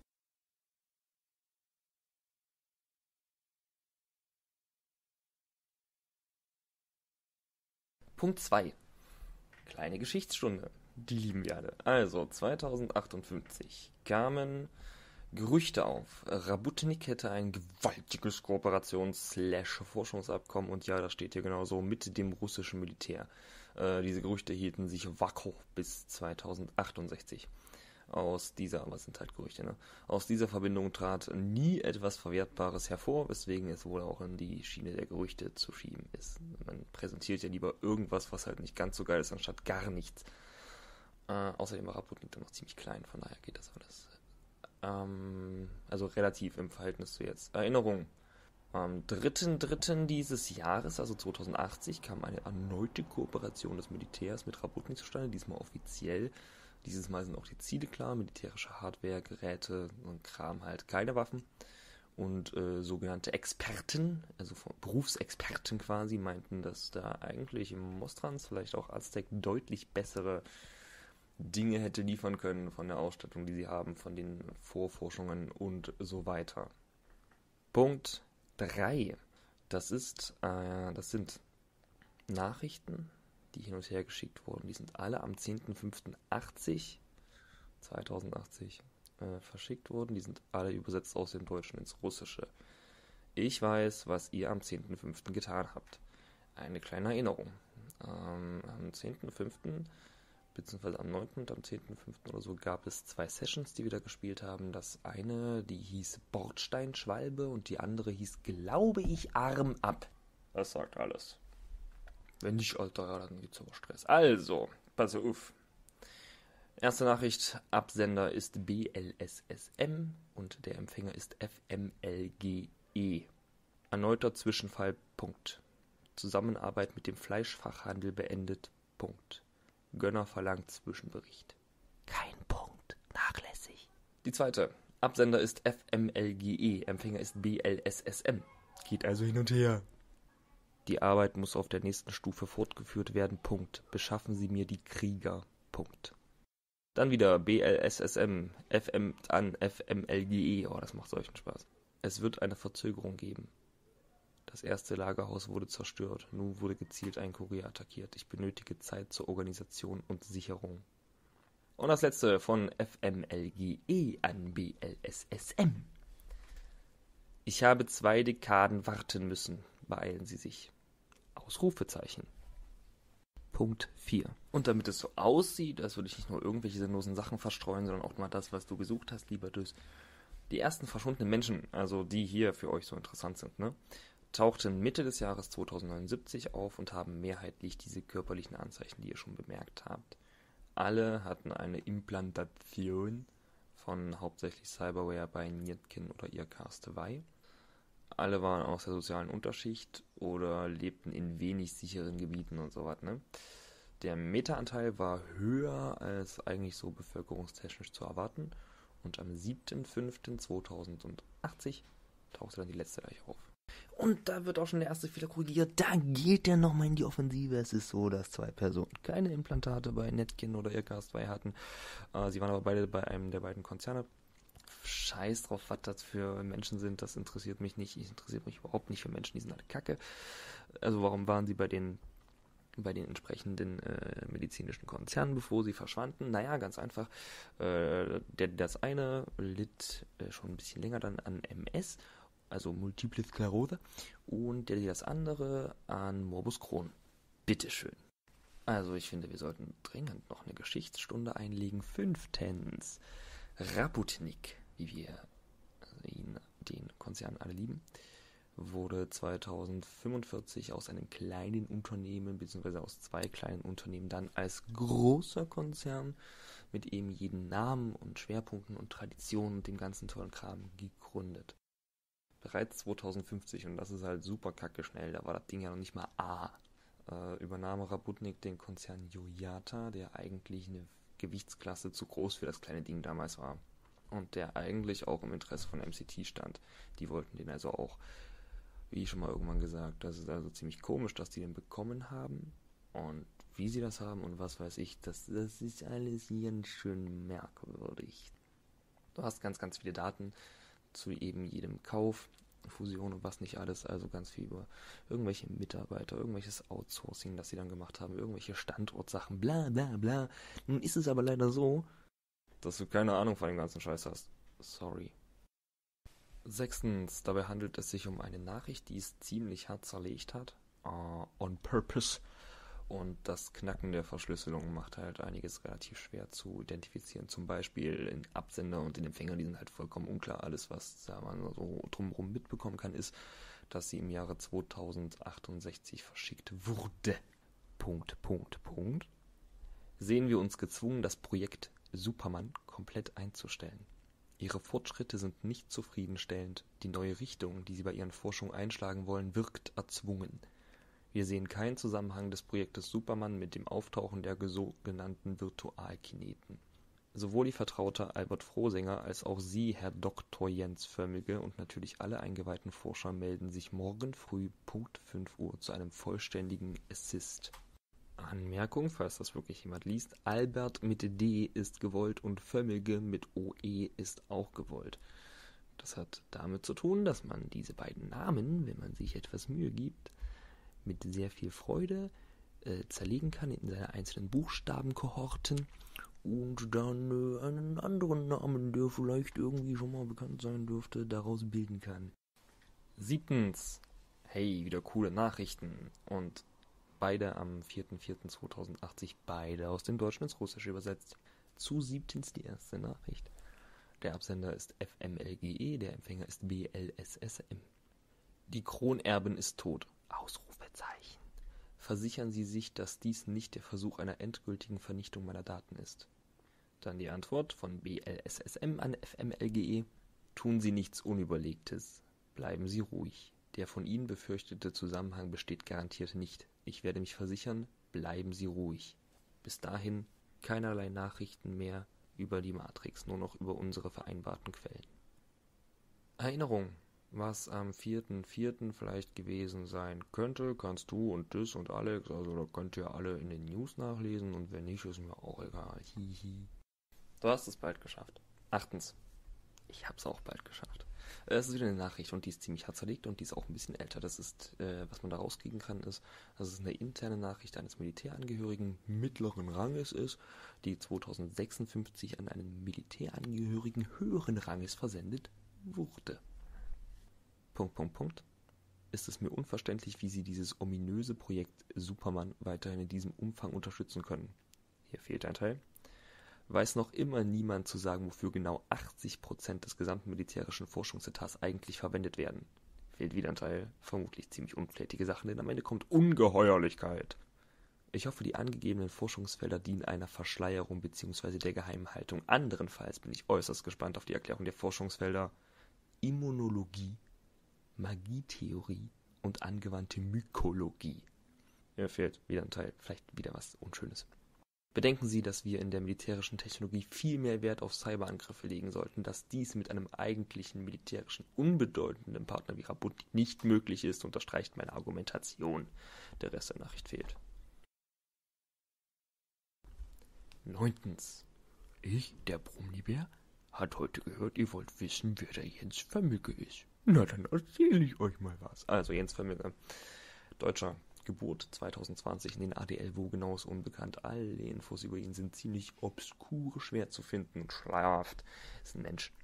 B: Punkt 2. Kleine Geschichtsstunde. Die lieben wir alle. Also, 2058 kamen Gerüchte auf. Rabotnik hätte ein gewaltiges Kooperations-/Forschungsabkommen und ja, das steht hier genauso mit dem russischen Militär. Diese Gerüchte hielten sich wacker bis 2068. Was sind halt Gerüchte, ne? Aus dieser Verbindung trat nie etwas Verwertbares hervor, weswegen es wohl auch in die Schiene der Gerüchte zu schieben ist. Man präsentiert ja lieber irgendwas, was halt nicht ganz so geil ist, anstatt gar nichts. Außerdem war Rabotnik dann noch ziemlich klein, von daher geht das alles. Also relativ im Verhältnis zu jetzt. Erinnerung. Am 3.3. dieses Jahres, also 2080, kam eine erneute Kooperation des Militärs mit Rabotnik zustande, diesmal offiziell. Dieses Mal sind auch die Ziele klar, militärische Hardware, Geräte und Kram, halt keine Waffen. Und sogenannte Experten, also Berufsexperten quasi, meinten, dass da eigentlich im Mostrans, vielleicht auch Aztec, deutlich bessere Dinge hätte liefern können von der Ausstattung, die sie haben, von den Vorforschungen und so weiter. Punkt 3. Das sind Nachrichten, die hin und her geschickt wurden. Die sind alle am 10.05.2080 verschickt worden. Die sind alle übersetzt aus dem Deutschen ins Russische. Ich weiß, was ihr am 10.05. getan habt. Eine kleine Erinnerung. Am 10.05. beziehungsweise am 9. und am 10.05. oder so gab es 2 Sessions, die wir da gespielt haben. Das eine, die hieß Bordsteinschwalbe und die andere hieß, glaube ich, Arm ab. Das sagt alles. Wenn nicht, Alter, ja, dann gibt's aber Stress. Also, pass auf. Erste Nachricht, Absender ist BLSSM und der Empfänger ist FMLGE. Erneuter Zwischenfall, Punkt. Zusammenarbeit mit dem Fleischfachhandel beendet, Punkt. Gönner verlangt Zwischenbericht. Kein Punkt. Nachlässig. Die zweite. Absender ist FMLGE. Empfänger ist BLSSM. Geht also hin und her. Die Arbeit muss auf der nächsten Stufe fortgeführt werden. Punkt. Beschaffen Sie mir die Krieger. Punkt. Dann wieder BLSSM. FMLGE. Oh, das macht solchen Spaß. Es wird eine Verzögerung geben. Das erste Lagerhaus wurde zerstört. Nun wurde gezielt ein Kurier attackiert. Ich benötige Zeit zur Organisation und Sicherung. Und das letzte von FMLGE an BLSSM. Ich habe 2 Dekaden warten müssen. Beeilen Sie sich. Ausrufezeichen. Punkt 4. Und damit es so aussieht, als würde ich nicht nur irgendwelche sinnlosen Sachen verstreuen, sondern auch mal das, was du gesucht hast, lieber Dös. Die ersten verschwundenen Menschen, also die hier für euch so interessant sind, ne, tauchten Mitte des Jahres 2079 auf und haben mehrheitlich diese körperlichen Anzeichen, die ihr schon bemerkt habt. Alle hatten eine Implantation von hauptsächlich Cyberware bei Nietkin oder Irkastewei. Alle waren aus der sozialen Unterschicht oder lebten in wenig sicheren Gebieten und so was, ne? Der Meta-Anteil war höher als eigentlich so bevölkerungstechnisch zu erwarten und am 7.5.2080 tauchte dann die letzte Leiche auf. Und da wird auch schon der erste Fehler korrigiert. Da geht er nochmal in die Offensive. Es ist so, dass 2 Personen keine Implantate bei Netkin oder Irkast 2 hatten. Sie waren aber beide bei einem der beiden Konzerne. scheiß drauf, was das für Menschen sind, das interessiert mich nicht. Ich interessiere mich überhaupt nicht für Menschen, die sind alle Kacke. Also warum waren sie bei den entsprechenden medizinischen Konzernen, bevor sie verschwanden? Naja, ganz einfach. Das eine litt schon ein bisschen länger dann an MS, also Multiple Sklerose, und das andere an Morbus Crohn. Bitteschön. Also ich finde, wir sollten dringend noch eine Geschichtsstunde einlegen. 5. Rabotnik, wie wir den Konzern alle lieben, wurde 2045 aus einem kleinen Unternehmen, beziehungsweise aus 2 kleinen Unternehmen, dann als großer Konzern mit eben jeden Namen und Schwerpunkten und Traditionen und dem ganzen tollen Kram gegründet. Bereits 2050, und das ist halt super kacke schnell, da war das Ding ja noch nicht mal A, übernahm Rabotnik den Konzern Joyata, der eigentlich eine Gewichtsklasse zu groß für das kleine Ding damals war. Und der eigentlich auch im Interesse von MCT stand. Die wollten den also auch, wie schon mal irgendwann gesagt, das ist also ziemlich komisch, dass die den bekommen haben. Und wie sie das haben und was weiß ich, das ist alles ganz schön merkwürdig. Du hast ganz, ganz viele Daten zu eben jedem Kauf, Fusion und was nicht alles, also ganz viel über irgendwelche Mitarbeiter, irgendwelches Outsourcing, das sie dann gemacht haben, irgendwelche Standortsachen, bla bla bla. Nun ist es aber leider so, dass du keine Ahnung von dem ganzen Scheiß hast. Sorry. 6. Dabei handelt es sich um eine Nachricht, die es ziemlich hart zerlegt hat. On purpose. Und das Knacken der Verschlüsselung macht halt einiges relativ schwer zu identifizieren. Zum Beispiel in Absender und in Empfänger, die sind halt vollkommen unklar. Alles, was da man so drumherum mitbekommen kann, ist, dass sie im Jahre 2068 verschickt wurde. Punkt. Sehen wir uns gezwungen, das Projekt Superman komplett einzustellen. Ihre Fortschritte sind nicht zufriedenstellend. Die neue Richtung, die sie bei ihren Forschungen einschlagen wollen, wirkt erzwungen. Wir sehen keinen Zusammenhang des Projektes Superman mit dem Auftauchen der sogenannten Virtualkineten. Sowohl die Vertraute Albert Frohsinger als auch Sie, Herr Dr. Jens Förmige, und natürlich alle eingeweihten Forscher melden sich morgen früh Punkt 5 Uhr zu einem vollständigen Assist. Anmerkung, falls das wirklich jemand liest: Albert mit D ist gewollt und Förmige mit OE ist auch gewollt. Das hat damit zu tun, dass man diese beiden Namen, wenn man sich etwas Mühe gibt, mit sehr viel Freude zerlegen kann in seine einzelnen Buchstabenkohorten und dann einen anderen Namen, der vielleicht irgendwie schon mal bekannt sein dürfte, daraus bilden kann. 7. Hey, wieder coole Nachrichten. Und beide am 4.4.2080, beide aus dem Deutschen ins Russische übersetzt. Zu 7. die erste Nachricht. Der Absender ist FMLGE, der Empfänger ist BLSSM. Die Kronerbin ist tot. Ausrufezeichen. Versichern Sie sich, dass dies nicht der Versuch einer endgültigen Vernichtung meiner Daten ist. Dann die Antwort von BLSSM an FMLGE. Tun Sie nichts Unüberlegtes. Bleiben Sie ruhig. Der von Ihnen befürchtete Zusammenhang besteht garantiert nicht. Ich werde mich versichern, bleiben Sie ruhig. Bis dahin keinerlei Nachrichten mehr über die Matrix, nur noch über unsere vereinbarten Quellen. Erinnerung. Was am 4.4. vielleicht gewesen sein könnte, kannst du und das und Alex, also da könnt ihr alle in den News nachlesen, und wenn nicht, ist mir auch egal. Hihi. Du hast es bald geschafft. 8. Ich hab's auch bald geschafft. Es ist wieder eine Nachricht, und die ist ziemlich hart zerlegt und die ist auch ein bisschen älter. Das ist, was man da rauskriegen kann, ist, dass es eine interne Nachricht eines Militärangehörigen mittleren Ranges ist, die 2056 an einen Militärangehörigen höheren Ranges versendet wurde. Ist es mir unverständlich, wie Sie dieses ominöse Projekt Superman weiterhin in diesem Umfang unterstützen können. Hier fehlt ein Teil. Weiß noch immer niemand zu sagen, wofür genau 80% des gesamten militärischen Forschungsetats eigentlich verwendet werden. Fehlt wieder ein Teil. Vermutlich ziemlich unflätige Sachen, denn am Ende kommt Ungeheuerlichkeit. Ich hoffe, die angegebenen Forschungsfelder dienen einer Verschleierung bzw. der Geheimhaltung. Anderenfalls bin ich äußerst gespannt auf die Erklärung der Forschungsfelder Immunologie, Magietheorie und angewandte Mykologie. Mir fehlt wieder ein Teil, vielleicht wieder was Unschönes. Bedenken Sie, dass wir in der militärischen Technologie viel mehr Wert auf Cyberangriffe legen sollten, dass dies mit einem eigentlichen militärischen unbedeutenden Partner wie Rabotnik nicht möglich ist, unterstreicht meine Argumentation. Der Rest der Nachricht fehlt. 9. Ich, der Brumlibär, hat heute gehört, ihr wollt wissen, wer der Jens Vermücke ist. Na, dann erzähle ich euch mal was. Also Jens Vermücke, deutscher, Geburt 2020 in den ADL, wo genau ist unbekannt. Alle Infos über ihn sind ziemlich obskur, schwer zu finden und schleierhaft. Ist ein Mensch.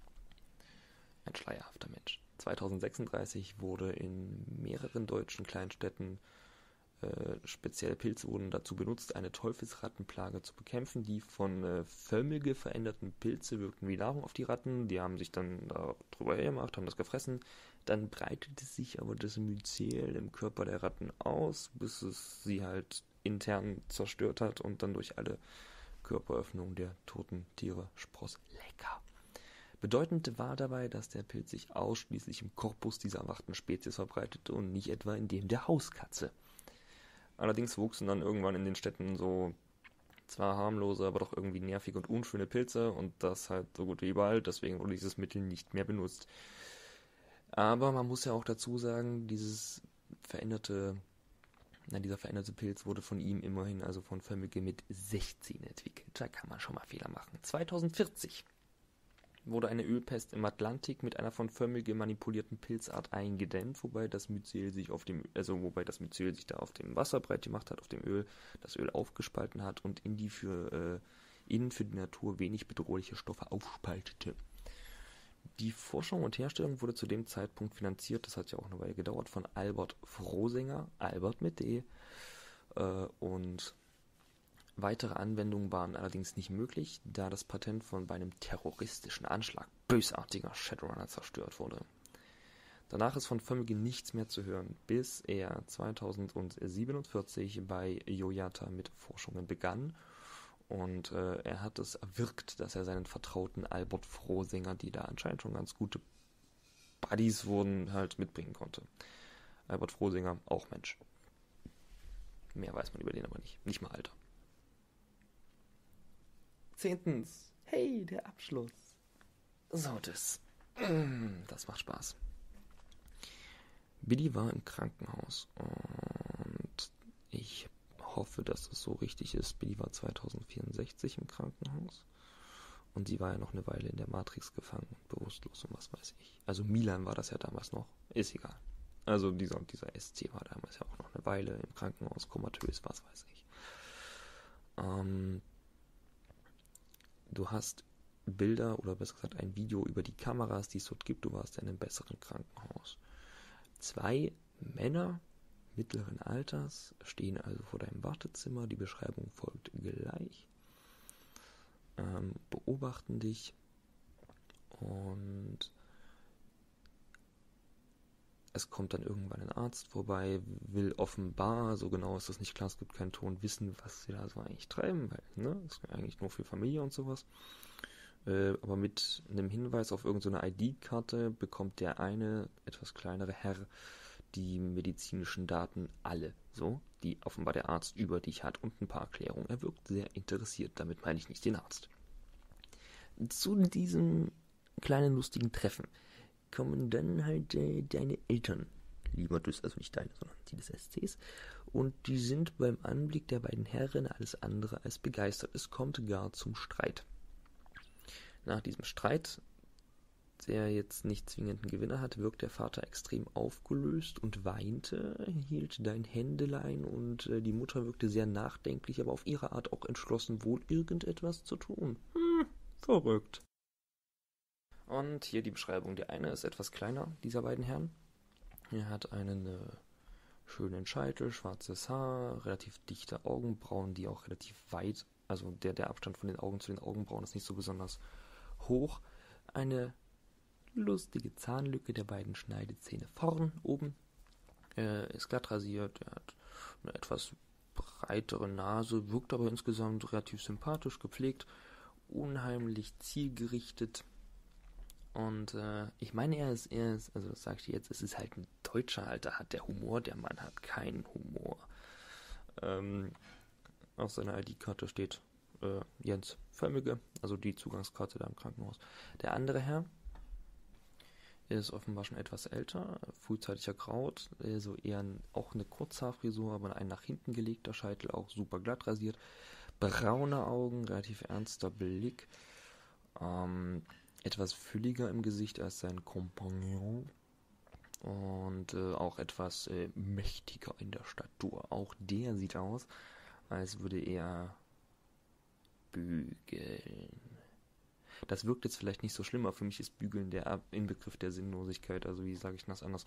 B: Ein schleierhafter Mensch. 2036 wurde in mehreren deutschen Kleinstädten spezielle Pilze wurden dazu benutzt, eine Teufelsrattenplage zu bekämpfen. Die von Vömmelge veränderten Pilze wirkten wie Nahrung auf die Ratten. Die haben sich dann darüber hergemacht, haben das gefressen. Dann breitete sich aber das Myzel im Körper der Ratten aus, bis es sie halt intern zerstört hat und dann durch alle Körperöffnungen der toten Tiere spross. Lecker! Bedeutend war dabei, dass der Pilz sich ausschließlich im Korpus dieser erwachten Spezies verbreitete und nicht etwa in dem der Hauskatze. Allerdings wuchsen dann irgendwann in den Städten so zwar harmlose, aber doch irgendwie nervige und unschöne Pilze und das halt so gut wie überall, deswegen wurde dieses Mittel nicht mehr benutzt. Aber man muss ja auch dazu sagen, dieser veränderte Pilz wurde von ihm immerhin, also von Vermücke, mit 16 entwickelt. Da kann man schon mal Fehler machen. 2040 wurde eine Ölpest im Atlantik mit einer von Vermücke manipulierten Pilzart eingedämmt, wobei das Myzel sich da auf dem Wasser breit gemacht hat, auf dem Öl, das Öl aufgespalten hat und in die für die Natur wenig bedrohliche Stoffe aufspaltete. Die Forschung und Herstellung wurde zu dem Zeitpunkt finanziert, das hat ja auch eine Weile gedauert, von Albert Frohsinger, Albert mit D. Und weitere Anwendungen waren allerdings nicht möglich, da das Patent bei einem terroristischen Anschlag bösartiger Shadowrunner zerstört wurde. Danach ist von Vermücke nichts mehr zu hören, bis er 2047 bei Joyata mit Forschungen begann. Und er hat es erwirkt, dass er seinen Vertrauten Albert Frohsinger, die da anscheinend schon ganz gute Buddies wurden, halt mitbringen konnte. Albert Frohsinger, auch Mensch. Mehr weiß man über den aber nicht. Nicht mal Alter. 10. Hey, der Abschluss. So, das macht Spaß. Billy war im Krankenhaus und ich hoffe, dass es so richtig ist. Billy war 2064 im Krankenhaus und sie war ja noch eine Weile in der Matrix gefangen und bewusstlos und was weiß ich. Also Milan war das ja damals noch. Ist egal. Also dieser SC war damals ja auch noch eine Weile im Krankenhaus, komatös, was weiß ich. Du hast Bilder oder besser gesagt ein Video über die Kameras, die es dort gibt. Du warst in einem besseren Krankenhaus. 2 Männer mittleren Alters stehen also vor deinem Wartezimmer. Die Beschreibung folgt gleich. Beobachten dich und es kommt dann irgendwann ein Arzt vorbei, will offenbar, so genau ist das nicht klar, es gibt keinen Ton, wissen, was sie da so eigentlich treiben, weil, ne, das ist eigentlich nur für Familie und sowas. Aber mit einem Hinweis auf irgendeine ID-Karte bekommt der eine, etwas kleinere Herr, die medizinischen Daten alle, so, die offenbar der Arzt über dich hat und ein paar Erklärungen. Er wirkt sehr interessiert, damit meine ich nicht den Arzt. Zu diesem kleinen lustigen Treffen kommen dann halt deine Eltern, lieber dus, also nicht deine, sondern die des SCs, und die sind beim Anblick der beiden Herren alles andere als begeistert. Es kommt gar zum Streit. Nach diesem Streit, der jetzt nicht zwingend einen Gewinner hat, wirkt der Vater extrem aufgelöst und weinte, hielt dein Händelein und die Mutter wirkte sehr nachdenklich, aber auf ihre Art auch entschlossen, wohl irgendetwas zu tun. Verrückt. Und hier die Beschreibung. Der eine ist etwas kleiner, dieser beiden Herren. Er hat einen schönen Scheitel, schwarzes Haar, relativ dichte Augenbrauen, die auch relativ weit, also der Abstand von den Augen zu den Augenbrauen ist nicht so besonders hoch. Eine lustige Zahnlücke der beiden Schneidezähne vorn, oben. Ist glatt rasiert, er hat eine etwas breitere Nase, wirkt aber insgesamt relativ sympathisch, gepflegt, unheimlich zielgerichtet. Und ich meine, er ist, also das sage ich dir jetzt, es ist halt ein Deutscher, Alter, hat der Humor, der Mann hat keinen Humor. Auf seiner ID-Karte steht Jens Vermücke, also die Zugangskarte da im Krankenhaus. Der andere Herr ist offenbar schon etwas älter, frühzeitig ergraut, so eher auch eine Kurzhaarfrisur, aber ein nach hinten gelegter Scheitel, auch super glatt rasiert, braune Augen, relativ ernster Blick. Etwas fülliger im Gesicht als sein Kompagnon und auch etwas mächtiger in der Statur. Auch der sieht aus, als würde er bügeln. Das wirkt jetzt vielleicht nicht so schlimm, aber für mich ist Bügeln der Inbegriff der Sinnlosigkeit. Also wie sage ich das anders?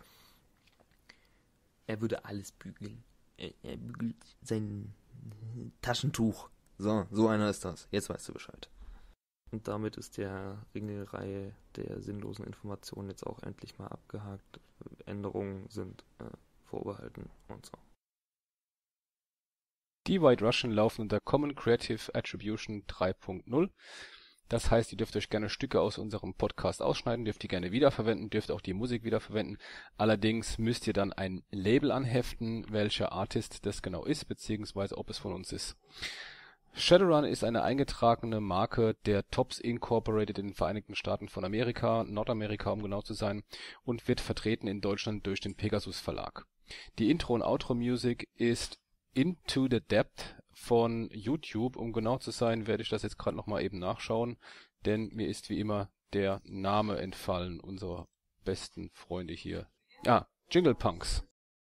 B: Er würde alles bügeln. Er bügelt sein Taschentuch. So einer ist das. Jetzt weißt du Bescheid. Und damit ist der Ringelreihe der sinnlosen Informationen jetzt auch endlich mal abgehakt. Änderungen sind vorbehalten und so.
A: Die White Russian laufen unter Common Creative Attribution 3.0. Das heißt, ihr dürft euch gerne Stücke aus unserem Podcast ausschneiden, dürft die gerne wiederverwenden, dürft auch die Musik wiederverwenden. Allerdings müsst ihr dann ein Label anheften, welcher Artist das genau ist, beziehungsweise ob es von uns ist. Shadowrun ist eine eingetragene Marke der Topps Incorporated in den Vereinigten Staaten von Amerika, Nordamerika um genau zu sein, und wird vertreten in Deutschland durch den Pegasus Verlag. Die Intro- und Outro-Music ist Into the Depth von YouTube. Um genau zu sein, werde ich das jetzt gerade nochmal eben nachschauen, denn mir ist wie immer der Name entfallen unserer besten Freunde hier. Jingle Punks.